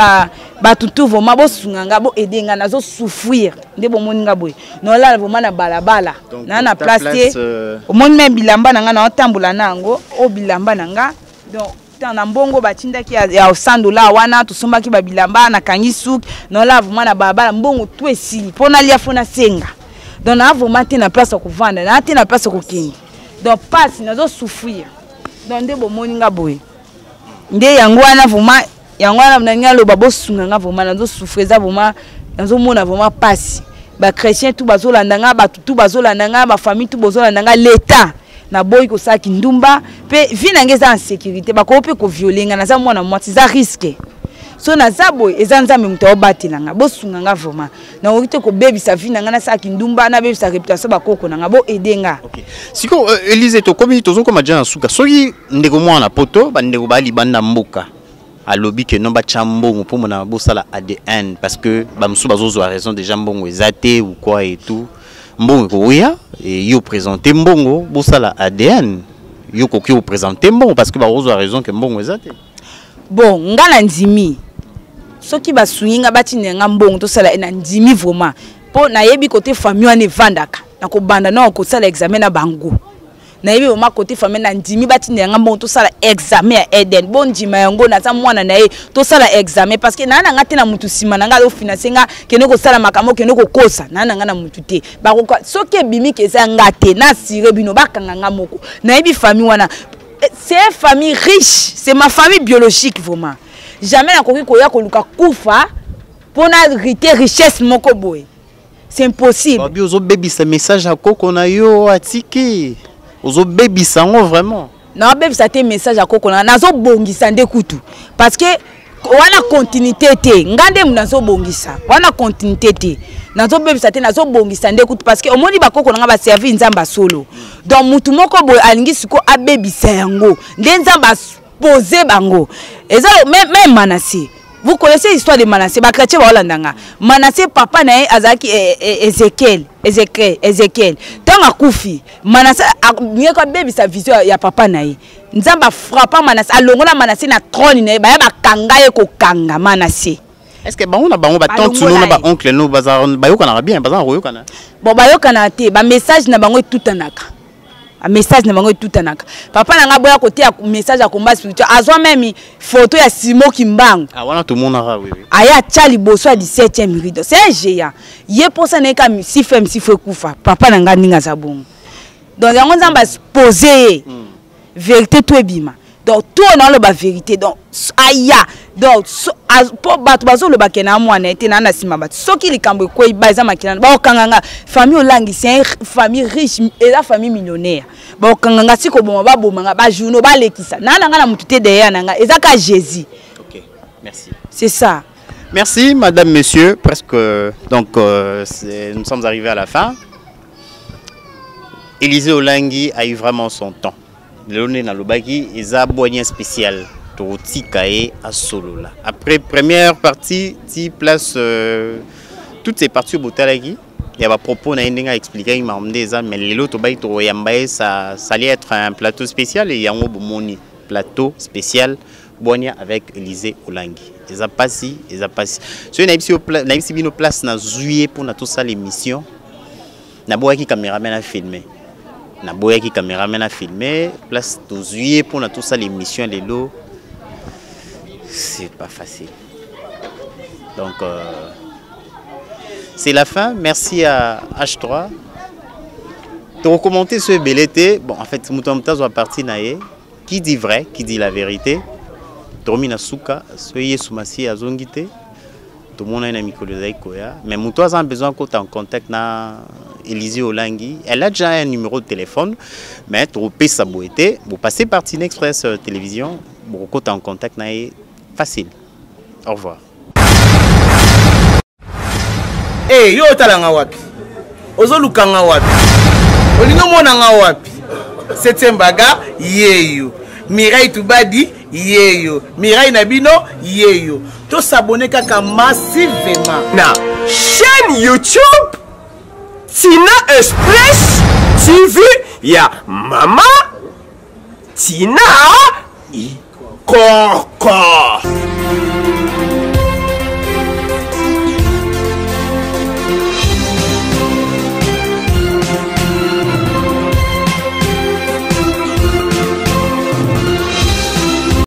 ba tutu vraiment bo sunganga bo aider nga nazo souffrir nde bo moninga boy no la vraiment na balabala na place te au monde même bilamba nanga na otambola nango o bilamba nanga donc na mbongo batindaki ya $100 wana tusombaki ba bilamba na kangi souk no la vraiment na balabala mbongo tout esili pona lia fona senga donc na vraiment te na place ko vendre na te na place ko kingi donc passe nazo souffrir donc nde bo moninga boy nde yango wana vraiment yango wana mnanga lo babo sunganga vraiment nazo souffrir za vraiment nazo mona vraiment passe ba chrétien tout bazolanda nga ba tout bazolanda nga ba famille tout bazolanda nga l'état na boy ko saki ndumba pe vie na ngeza en sécurité ba ko pe ko violer nga na za mwana mwati za risque so na za boy ezanza me mto batela nga bo sunganga vraiment na okite ko baby sa vie na nga na saki ndumba na baby sa réputation ba koko nga bo edenga OK siko Élysée to komi tozo ko majana suka soki ndeko mwana poto ba ndeko ba libanda mboka alobi que non ba chambongo pour mona bosala ADN parce que ba msu bazozo a raison déjà mbongo ezate ou quoi et tout mbongo ko ya et yo présenter mbongo bosala ADN yo ko ki vous présenter mbongo parce que ba rozo a raison que mbongo ezate bon ngala ndimi soki basuinga batinenga mbongo to sala na ndimi vraiment po na yebi côté famille wane vandaka na ko banda na ko sala examen na bango na yebi ma côté famille na ndimi batinenga mbongo to sala examen ya Eden bon ndima yango na za mwana na ye to sala examen parce que na ngate na mutu sima na ngalo financer kene ko sala makamo kene ko kosa na nga na mutu te ba ko soki bimi ke za ngate na sire bino bakanga nga moko na yebi famille wana c'est une famille riche c'est ma famille biologique vraiment jamais na koki koya ko luka kufa pona hériter richesse moko boy c'est impossible babi ozo baby ce message à koko na yo atiki ozo baby sango vraiment non baby ça te message à koko na nazo bongisa nde kutu parce que wana continuité te ngande munazo bongisa wana continuité te nazo baby ça te nazo bongisa nde kutu parce que omoni ba koko na ba servir nzamba solo donc mutu moko boy alingi siko abebisa yango nde nzamba poser bango eza même Manassé vous connaissez l'histoire de Manassé ba chrétien ba olandanga Manassé papa na azaki Ezekiel tanga kufi Manassé mieko bebisa vision ya papa na nzamba frappa Manassé alongola Manassé na trône na ba kanga ye ko kanga Manassé Est-ce que on a tant de nom ba oncle no bazar ba yokana bien bazar yokana. Bon ba yokana te ba message na bango tout anaka. Un message na bango tout anaka. Papa na nga boya côté message à combat spirituel. Azwa même photo ya Simo Kimbangu. Ah wana tout le monde a oui. Aya Charlie Bosso à 17e rideau. C'est un géant. Yé pour ça n'est qu'à si femme si faut kufa. Papa na nga ninga zabon. Donc yango nzamba poser vérité tout ebima. Donc tout on le ba vérité. Donc aya donc pour battre bazo le bakena moi na été na sima bat. Soki likambo ko ibaza makina ba okanganga famille olangi c'est une famille riche et la famille millionnaire. Ba okanganga siko boma ba bomanga ba journaux ba lekisa. Na nga na mutute derrière nanga ezaka Jésus. OK. Merci. C'est ça. Merci madame monsieur presque donc nous sommes arrivés à la fin. Élisée Olangi a eu vraiment son temps. Léoné Nalobaki, ils ont boigné spécial. Torotikae à Solola. Après première partie, tu places toutes ces parties au Botalagi. Il y a un propos, on a expliqué, mais l'autre ça allait être un plateau spécial et il y a un plateau spécial boigné avec Élisée Olangi. Ils ont passé, ils ont passé. Si on a ici une place dans juillet pour tout ça l'émission, on a boigné caméraman à filmer. Na boya qui caméraman a filmé, place de juillet pour tout ça l'émission les lots. C'est pas facile. Donc c'est la fin. Merci à H3. De recommander ce bel été. Bon en fait Moutamta soit parti naé. Qui dit vrai, qui dit la vérité. Dormina Souka, soyez soumasi à Zongité. Tout le monde a un ami Koya. Mais Moutois a besoin qu'on en contact na Élisée Olangi. Elle a déjà un numéro de téléphone. Mais pour payer sa beauté, vous passez par Teen Express Télévision. Vous êtes en contact na facile. Au revoir. Hey, yo talanga wapi? Ozolukanga wapi? Olingo monanga wapi? Setembaga yeyo. Mirai Tubadi yeyo. Mirai Nabino yeyo. To s'abonner kaka massivement na chaîne YouTube Tina Express TV ya Mama Tina Koko.